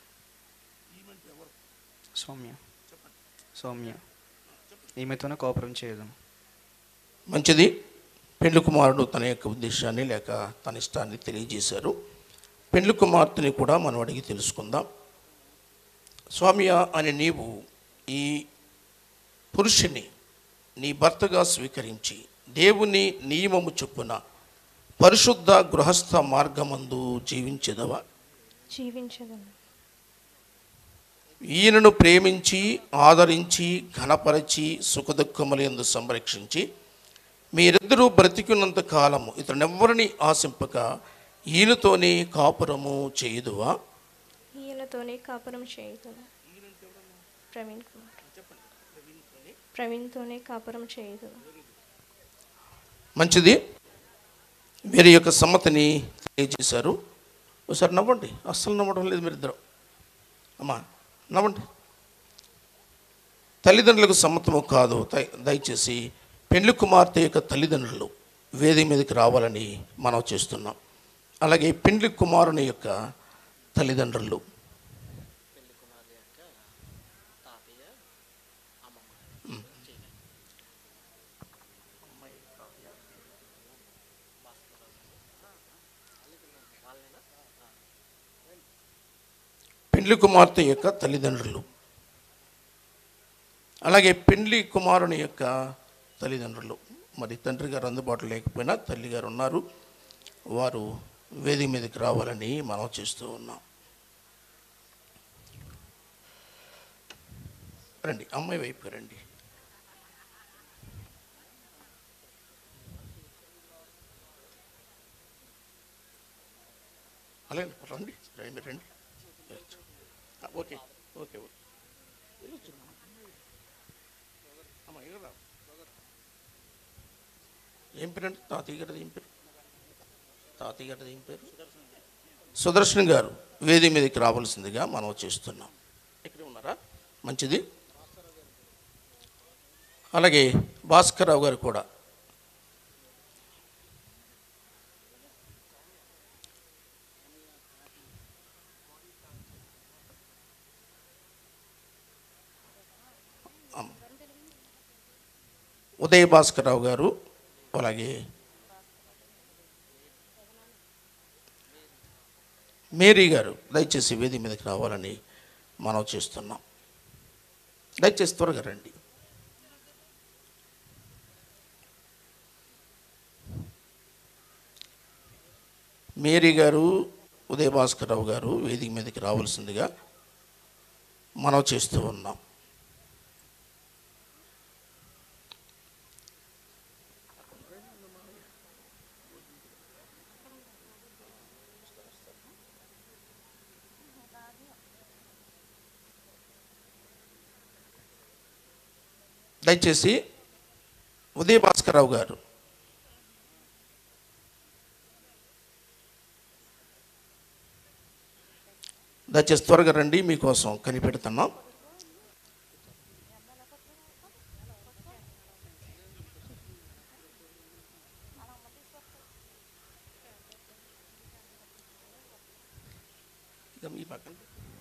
సౌమ్య సౌమ్య ఈమెతోనే కాపురం చేయదు. మంచిది. పెండ్లి కుమారుడు తన యొక్క ఉద్దేశాన్ని లేక తన ఇష్టాన్ని తెలియజేశారు. పెండ్లి కుమార్తెని కూడా మనం అడిగి తెలుసుకుందాం. స్వామియ అని నీవు ఈ పురుషుని నీ భర్తగా స్వీకరించి దేవుని నియమము చొప్పున పరిశుద్ధ గృహస్థ మార్గమందు జీవించెదవా? జీవించదను. ఈయనను ప్రేమించి ఆదరించి ఘనపరచి సుఖదుఖముల యందు సంరక్షించి మీరిద్దరూ బ్రతికున్నంత కాలము ఇతరునెవ్వరిని ఆశింపక ఈయనతోనే కాపురము చేయుదువా? ఈయనతోనే కాపురం చేయగలను. ప్రవీణ్ కుమార్ ప్రవీణ్తోనే కాపురం చేయదు. మంచిది. వీరి యొక్క సమ్మతిని తెలియజేశారు. ఒకసారి నవ్వండి. అస్సలు నవ్వడం లేదు మీరిద్దరు. అమ్మా నవ్వండి. తల్లిదండ్రులకు సమ్మతము కాదు. దయచేసి పెండ్లి కుమార్తె యొక్క తల్లిదండ్రులు వేదిక మీదకి రావాలని మనం చేస్తున్నాం. అలాగే పెండ్లి కుమారుని యొక్క తల్లిదండ్రులు పెండ్లి కుమార్తె యొక్క తల్లిదండ్రులు అలాగే పెండ్లి కుమారుని యొక్క తల్లిదండ్రులు. మరి తండ్రి గారు అందుబాటులో లేకపోయినా తల్లి గారు ఉన్నారు. వారు వేదిక మీదకి రావాలని మనం చేస్తూ ఉన్నాం. రండి, అమ్మాయి వైపు రండి. అలాగే రండి రండి రండి ఓకే ఓకే ఓకే ఏం పేరు అంటే తాతయ్య గారిది ఏం పేరు? తాతయ్య గారిది ఏం పేరు? సుదర్శన్ గారు వేదిక మీదకి రావాల్సిందిగా మనం చేస్తున్నాం. ఇక్కడ ఉన్నారా? మంచిది. అలాగే భాస్కర్రావు గారు కూడా ఉదయ్ భాస్కర్రావు గారు అలాగే మేరీ గారు దయచేసి వేదిక మీదకి రావాలని మనం చేస్తున్నాం. దయచేసి త్వరగా రండి. మేరీ గారు ఉదయ్ భాస్కర్రావు గారు వేదిక మీదకి రావాల్సిందిగా మనం చేస్తూ ఉన్నాం. దయచేసి ఉదయ్ భాస్కర్రావు గారు దయచేసి త్వరగా రండి, మీకోసం కనిపెడుతున్నాం. మీ పక్కన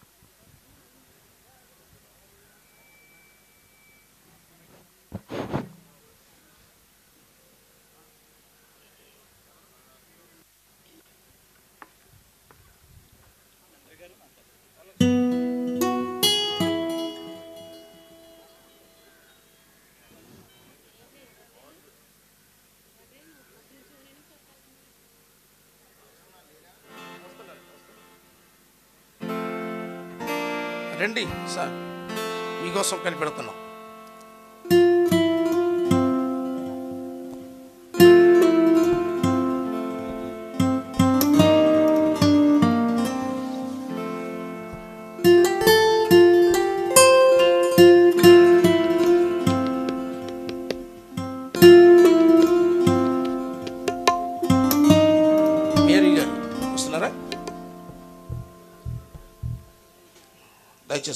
రండి సార్, మీకోసం కనిపెడుతున్నాం.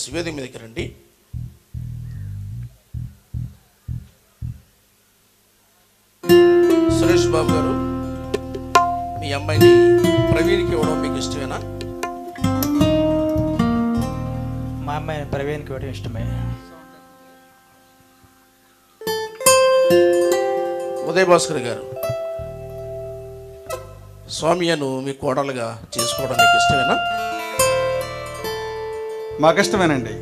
దయచేసి వేదిక మీదకి రండి. సురేష్ బాబు గారు, మీ అమ్మాయిని ప్రవీణ్కి ఇవ్వడం మీకు ఇష్టమేనా? మా అమ్మాయిని ప్రవీణ్కి ఇవ్వడం ఇష్టమే. ఉదయ్ భాస్కర్ గారు, స్వామియను మీ కోడలుగా చేసుకోవడం మీకు ఇష్టమేనా? మాకు ఇష్టమేనండి.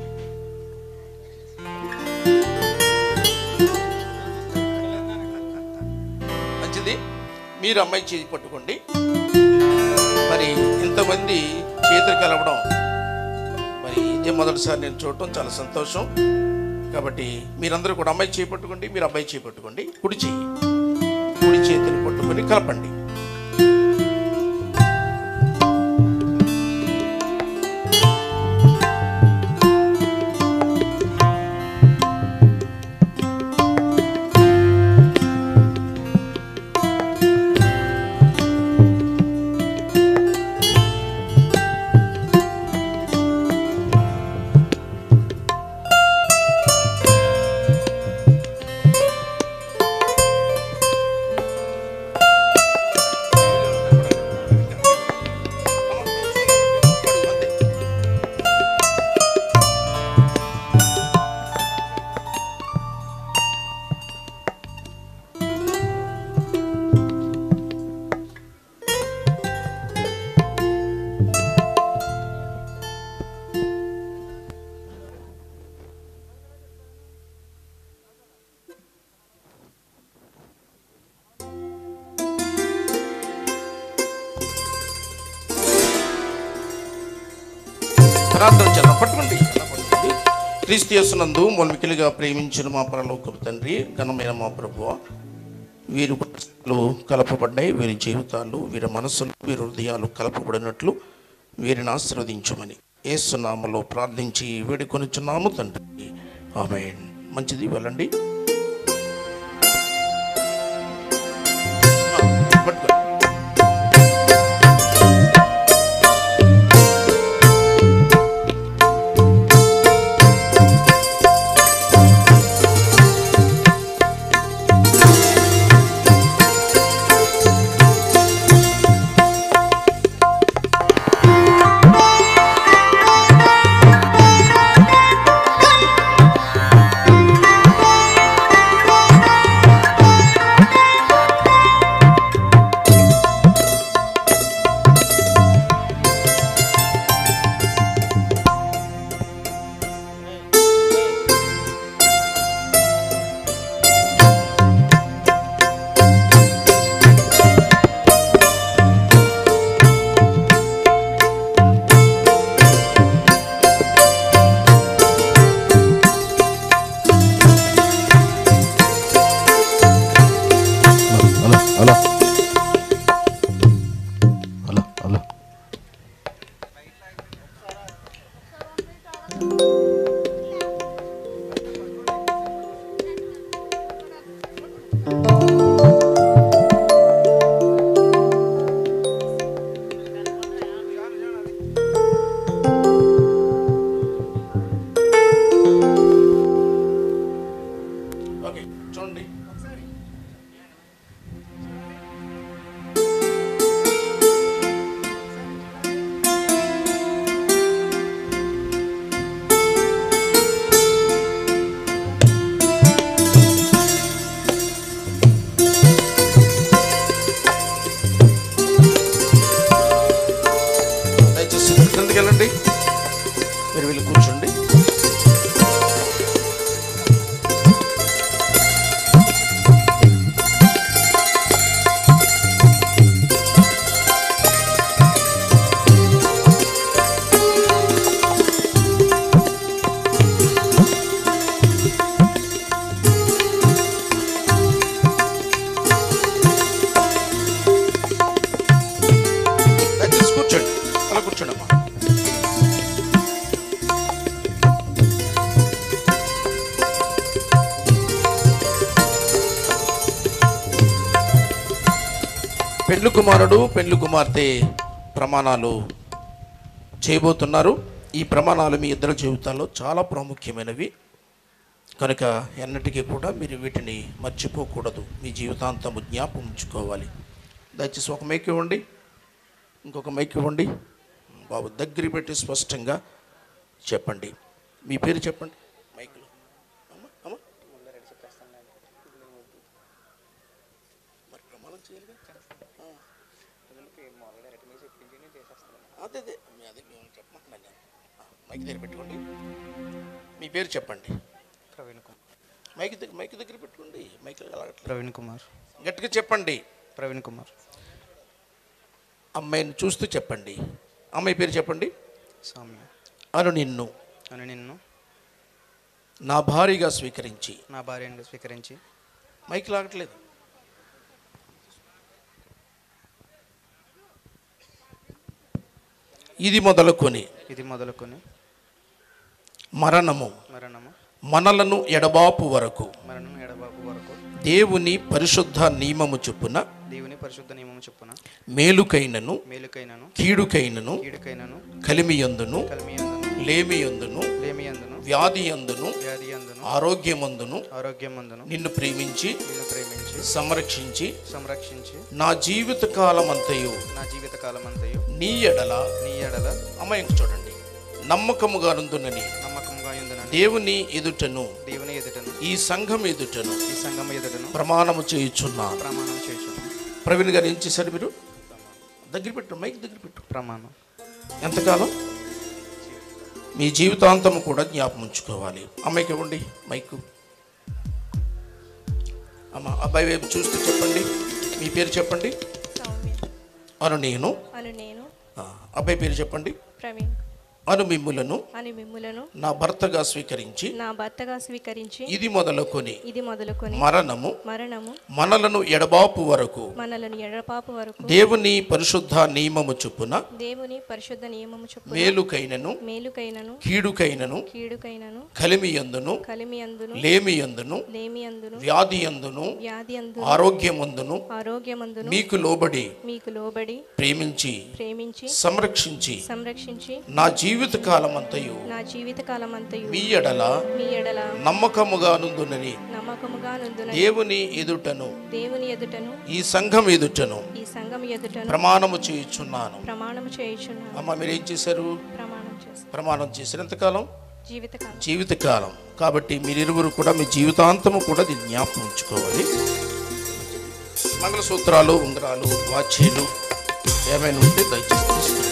మంచిది, మీరు అమ్మాయి చేతి పట్టుకోండి. మరి ఇంతమంది చేతులు కలవడం మరి ఇదే మొదటిసారి నేను చూడటం చాలా సంతోషం. కాబట్టి మీరందరూ కూడా అమ్మాయి చేయి పట్టుకోండి, మీరు అబ్బాయి చేయి పట్టుకోండి. కుడి చేయి కుడి చేతిని పట్టుకొని కలపండి. ప్రార్థన చేద్దాం. పట్టుకోండి పట్టుకోండి. క్రీస్తు యేసునందు మొలమికిలిగా ప్రేమించిన మా పరలోకపు తండ్రి, ఘనమైన మా ప్రభువా, వీరి మనసులు కలపబడ్డాయి, వీరి జీవితాలు, వీరి మనసులు, వీరి హృదయాలు కలపబడినట్లు వీరిని ఆశీర్వదించమని యేసు నామములో ప్రార్థించి వేడుకొనుచున్నాము తండ్రి, ఆమేన్. మంచిది, వెళ్ళండి. పట్టుకోండి. మీరు వెళ్ళి కూర్చోండి. దయచేసి కూర్చోండి, అలా కూర్చోండి అమ్మా. పెండ్లి కుమారుడు పెండ్లి కుమార్తె ప్రమాణాలు చేయబోతున్నారు. ఈ ప్రమాణాలు మీ ఇద్దరి జీవితాల్లో చాలా ప్రాముఖ్యమైనవి కనుక ఎన్నటికీ కూడా మీరు వీటిని మర్చిపోకూడదు, మీ జీవితాంతము జ్ఞాపకం ఉంచుకోవాలి. దయచేసి ఒక మైక్ ఇవ్వండి, ఇంకొక మైక్ ఇవ్వండి. బాబు దగ్గర పెట్టి స్పష్టంగా చెప్పండి. మీ పేరు చెప్పండి మైక్లో. మరి ప్రమాణం చేయాలి. అదే అదే అదే చెప్పమంటున్నాను. మైక్ దగ్గర పెట్టుకోండి. మీ పేరు చెప్పండి. ప్రవీణ్ కుమార్. మైక్ దగ్గర మైక్ దగ్గర పెట్టుకోండి. మైక్ ప్రవీణ్ కుమార్. గట్టిగా చెప్పండి. ప్రవీణ్ కుమార్. అమ్మాయిని చూస్తూ చెప్పండి. అమ్మాయి పేరు చెప్పండి. సౌమ్య. అను నిన్ను అను నిన్ను నా భార్యగా స్వీకరించి నా భార్యగా స్వీకరించి మైక్ లాగట్లేదు. ఇది మొదలుకొని ఇది మొదలుకొని మరణము మరణము మనలను ఎడబాపు వరకు మరణం ఎడబాపు వరకు దేవుని పరిశుద్ధ నియమము చొప్పున దేవుని పరిశుద్ధ నియమము చొప్పున మేలుకైనను మేలుకైనను కీడుకైనను కీడుకైనను కలిమియందును కలిమియందును లేమియందును లేమియందును వ్యాధియందును వ్యాధియందును ఆరోగ్యమందును ఆరోగ్యమందును నిన్ను ప్రేమించి నిన్ను ప్రేమించి సంరక్షించి సంరక్షించి నా జీవిత కాలమంతయు నా జీవిత కాలమంతయు నీ ఎడల నీ ఎడల అమ్మాయికి చూడండి నమ్మకముగా నుందునని నమ్మకముగా యుందునని దేవుని ఎదుటను దేవుని ఎదుటను ఈ సంఘం ఎదుటను ఈ సంఘం ఎదుటను ప్రమాణము చేయుచున్నాను. ప్రమాణం చేయుచున్నాను. ప్రవీణ్ గారు ఏం చేశారు? మీరు దగ్గర పెట్టు, మైక్ దగ్గర పెట్టు. ప్రమాణం ఎంతకాలం? మీ జీవితాంతం కూడా జ్ఞాపకం ఉంచుకోవాలి. అమ్మాయికి ఇవ్వండి మైకు. అమ్మ అబ్బాయి వైపు చూస్తూ చెప్పండి. మీ పేరు చెప్పండి. అను నేను అను నేను అబ్బాయి పేరు చెప్పండి. ప్రవీణ్. అను మిమ్ములను అని మిమ్ములను నా భర్తగా స్వీకరించి నా భర్తగా స్వీకరించి ఇది మొదలుకొని ఇది మొదలుకొని మరణము మరణము మనలను ఎడబాపు వరకు మనలను ఎడపాపు వరకు దేవుని పరిశుద్ధ నియమము చొప్పున దేవుని పరిశుద్ధ నియమము చొప్పున మేలుకైనను మేలుకైనను కీడుకైనను కీడుకైనను కలిమియందును కలిమియందును లేమియందును లేమియందును వ్యాధియందును వ్యాధియందును ఆరోగ్యమందును ఆరోగ్యమందును మీకు లోబడి మీకు లోబడి ప్రేమించి ప్రేమించి సంరక్షించి సంరక్షించి నా జీవిత కాలమంతయు నా జీవిత కాలమంతయు మీ ఎడల మీ ఎడల నమ్మకముగా నుందునని నమ్మకముగా నుందునని దేవుని ఎదుటను దేవుని ఎదుటను ఈ సంఘం ఎదుటను ఈ సంఘం ఎదుటను ప్రమాణము చేయుచున్నాను. ప్రమాణము చేయుచున్నాను. అమ్మ మీరు ఏం చేశారు? ప్రమాణం చేశాను. ప్రమాణం చేశారు. ఎంతకాలం? జీవితకాలం. జీవితకాలం. కాబట్టి మీరిరువురు కూడా మీ జీవితాంతము కూడా దీన్ని జ్ఞాపకం ఉంచుకోవాలి. మంగళసూత్రాలు, ఉంగరాలు, వాచీలు ఏమైనా ఉంటే దయచేసి తీసుకురండి.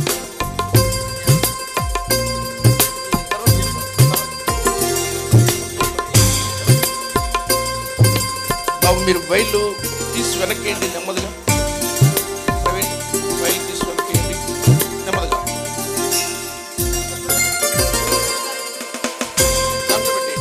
బాబు మీరు వైళ్ళు తీసి వెనక్కేయండి నెమ్మదిగా. ప్రవీణ్ వైళ్ళు తీసి వెనక్కేయండి నెమ్మదిగా. దాంట్లో పెట్టేయండి.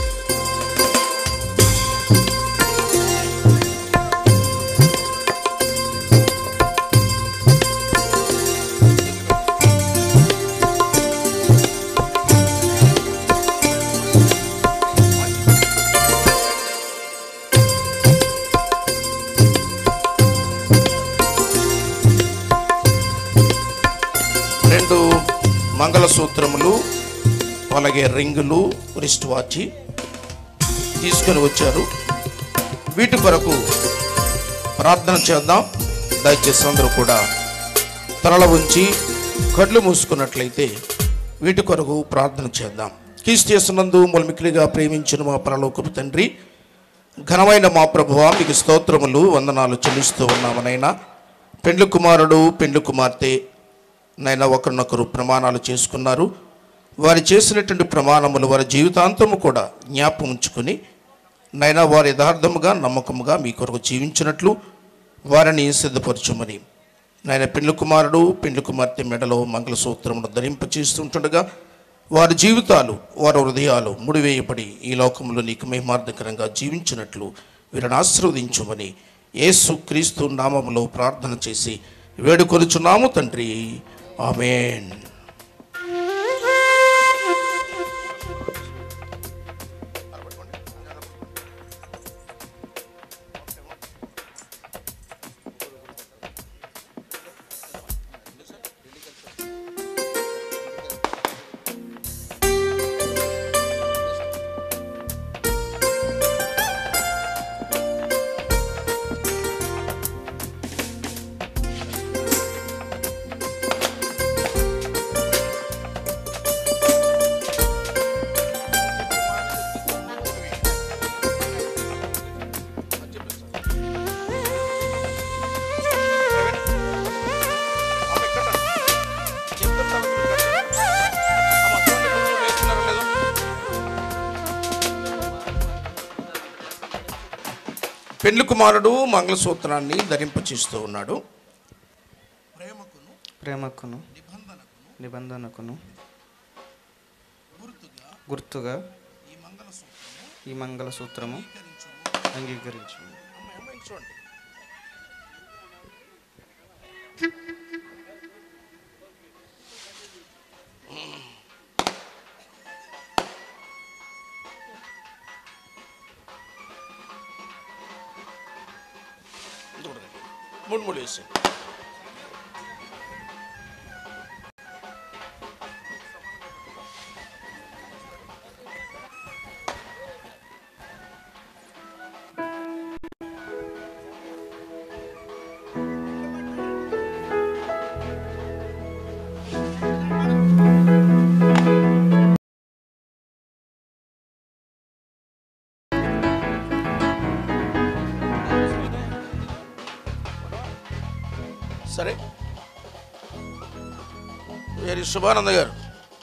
రెండు మంగళసూత్రములు అలాగే రింగులు రిస్ట్ వాచి తీసుకొని వచ్చారు. వీటి కొరకు ప్రార్థన చేద్దాం. దయచేసి అందరూ కూడా తలల ఉంచి కళ్ళు మూసుకున్నట్లయితే వీటి కొరకు ప్రార్థన చేద్దాం. క్రీస్తు యేసునందు మొలమికిలిగా ప్రేమించిన మా పరలోకపు తండ్రి, ఘనమైన మా ప్రభువా, మీకు స్తోత్రములు వందనాలు చెల్లిస్తూ ఉన్నామనైనా. పెండ్లి కుమారుడు పెండ్లి కుమార్తె నైనా ఒకరినొకరు ప్రమాణాలు చేసుకున్నారు. వారు చేసినటువంటి ప్రమాణములు వారి జీవితాంతము కూడా జ్ఞాపకం ఉంచుకొని నైనా వారు యథార్థముగా నమ్మకముగా మీ కొరకు జీవించినట్లు వారిని సిద్ధపరచుమని నాయన పెండ్లి కుమారుడు పెండ్లి కుమార్తె మెడలో మంగళసూత్రమును ధరింపచేస్తుంటుండగా వారి జీవితాలు వారి హృదయాలు ముడివేయబడి ఈ లోకంలో నీకు మహిమార్థకరంగా జీవించినట్లు వీరిని ఆశీర్వదించుమని యేసు క్రీస్తు నామములో ప్రార్థన చేసి వేడుకొనుచున్నాము తండ్రి. ఆమేన్. పెండ్లి కుమారుడు మంగళసూత్రాన్ని ధరింపచేస్తూ ఉన్నాడు. ప్రేమకును నిబంధనకును గుర్తుగా ఈ మంగళసూత్రము అంగీకరించు. మూడు మూడు వేసి సరే. వేరే శుభానంద గారు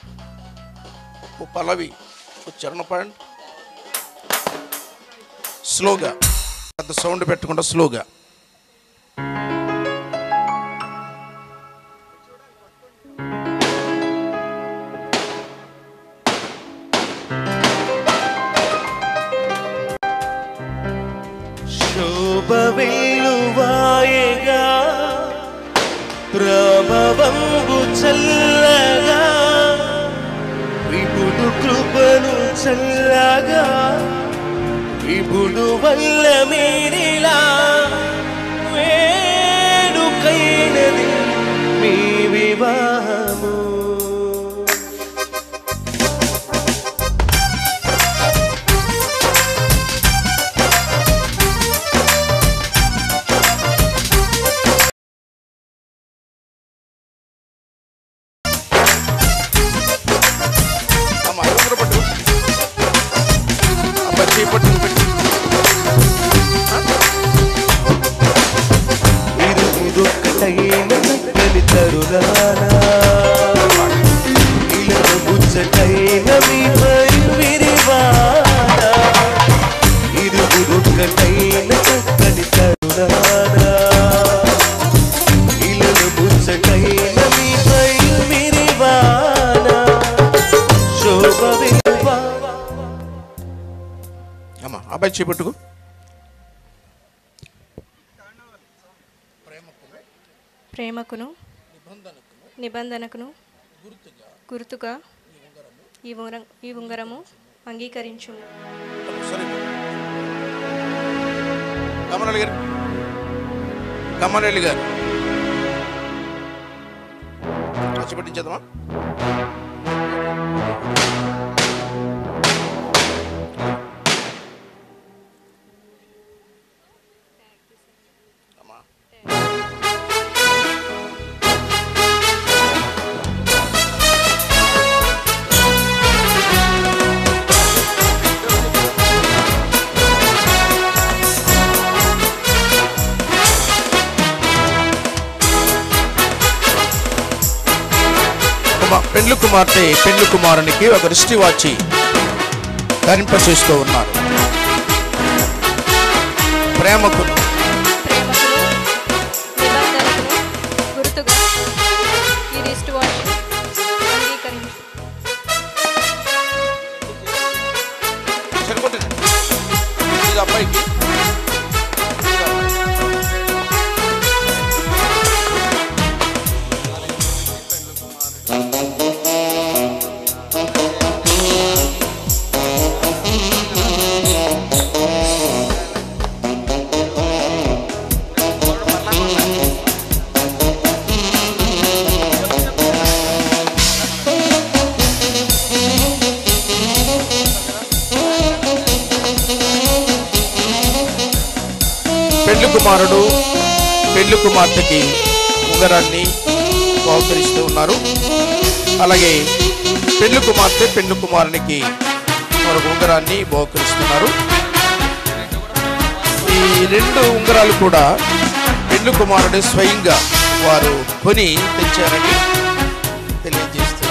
ఓ పల్లవి ఓ చరణ పాయింట్ స్లోగా, పెద్ద సౌండ్ పెట్టకుండా స్లోగా. శోభ వెల్లువాయగా ప్రభవంబు చల్లగా విపుడు కృపను చల్లగా విపుడు వల్ల మీరిలా వేడుకైనది మీ వివాహము. అబ్బాయి చేపట్టుకు. ప్రేమకును నిబంధనకును గుర్తుగా ఈ ఉంగరం ఈ ఉంగరము అంగీకరించు. కమరెల్లి గారు కమరెల్లి గారు వచ్చి పట్టించేద్దామా? పెండ్లి కుమార్తె పెండ్లి కుమారునికి ఒక రిష్టి వాచి ధరింపచేస్తూ ఉన్నారు. ప్రేమకు గుర్తుగా ఈ రిస్ట్ వాచ్ అంగీకరించు. ఇది అబ్బాయికి పెండ్లి కుమారుడు పెండ్లి కుమార్తెకి ఉంగరాన్ని బహుకరిస్తూ ఉన్నారు. అలాగే పెండ్లి కుమార్తె పెండ్లి కుమారునికి మరొక ఉంగరాన్ని బహుకరిస్తున్నారు. ఈ రెండు ఉంగరాలు కూడా పెండ్లి కుమారుడు స్వయంగా వారు కొని తెచ్చారని తెలియజేస్తున్నారు.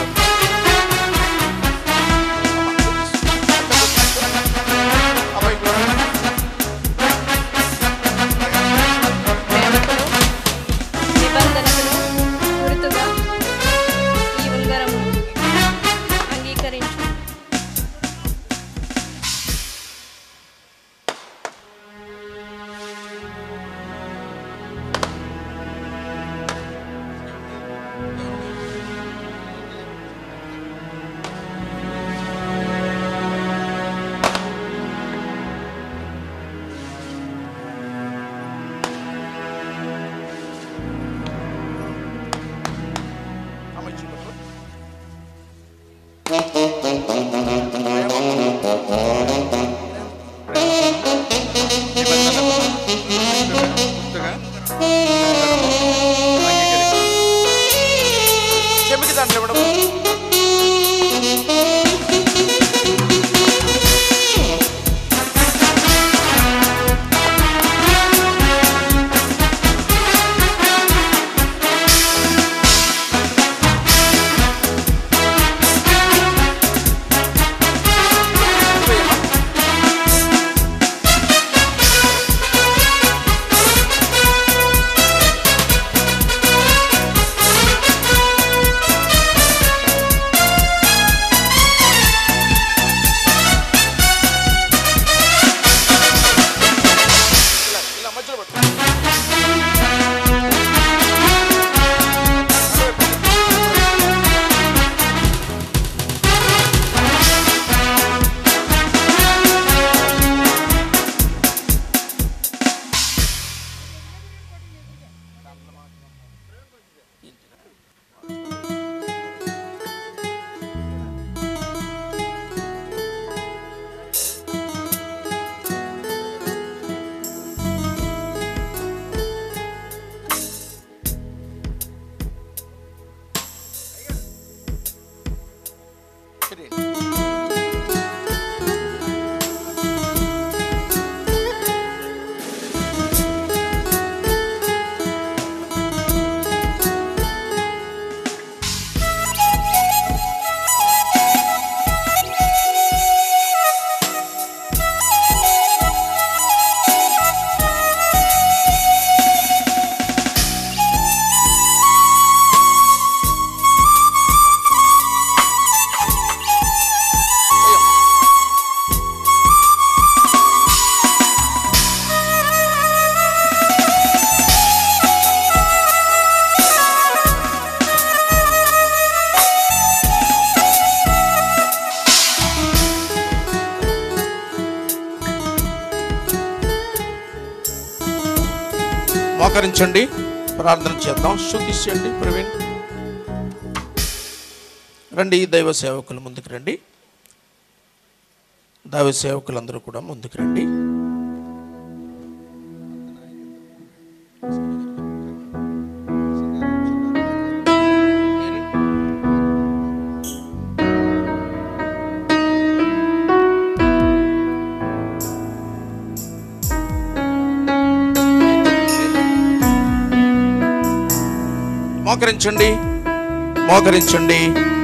మోకరించండి, ప్రార్థన చేద్దాం. శుద్ధించండి. ప్రవీణ్ రండి, దైవ సేవకులు ముందుకు రండి. దైవ సేవకులందరూ కూడా ముందుకు రండి. మోకరించండి, మోకరించండి.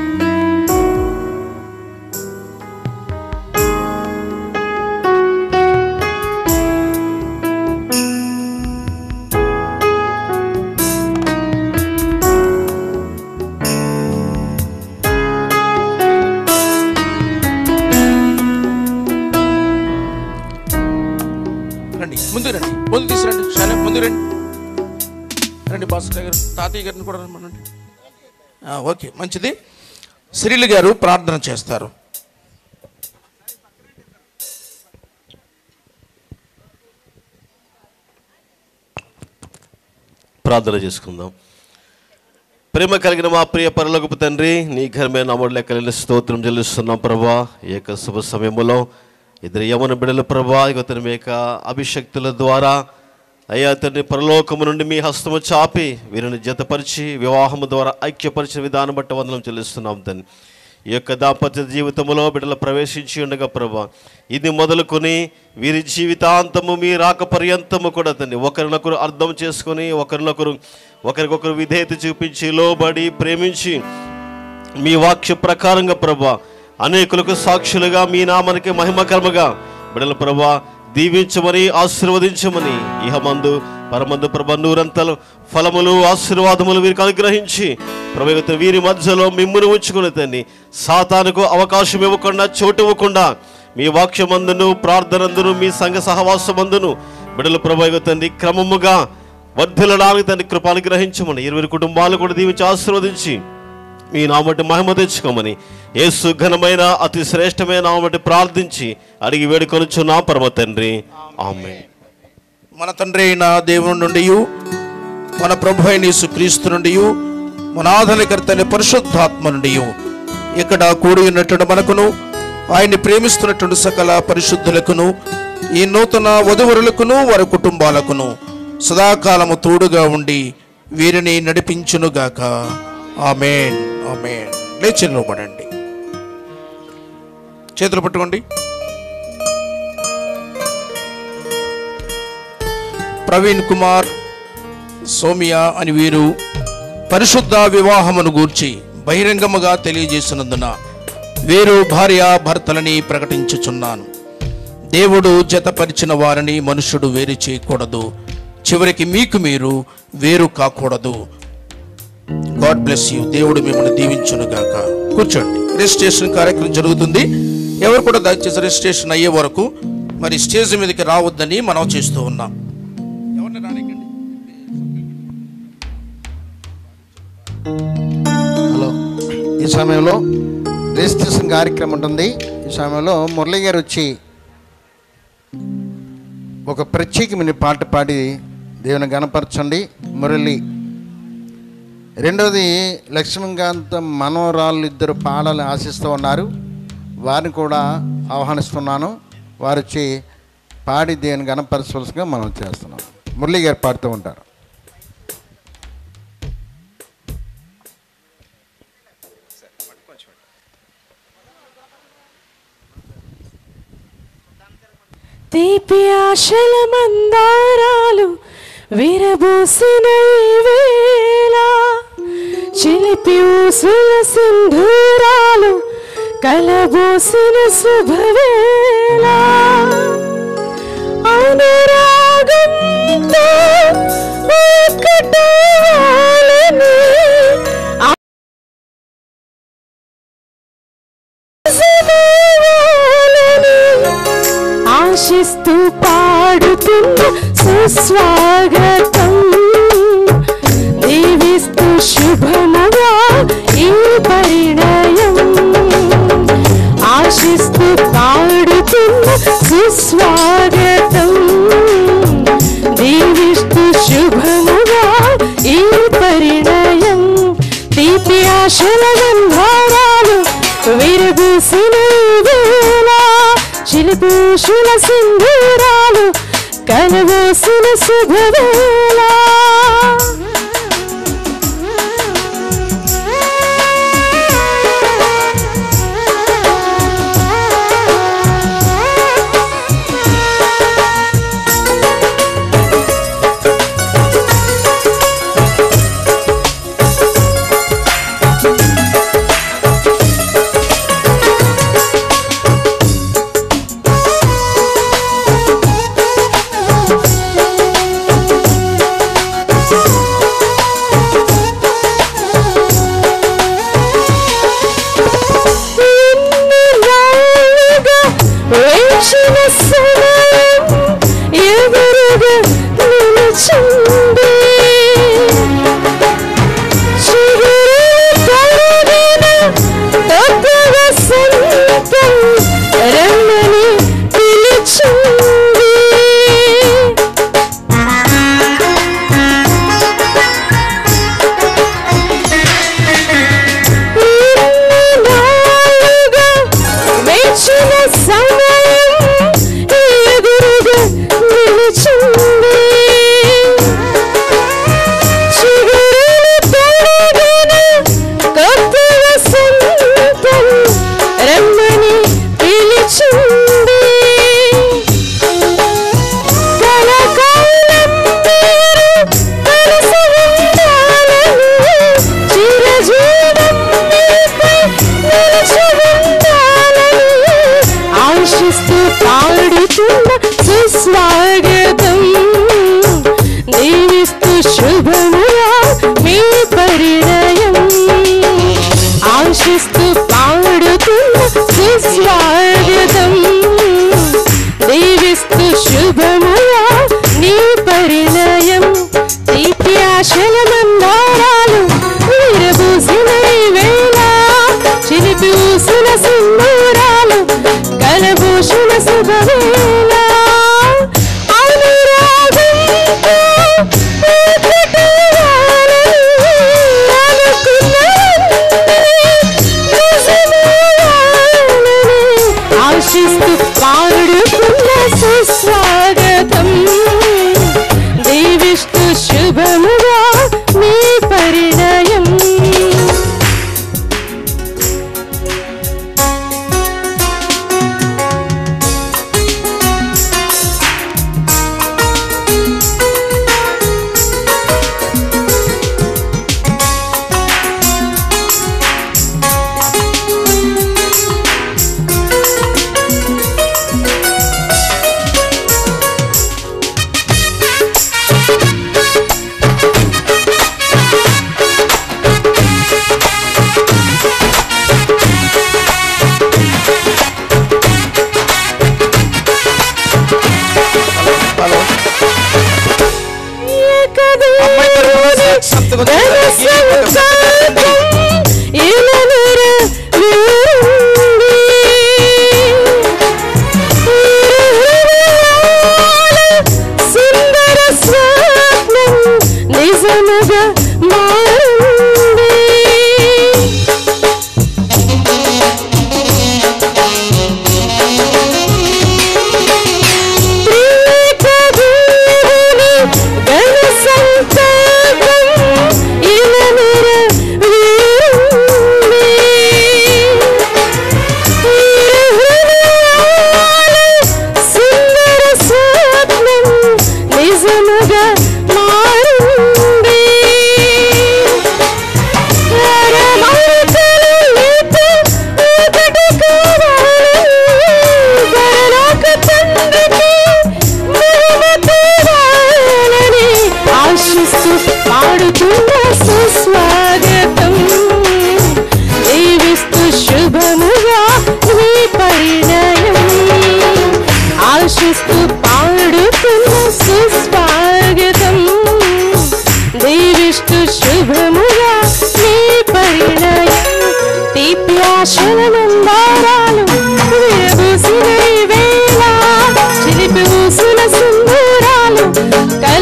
రండి, ముందు రండి, ముందు తీసుకురండి. చాలా ముందు రండి, రండి. భాస్కర్ గారు, తాతయ్య గారిని కూడా రమ్మనండి. ఓకే, మంచిది. శ్రీలు గారు ప్రార్థన చేస్తారు. ప్రార్థన చేసుకుందాం. ప్రేమ కలిగిన మా ప్రియ పరలోకపు తండ్రి, నీ ఘనమైన నామములో లెక్కలేని స్తోత్రం చెల్లిస్తున్నాం ప్రభా. ఏక శుభ సమయంలో ఇద్దరు యవన బిడ్డల ప్రభా, ఇక తన యొక్క అభిషక్తుల ద్వారా అయ్యా తండ్రి పరలోకము నుండి మీ హస్తము చాపి వీరిని జతపరిచి వివాహము ద్వారా ఐక్యపరిచిన విధానం బట్టి వందనం చెల్లిస్తున్నాం తండ్రి. ఈ యొక్క దాంపత్య జీవితంలో బిడ్డలు ప్రవేశించి ఉండగా ప్రభా, ఇది మొదలుకొని వీరి జీవితాంతము మీ రాక పర్యంతము కూడా తండ్రి ఒకరినొకరు అర్థం చేసుకొని ఒకరినొకరు ఒకరికొకరు విధేయత చూపించి లోబడి ప్రేమించి మీ వాక్య ప్రకారంగా ప్రభా అనేకులకు సాక్షులుగా మీ నామానికి మహిమకరముగా బిడ్డల ప్రభా దీవించమని ఆశీర్వదించమని ఇహమందు పరమందు ప్రభ నూరంతలు ఫలములు ఆశీర్వాదములు వీరికి అనుగ్రహించి ప్రభు వీరి మధ్యలో మిమ్మును ఉంచుకుని తండ్రి సాతానుకు అవకాశం ఇవ్వకుండా చోటు ఇవ్వకుండా మీ వాక్యమందును ప్రార్థనందును మీ సంఘ సహవాసమందును బిడ్డల ప్రభు తండ్రి క్రమముగా వర్ధిల్లడానికి తండ్రి కృప అనుగ్రహించమని ఇరువురి కుటుంబాలు కూడా దీవించి ఆశీర్వదించి మీ నామటి మహిమ తెచ్చుకోమని యేసు ఘనమైన అతి శ్రేష్టమైన నామటి ప్రార్థించి అడిగి వేడుకొనుచున్నా పరమ తండ్రి, ఆమేన్. మన తండ్రి అయిన దేవుని నుండి, మన ప్రభు అయిన యేసుక్రీస్తు నుండి, మన ఆదరణకర్త అయిన పరిశుద్ధాత్మ నుండి ఇక్కడ కూడి ఉన్నటువంటి మనకును ఆయన్ని ప్రేమిస్తున్నటువంటి సకల పరిశుద్ధులకును ఈ నూతన వధువరులకును వారి కుటుంబాలకును సదాకాలము తోడుగా ఉండి వీరిని నడిపించునుగాక. ఆమేన్, ఆమేన్. లేచి నిలబడండి, చేతులు పట్టుకోండి. ప్రవీణ్ కుమార్, సోమియా అని వీరు పరిశుద్ధ వివాహమును గూర్చి బహిరంగముగా తెలియజేసినందున వీరు భార్య భర్తలని ప్రకటించుచున్నాను. దేవుడు జతపరిచిన వారిని మనుషుడు వేరు చేయకూడదు. చివరికి మీకు మీరు వేరు కాకూడదు. God bless you. దేవుడు మిమ్మల్ని దీవించునుగాక. కూర్చోండి. రిజిస్ట్రేషన్ కార్యక్రమం జరుగుతుంది. ఎవరు కూడా దయచేసి రిజిస్ట్రేషన్ అయ్యే వరకు మరి స్టేజ్ మీదకి రావద్దని మనం చేస్తూ ఉన్నాం. హలో, ఈ సమయంలో రిజిస్ట్రేషన్ కార్యక్రమం ఉంటుంది. ఈ సమయంలో మురళి గారు వచ్చి ఒక ప్రత్యేకమైన పాట పాడి దేవుని గణపరచండి. మురళి. రెండోది లక్ష్మీకాంతం మనోరాళ్ళు ఇద్దరు పాడాలని ఆశిస్తూ ఉన్నారు. వారిని కూడా ఆహ్వానిస్తున్నాను. వారు వచ్చి పాడి దేవుని గణపరచవలసిగా మనం చేస్తున్నాం. మురళి గారు పాడుతూ ఉంటారు. తీపి ఆశల మందారాలు విరబోసిన ఈ వేళ, చిలిపి ఊసుల సింధూరాలు కలబోసిన శుభవేళ, అనురాగంతో ఒక్కటవ్వాలని ఆశిస్తూ పాడుతున్న సుస్వాగతం, దీవిస్తూ శుభముగా ఈ పరిణయం, ఆశిస్తూ పాడుతున్న సుస్వాగతం, దీవిస్తూ శుభం ఆశల గంధారాలు విరబూసిన వేళ చిలిపూషుల సింధూరాలు కలబోసిన శుభవేళ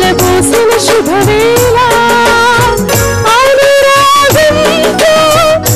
శుభవేళ అనురాగంతో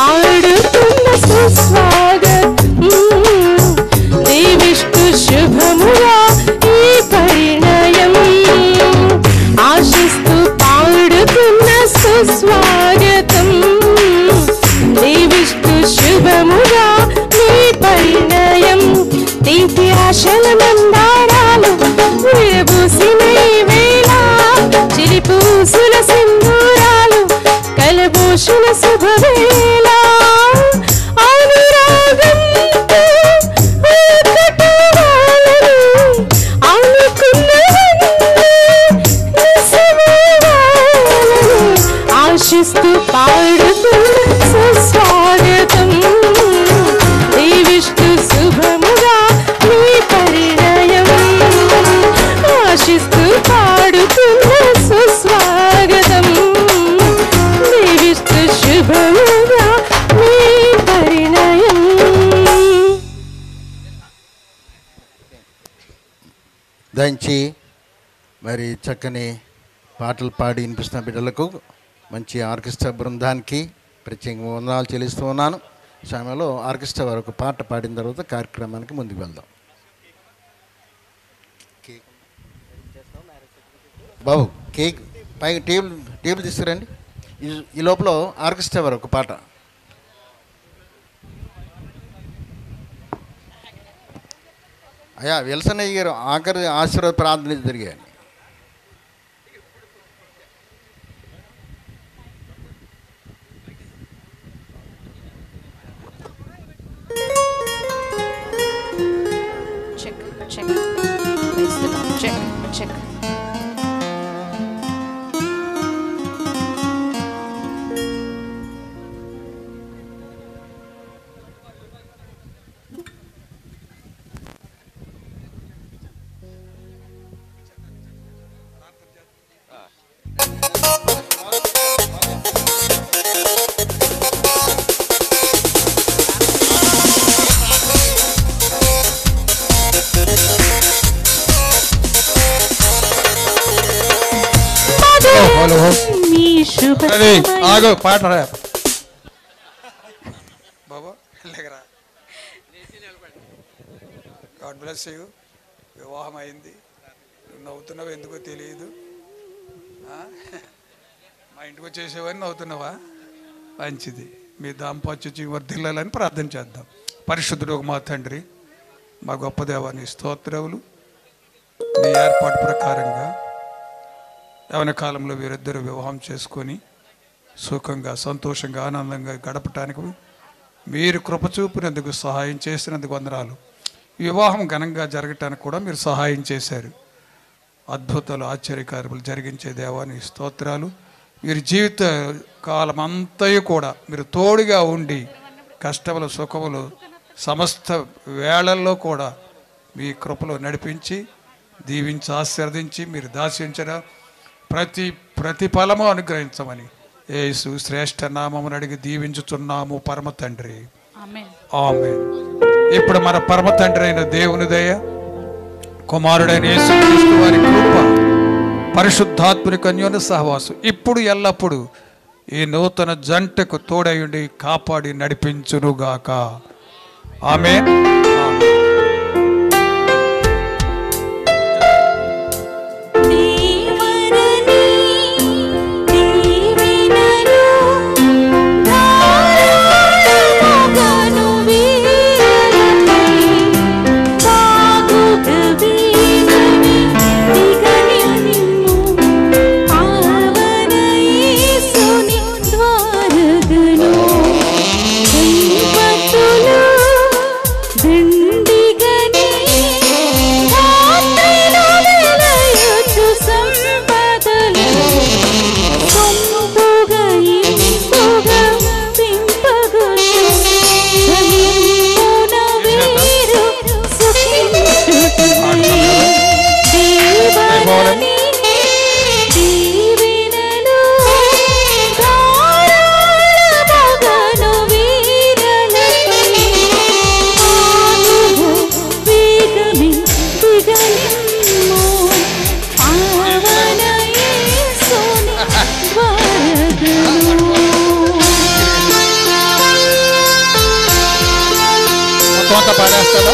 పాడుతున్న సుస్వాగతం దేవిష్టు శుభముగా ఈ పరిణయం ఆశిస్తూ పాడుతున్న సుస్వాగతం దేవిష్టు శుభముగా ఈ పరిణయం తీపి ఆశల మందారాలు విరబూసిన ఈ వేళ చిలిపూసుల సింధూరాలు కలబోషుల శుభవేళ అనురాగంతో ఒకటవ్వాలని అనుకున్నవన్నీ నిజమవ్వాలని ఆశిస్తూ పాడుతున్న సుస్వాగతం దేవిష్టు శుభముగా నీ పరిణయం ఆశిస్తూ పాడుతున్న సుస్వాగతం దేవిష్టు శుభముగా నీ పరిణయం. దంచి మరి చక్కని పాటలు పాడి వినిపిస్తున్న బిడ్డలకు మంచి ఆర్కెస్ట్రా బృందానికి ప్రత్యేకంగా వందనాలు చెల్లిస్తూ ఉన్నాను. సమయంలో ఆర్కెస్ట్రా వరకు పాట పాడిన తర్వాత కార్యక్రమానికి ముందుకు వెళ్దాం. బాబు కేక్ పైకి టేబుల్ టేబుల్ తీసుకురండి. ఈ- ఈ లోపల ఆర్కెస్ట్రా వరకు పాట. అయ్యా విల్సనయ్య గారు ఆఖరి ఆశీర్వాద ప్రార్థనలు జరిగాయి. Check, check. Praise the Lord. Check, check. నీ శుభ ఆగు పాట రా బాబా లేకరా. God bless you. వివాహం అయింది, నువ్వు నవ్వుతున్నావు ఎందుకో తెలియదు. ఆ? మా ఇంటికి వచ్చేసేవని నవ్వుతున్నావా? మంచిది. మీ దాంపత్య వర్ధిల్లాలని ప్రార్థన చేద్దాం. పరిశుద్ధుడు మా తండ్రి, మా గొప్ప దేవాన్ని స్తోత్రములు. మీ ఏర్పాటు ప్రకారంగా యవన కాలంలో వీరిద్దరు వివాహం చేసుకొని సుఖంగా సంతోషంగా ఆనందంగా గడపటానికి మీరు కృప చూపినందుకు సహాయం చేసినందుకు వందనాలు. వివాహం ఘనంగా జరగటానికి కూడా మీరు సహాయం చేశారు. అద్భుతాలు ఆశ్చర్యకార్యములు జరిగించే దేవాని స్తోత్రాలు. వీరి జీవిత కాలం అంతయు కూడా మీరు తోడుగా ఉండి కష్టములు సుఖములు సమస్త వేళల్లో కూడా మీ కృపలో నడిపించి దీవించి ఆశీర్వదించి మీరు దాసించిన ప్రతి ప్రతిఫలము అనుగ్రహించమని యేసు శ్రేష్ఠ నామమును అడిగి దీవించుచున్నాము పరమ తండ్రి. ఆమేన్. ఇప్పుడు మన పరమ తండ్రి అయిన దేవుని దయ, కుమారుడైన యేసుక్రీస్తు వారి కృప, పరిశుద్ధాత్మని అన్యోన్య సహవాసం ఇప్పుడు ఎల్లప్పుడు ఈ నూతన జంటకు తోడయుండి కాపాడి నడిపించునుగాక. ఆమేన్. దిన మొత్తం అంతా పాడేస్తారా?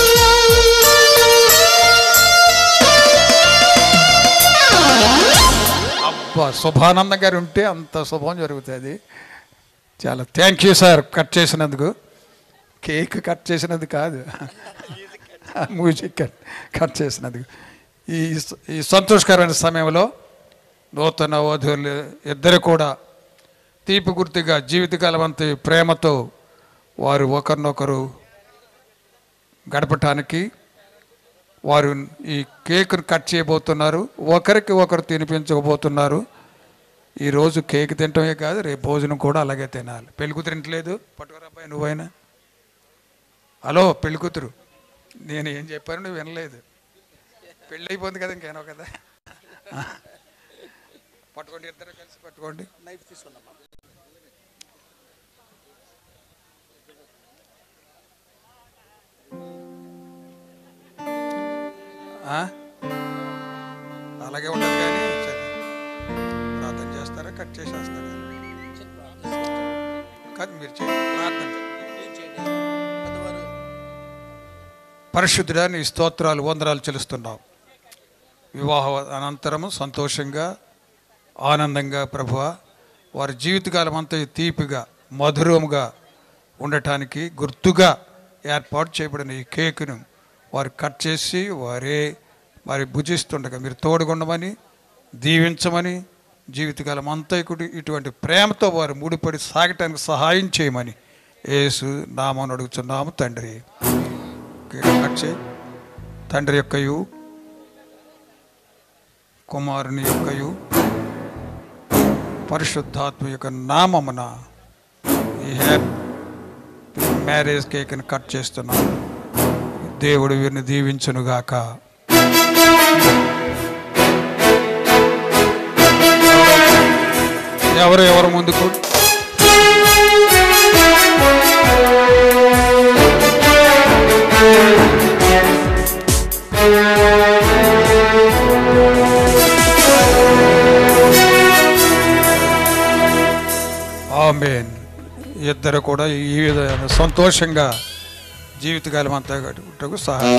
అబ్బా, శుభానందం గారు ఉంటే అంత శుభం జరుగుతుంది. చాలా థ్యాంక్ యూ సార్, కట్ చేసినందుకు. కేక్ కట్ చేసినది కాదు, మ్యూజిక్ కట్ కట్ చేసినందుకు. ఈ ఈ సంతోషకరమైన సమయంలో నూతన వధువులు ఇద్దరు కూడా తీపి గుర్తుగా జీవితకాలం అంతా ప్రేమతో వారు ఒకరినొకరు గడపటానికి వారు ఈ కేక్ను కట్ చేయబోతున్నారు. ఒకరికి ఒకరు తినిపించబోతున్నారు. ఈరోజు కేక్ తినటమే కాదు, రేపు భోజనం కూడా అలాగే తినాలి. పెళ్ళికూతురు తింటలేదు, పట్టుకురా అబ్బాయి నువ్వైనా. హలో పెళ్ళికూతురు, నేను ఏం చెప్పాను నువ్వు వినలేదు. పెళ్ళి అయిపోతుంది కదా, ఇంకేనో కదా. పట్టుకోండి, ఇద్దరు కలిసి పట్టుకోండి. నైఫ్ తీసుకున్నాం. అలాగే ఉండదు కానీ ప్రార్థన చేస్తారా, కట్ చేసేస్తారా? కాదు, మీరు చేయండి ప్రార్థన. పరిశుద్ధుడా, నీ స్తోత్రాలు వందనాలు చెల్లిస్తున్నాం. వివాహ అనంతరము సంతోషంగా ఆనందంగా ప్రభువా వారి జీవితకాలం అంతా తీపిగా మధురముగా ఉండటానికి గుర్తుగా ఏర్పాటు చేయబడిన ఈ కేకును వారు కట్ చేసి వారే వారి భుజిస్తుండగా మీరు తోడుగుండమని దీవించమని, జీవితకాలం అంతా ఇటువంటి ప్రేమతో వారు ముడిపడి సాగటానికి సహాయం చేయమని యేసు నామమున అడుగుచున్నాము తండ్రి. కట్ చేయి. తండ్రి యొక్కయు కుమారుని యొక్కయు పరిశుద్ధాత్మ యొక్క నామమున ఈ హ్యాపీ మ్యారేజ్ కేక్ని కట్ చేస్తున్నాం. దేవుడు వీరిని దీవించునుగాక. ఎవరు ఎవరు ముందుకు ఆమేన్. ఇద్దరు కూడా ఈ విధంగా సంతోషంగా జీవితకాలం అంతా గడుపుటకు సహాయం.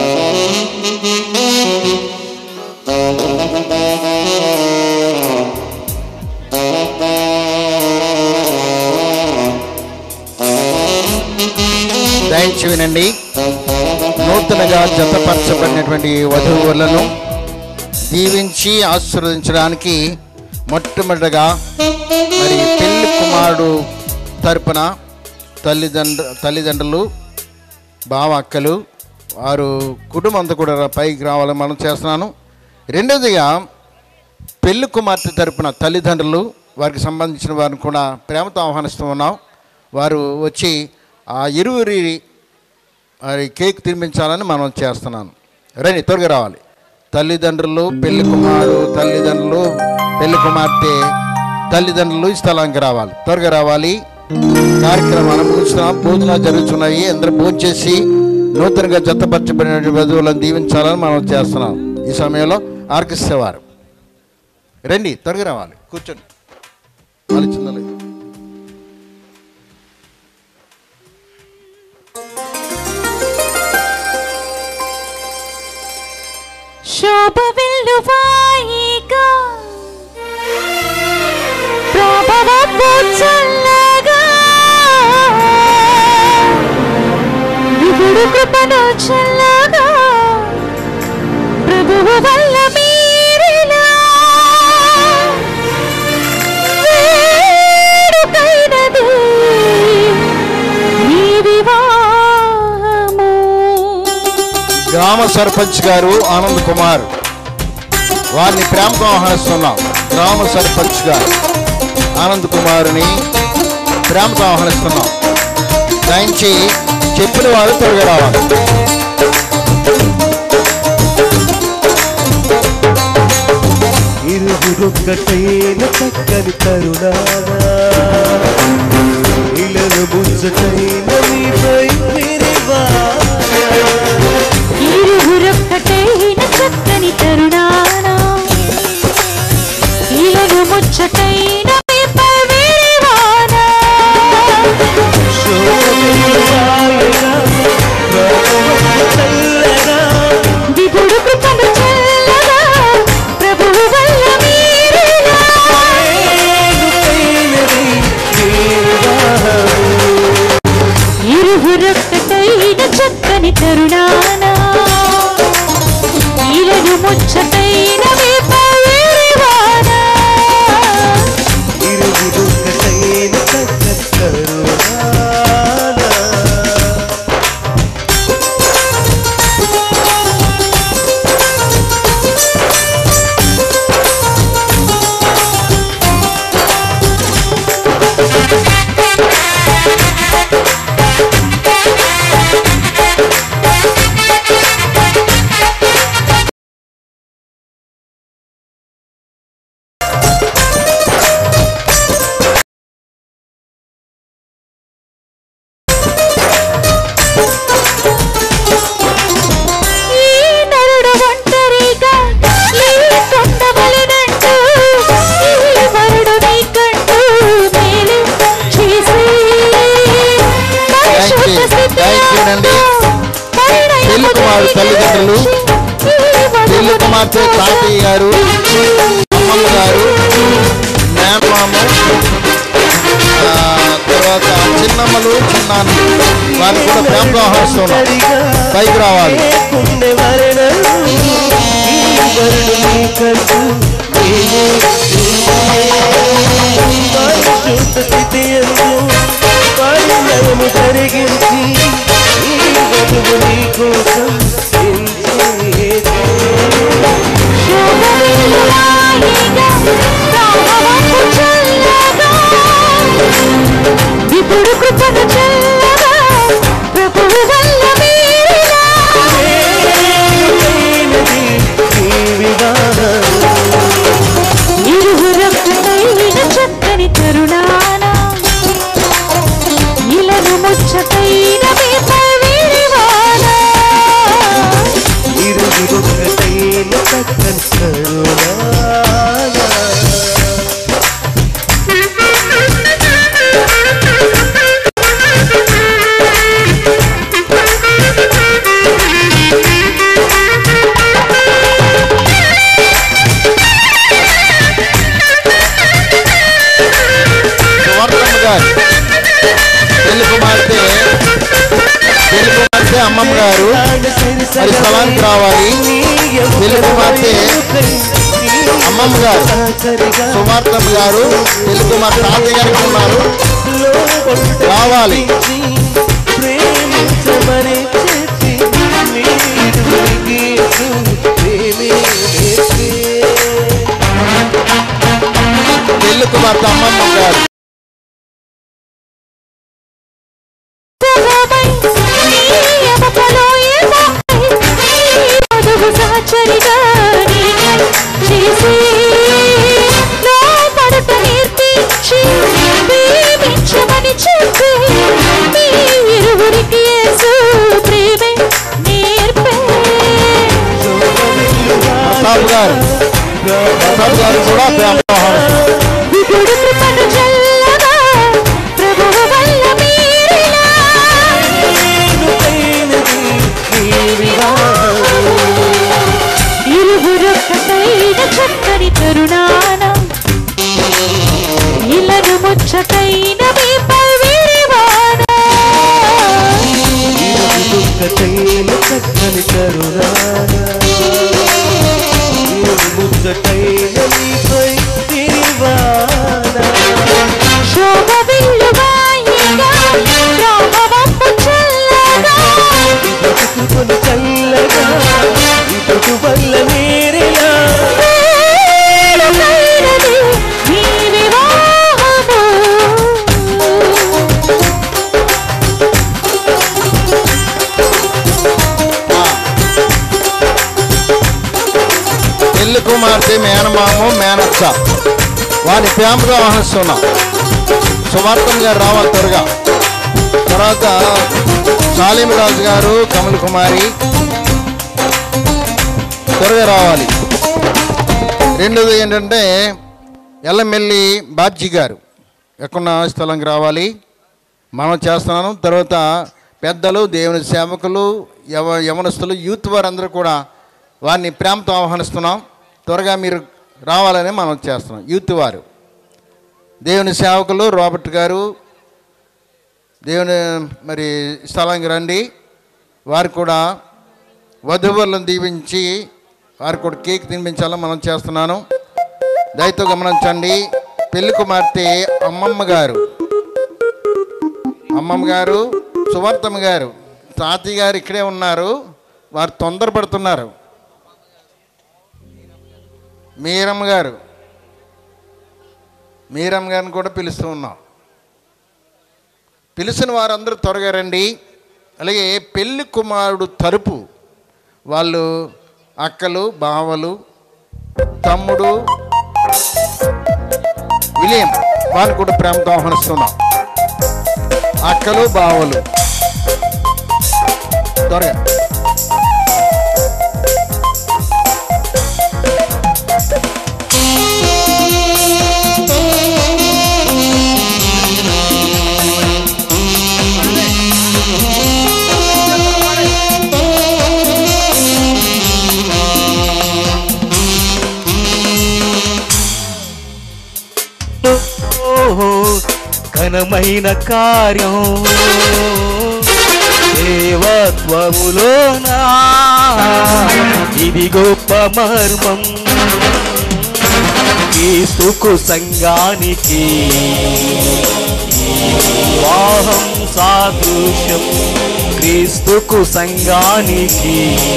దయచి వినండి. నూతనగా జతపరచబడినటువంటి వధువులను దీవించి ఆశీర్వదించడానికి మొట్టమొదటిగా మరి పెళ్లి కుమారుడు తరపున తల్లిదండ్రు తల్లిదండ్రులు బావ అక్కలు వారు కుటుంబం అంతా కూడా పైకి రావాలని మనం చేస్తున్నాను. రెండోదిగా పెళ్లి కుమార్తె తరపున తల్లిదండ్రులు వారికి సంబంధించిన వారిని కూడా ప్రేమతో ఆహ్వానిస్తూ ఉన్నాం. వారు వచ్చి ఆ ఇరువురి వారి కేక్ తినిపించాలని మనం చేస్తున్నాను. రండి, త్వరగా రావాలి. తల్లిదండ్రులు పెళ్లి కుమారుడు తల్లిదండ్రులు పెళ్లి కుమార్తె తల్లిదండ్రులు ఈ స్థలానికి రావాలి, త్వరగా రావాలి. కార్యక్రమాలు ముగిస్తున్నాం, భోజనాలు జరుగుతున్నాయి. అందరూ భోజనం చేసి నూతనంగా జతపరచబడిన వధువులను దీవించాలని మనం చేస్తున్నాం. ఈ సమయంలో ఆర్కెస్ట్రా వారు రండి, త్వరగా రావాలి, కూర్చోండి. ఆలోచించాలి. శోభ వెల్లువాయిగా ప్రభావము చల్లగా విపుడు కృపను చల్లగా ప్రభువు వల్ల మీరిలా వేడుకైనది ఈ వివాహము. గ్రామ సర్పంచ్ గారు ఆనంద్ కుమార్ వారిని ప్రేమతో ఆహ్వానిస్తున్నాం. గ్రామ సర్పంచ్ గారు ఆనంద్ కుమారుని ప్రేమతో ఆహ్వానిస్తున్నాం. దయచి చెప్పిన వారు త్వరగా రావాలి. ఇరుగురొక్కటైన చక్కని తరుణానా ఇలను ముచ్చటైన నీపై ఇరుగురొక్కటైన చక్కని తరుణానా ఇలను ముచ్చటైన మీపై విరివానా శోభ ఇరువురొక్కటైన చక్కని తరుణాన ఇలను ముచ్చటైన వేపవేడివాన ఇరువురొక్కటైన చక్కని తరుణాన పెళ్లి కుమారు తల్లిదండ్రులు, పెళ్లి కుమార్తె తాతయ్య గారు, అమ్మమ్మ గారు, మేనమామ, తర్వాత చిన్నమ్మలు, చిన్నాన్నలు వారిని కూడా ప్రేమతో ఆహ్వానిస్తున్నాం. పైకి రావాలి. ఇప్పుడు కృపను చల్లగా ప్రభువు వల్ల మీరిలా ఇరువురొక్కటైన చక్కని తరుణాన ఇలను ముచ్చటైన వేపవేడివాన ఇరువురొక్కటైన చక్కని తరుణాన పెళ్లి కుమార్తె పెళ్లి కుమార్తె అమ్మమ్మ గారు మరి స్థలానికి రావాలి. పెళ్లి కుమార్తె అమ్మమ్మ గారు, సుమార్తమ్మ గారు, పెళ్లి కుమార్తె తాతయ్య గారికి ఉన్నారు, రావాలి. పెళ్లి కుమార్తె అమ్మమ్మ గారు సహచరిగా చేసి లోపడత నేర్పించి ప్రేమించమని చెప్పి మీ ఇరువురికి యేసు ప్రేమే నేర్పే ప్రతాప్ గారు ప్రతాప్ గారు కూడా ప్రేమ ఇప్పుడు కృపను చల్లగా ప్రభువు వల్ల మీరిలా ఇరువురొక్కటైన చక్కని తరుణాన ఇలను ముచ్చటైన వేపవేడివాన ఇరువురొక్కటైన చక్కని తరుణాన ముచ్చటైన నీపై తిరివాన శోభ విల్లువాయిగా రామవమ్మ చల్లగా ఇదొకటి చల్లగా ఇదొక వల్ల మీరిలా వేడుకైనది మీ వివాహము పెళ్లి కుమార్తె మేనమామ మేనచ్చ వారిని ప్రేమగా ఆహ్వానిస్తున్నాం. సుమార్తమ్మ గారు రావాలి త్వరగా. తర్వాత సాలిమరాజు గారు, కమల్ కుమారి త్వరగా రావాలి. రెండోది ఏంటంటే ఎల్లమెల్లి బాబ్జీ గారు ఎక్కడున్న స్థలంకి రావాలి. మనం చేస్తున్నాను. తర్వాత పెద్దలు, దేవుని సేవకులు, యవ యవనస్తులు, యూత్ వారందరూ కూడా వారిని ప్రేమతో ఆహ్వానిస్తున్నాం. త్వరగా మీరు రావాలని మనం చేస్తున్నాం. యూత్ వారు, దేవుని సేవకులు రాబర్ట్ గారు, దేవుని మరి స్థలానికి రండి. వారు కూడా వధువులను దీవించి వారు కూడా కేక్ తినిపించాలని మనం చేస్తున్నాను. దయతో గమనించండి. పెళ్లి కుమార్తె అమ్మమ్మ గారు అమ్మమ్మ గారు సువర్తమ్మ గారు తాతయ్య గారు ఇక్కడే ఉన్నారు. వారు తొందరపడుతున్నారు. మీరమ్మ గారు మీరమ్మ గారిని కూడా పిలుస్తూ ఉన్నాం. పిలిచిన వారందరూ త్వరగా రండి. అలాగే పెళ్లి కుమారుడు తరపు వాళ్ళు అక్కలు, బావలు, తమ్ముడు విలియం వారిని కూడా ప్రేమతో ఆహ్వానిస్తున్నాం. అక్కలు, బావలు త్వరగా. ఘనమైన కార్యం దేవత్వములోనా ఇది గొప్ప మర్మం. క్రీస్తుకు సంఘానికి వివాహం సాదృశ్యం. క్రీస్తుకు సంఘానికి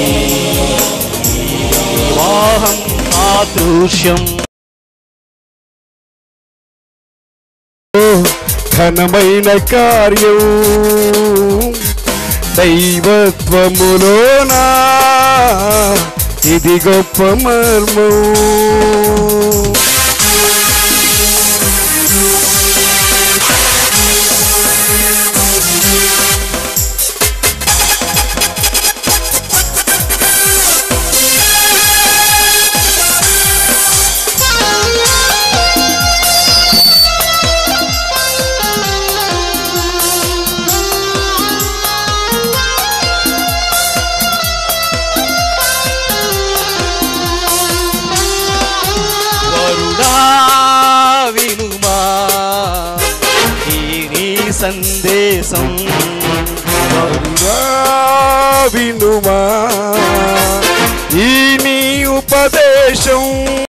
వివాహం సాదృశ్యం. ఘనమైన కార్యం దైవత్వములోనా ఇది గొప్ప మర్మం. సందేశం వినుమా ఈ నీ ఉపదేశం.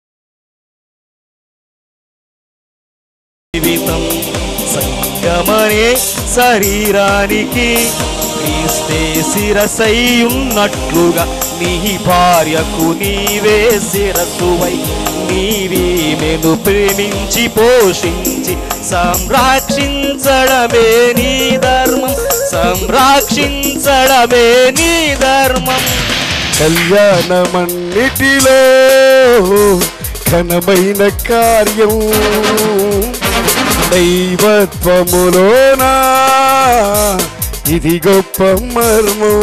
జీవితం సంగమనే శరీరానికి క్రీస్తే శిరసై ఉన్నట్లుగా నీ భార్యకు నీవే శిరసువై నీవీమెను ప్రేమించి పోషించి సంరక్షించడమే నీ ధర్మం. సంరక్షించడమే నీ ధర్మం. కళ్యాణమన్నిటిలో ఘనమైన కార్యం దైవత్వములోనా ఇది గొప్ప మర్మం.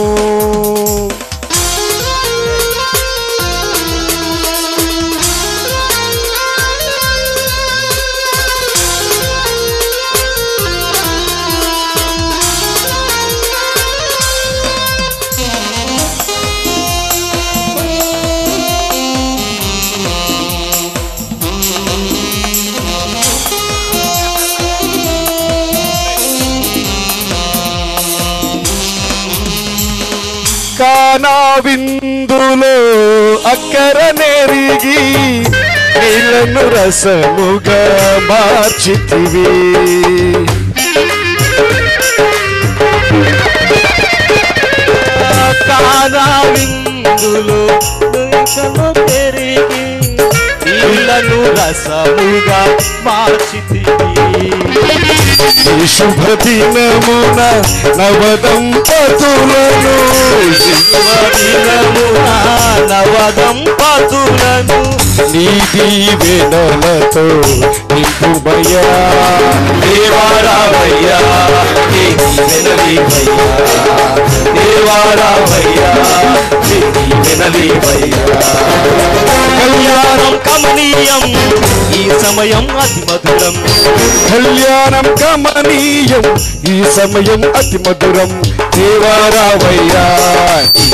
కానా విందులో అక్కర నెరిగి నీళ్లను రసముగా మార్చితివి. కానా విందులో పెరిగి నీళ్లను రసముగా మార్చితివి. ఈ శుభదినమున నవదంపతులను శుభదినమున నవదంపతులను నీ దీవెనలతో నింపుమయ్యా. దేవారావయ్యా దీవెనలీవయ్యా. దేవారావయ్యా దీవెనలీవయ్యా. కళ్యాణం కమనీయం ఈ సమయం అతి మధురం. కళ్యాణం కమనీయం ఈ సమయం అతి మధురం. దేవారావయ్యా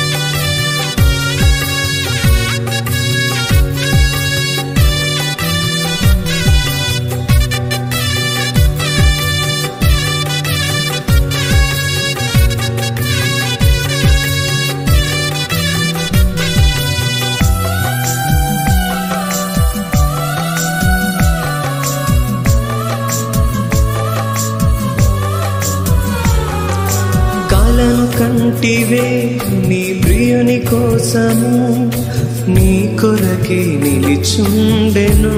కలను కంటివే నీ ప్రియుని కోసము నీ కొరకే నిలిచుండెను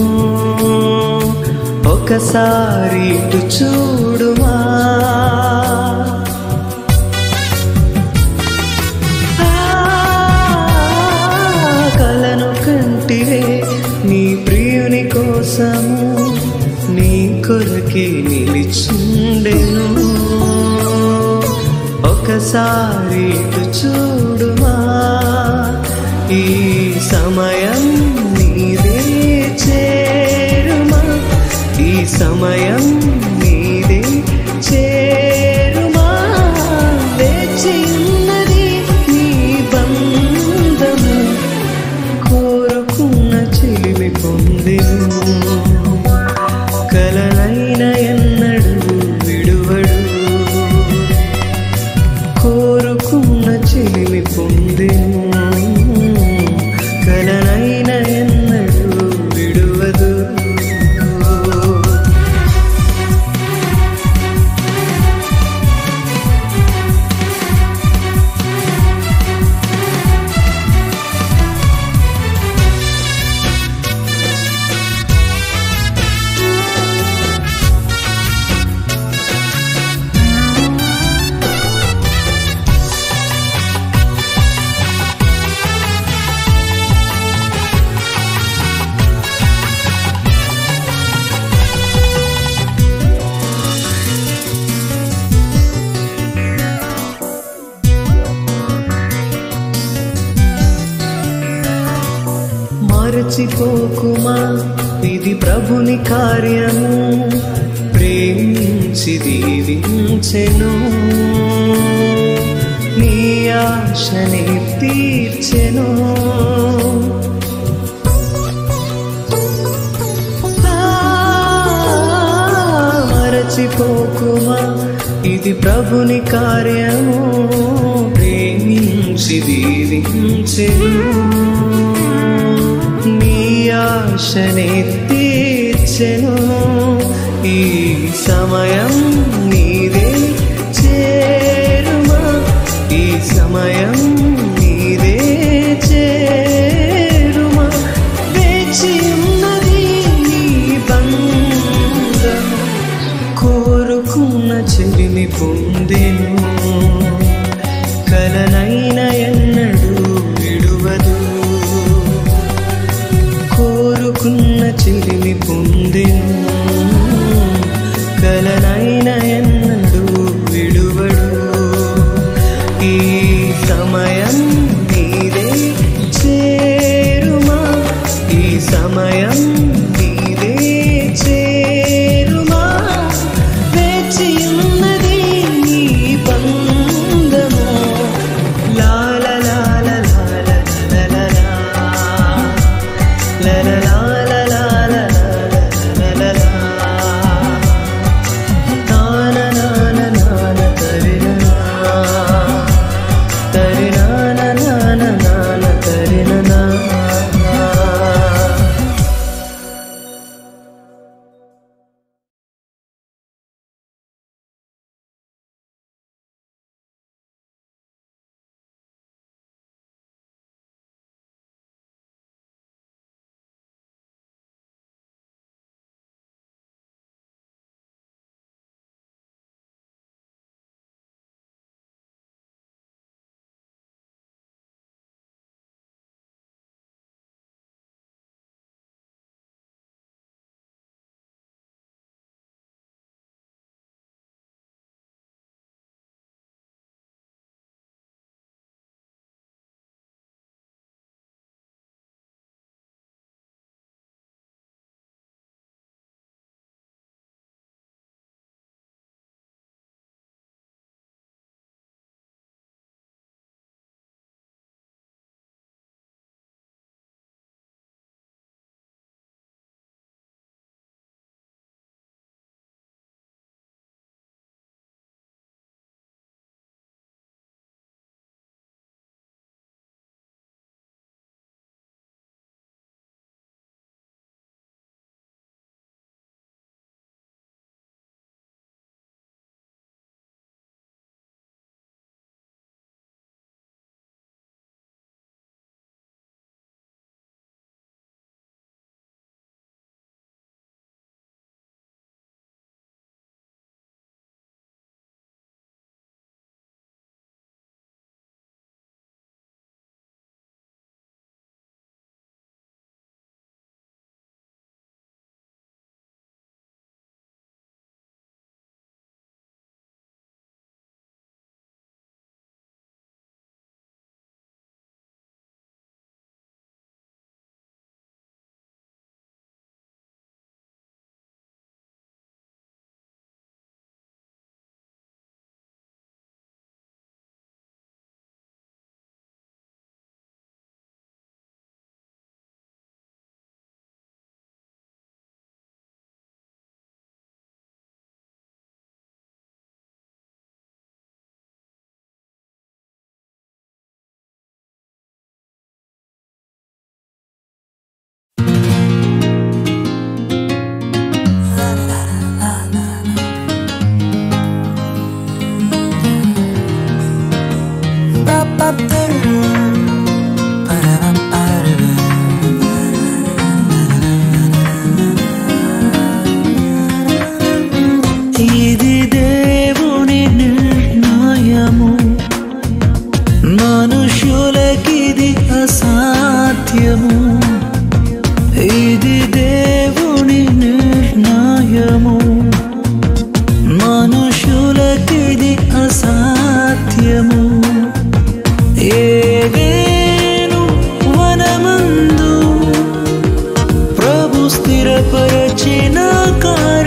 ఒకసారి ఇటు చూడుమా కలను కంటివే నీ ప్రియుని కోసము నీ కొరకే నిలిచుండెను ఒకసారి ఇటు చూడుమా ఈ సమయం నీదే చేరుమా ఈ సమయం నీదే చేరుమా వేచి ఉన్నది నీ బంధము కోరుకున్న చిలిమి పొందెను కలనైన ఎన్నడు విడువడు కోరుకున్న చిలిమి పొందెను కలనైన ఎన్నడు విడువదు మరచిపోకుమా ఇది ప్రభుని కార్యము ప్రేమించి దీవించెను నీ ఆశని తీర్చెను మరచిపోకుమా ఇది ప్రభుని కార్యము ప్రేమించి దీవించెను నీ ఆశని తీర్చెను ఈ సమయం నీదే చేరుమా ఈ సమయం నీదే చేరుమా వేచి ఉన్నది నీ బంధం కోరుకున్న చెలిమి పొందెను కలనైన ఎన్నడు విడువదు కోరుకున్న చిలిమి పొందెను కలనైన ఎన్నడు విడువడు ఈ సమయం నీదే చేరుమా ఈ సమయం నీదే చేరుమా వేచి ఉన్నది నీ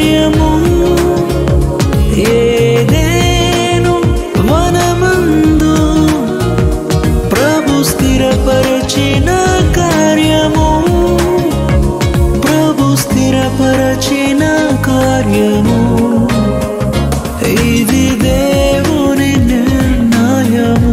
కార్యము ఏదేను వనమందు ప్రభు స్థిరపరచిన కార్యము ప్రభు స్థిరపరచిన కార్యము ఇది దేవుని నిర్ణయము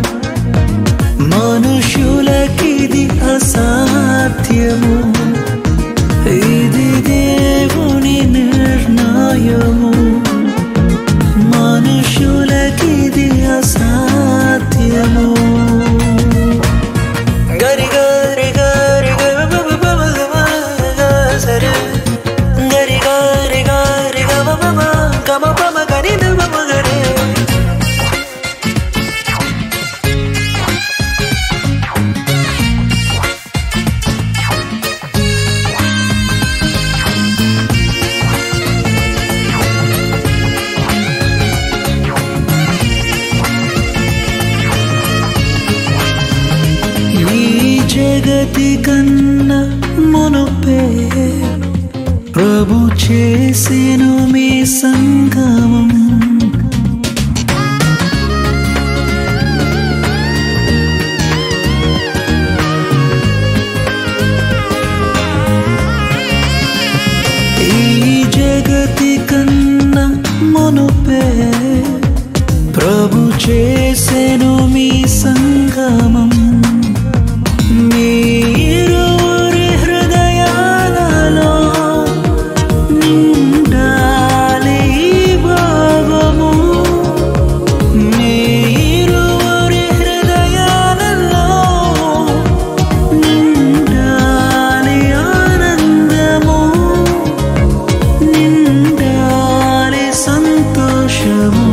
మనుషులకిది అసాధ్యము ఇది దేవుని నిర్ణయము మనుషులకిది అసాధ్యము గరి గరి గరి సరే గరి గరి గరి గమ గమ పమ గరి నమ గరే జగతి కన్నా మునుపే ప్రభు చేసెను మీ సంగమం ఈ జగతి కన్నా మునుపే ప్రభు చేసెను మీ సంగమం మీరురి హృదయాలలో నిండాలి భావము మీరురి హృదయాలలో నిండాలి ఆనందము నిండాలి సంతోషము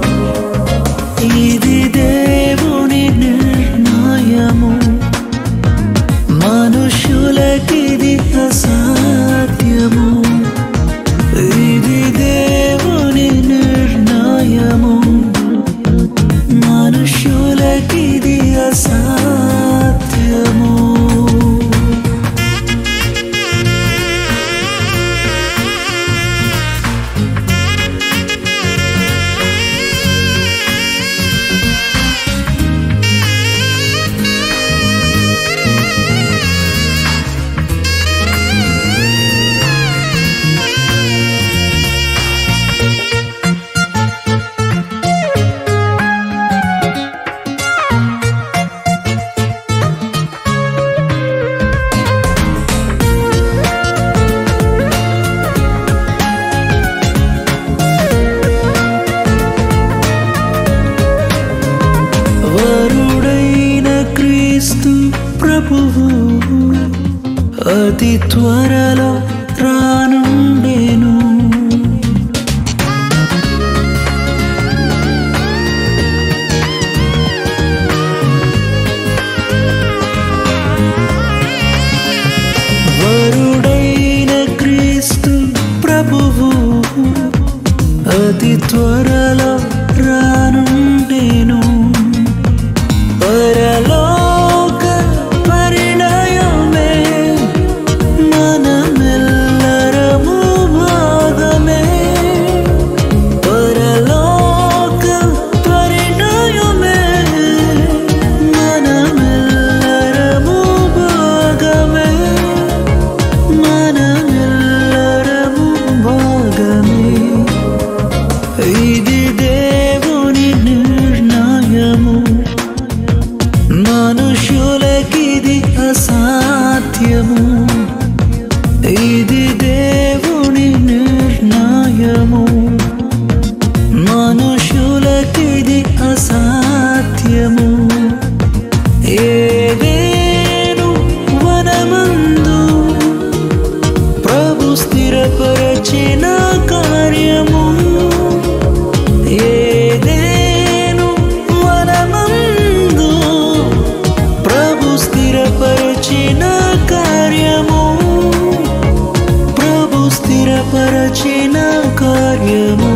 ఇది దేవుని నిర్ణయము మనుషులకిది అసాధ్యము ఇది దేవుని నిర్ణయము మనుషులకిది అసాధ్యము వరుడైన క్రీస్తు ప్రభువు అతి త్వరలో రానుండెను వరుడైన క్రీస్తు ప్రభువు అతి త్వరలో రానుండెను పరలోక పరిణయమే మనమెల్లరము భాగమే పరలోక పరిణయమే మనమెల్లరము భాగమే మనమెల్లరము భాగమే ఇది దేవుని నిర్ణయము మనుషులకిది అసాధ్యము ఇది దేవుని నిర్ణయము మనుషులకిది అసాధ్యము ఏదేను వనమందు ప్రభు స్థిరపరచిన కార్యము ఏదేను వనమందు ప్రభు స్థిరపరచిన కార్యము ప్రభు స్థిరపరచిన కార్యము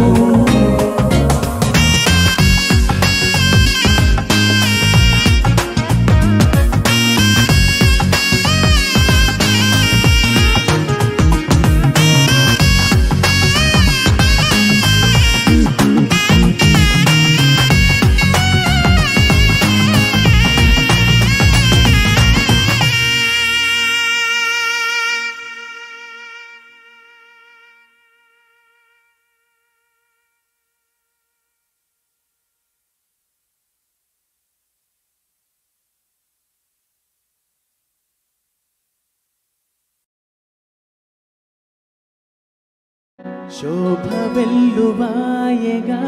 శోభ వెల్లువాయగా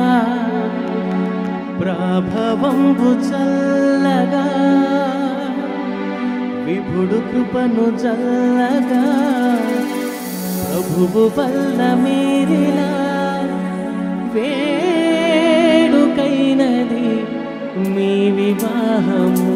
ప్రభవంబు చల్లగా విభుడు కృపను చల్లగా ప్రభువు వల్ల మీరిలా వేడుకైనది మీ వివాహము.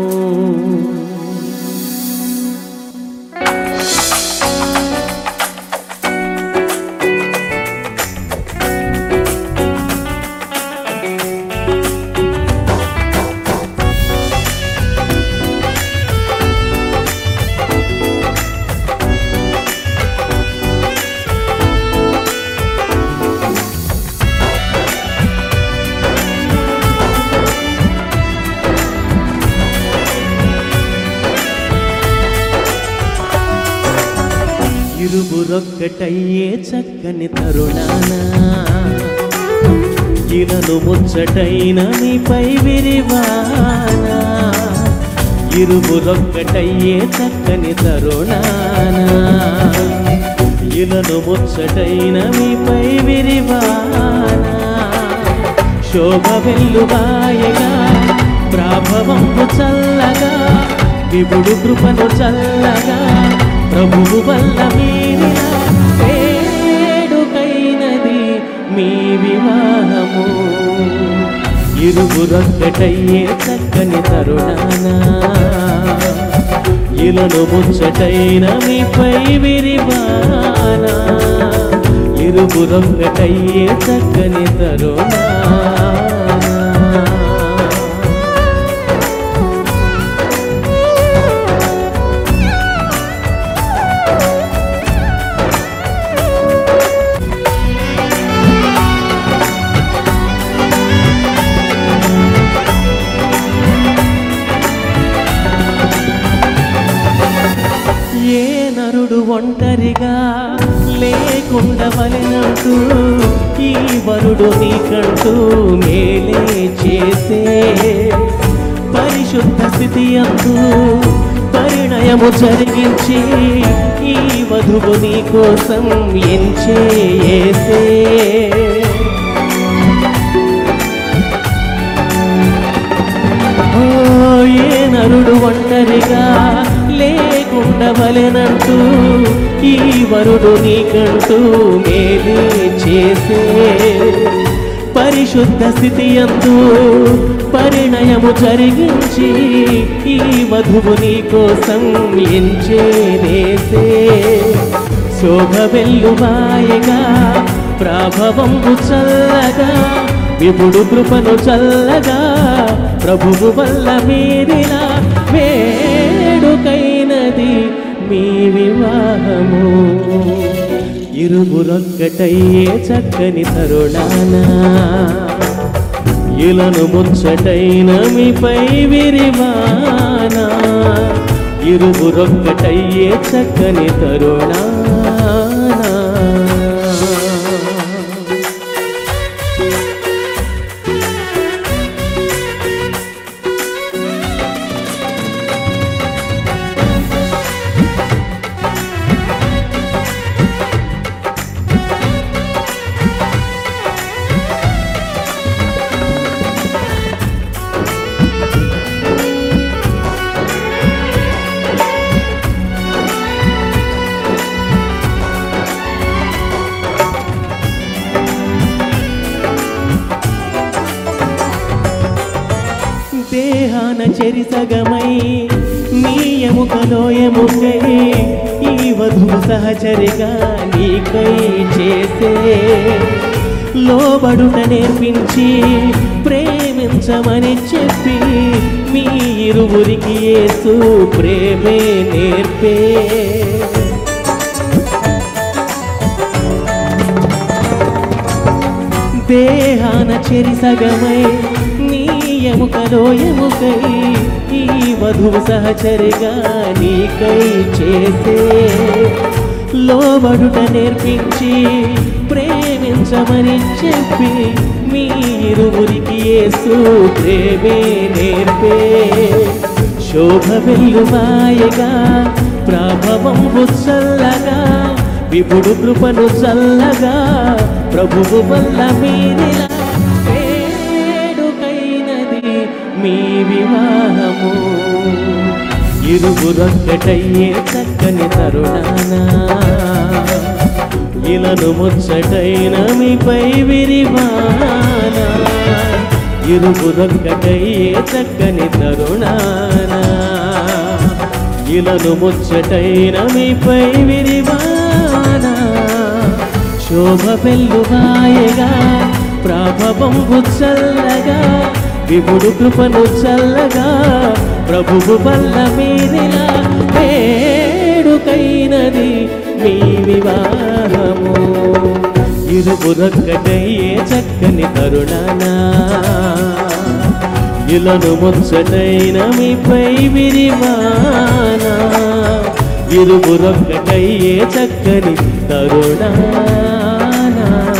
ఇరువురొక్కటయ్యే చక్కని తరుణాన ఇలను ముచ్చటైన మీపై విరివాన. ఇరువురొక్కటయ్యే చక్కని తరుణాన ఇలను ముచ్చటైన మీపై విరివాన. శోభ వెల్లువాయగా ప్రాభవంపు చల్లగా విపుడు కృపను చల్లగా ప్రభువు వల్ల మీరిలా వేడుకైనది మీ వివాహము. ఇరువురొక్కటయ్యే చక్కని తరుణాన ఇలను ముచ్చటైన మీపై విరివాన. ఇరువురొక్కటయ్యే చక్కని తరుణాన ఒంటరిగా లేకుండవలెనంటూ ఈ వరుడు నీకంటూ మేలే చేసే పరిశుద్ధ స్థితి అంటూ పరిణయము జరిగించి ఈ వధువు నీ కోసం ఎంచేసే. ఓ ఏ నరుడు ఒంటరిగా లేకుండవలెనంటూ ఈ వరుడు నీకంటూ మేలే చేసే పరిశుద్ధ స్థితి అందు పరిణయము జరిగించి ఈ వధువు నీ కోసం ఎంచేసే. శోభ వెల్లువాయగా ప్రాభవంబు చల్లగా విపుడు కృపను చల్లగా ప్రభువు వల్ల మీరిలా వేడుకైనది మీ వివాహము. ఇరువురొక్కటయ్యే చక్కని తరుణాన ఇలను ముచ్చటైన మీపై విరివాన. ఇరువురొక్కటయ్యే చక్కని తరుణాన దేహాన చెరిసగమై నీ ఎముకలో ఎముకై ఈ వధువు సహచరిగా నీకై చేసే లోబడుట నేర్పించి ప్రేమించమని చెప్పి మీ ఇరువురికి యేసు ప్రేమే నేర్పే. దేహాన చెరిసగమై నీ ఎముకలో ఎముకై ఈ వధువు సహచరిగా నీకై చేసే లోబడుట నేర్పించి ప్రేమించమని చెప్పి మీ ఇరువురికి యేసు ప్రేమే నేర్పే. శోభ వెల్లువాయగా ప్రభవంబు చల్లగా విపుడు కృపను చల్లగా ప్రభువు వల్ల మీరిలా వేడుకైనది మీ వివాహము ఇరువురొక్కటయ్యే చక్కని తరుణానా ఇలను ముచ్చటైన మీపై విరివానా ఇరువురొక్కటయ్యే చక్కని తరుణానా ఇలను ముచ్చటైన మీపై విరివానా శోభ పెళ్ళువాయగా ప్రాభవంబు చల్లగా విపుడు కృపను చల్లగా ప్రభువు వల్ల మీరిలా వేడుకైనది మీ వివాహము ఇరువురొక్కటయ్యే చక్కని తరుణానా ఇలను ముచ్చటైన మీపై విరివానా ఇరువురొక్కటయ్యే చక్కని తరుణానా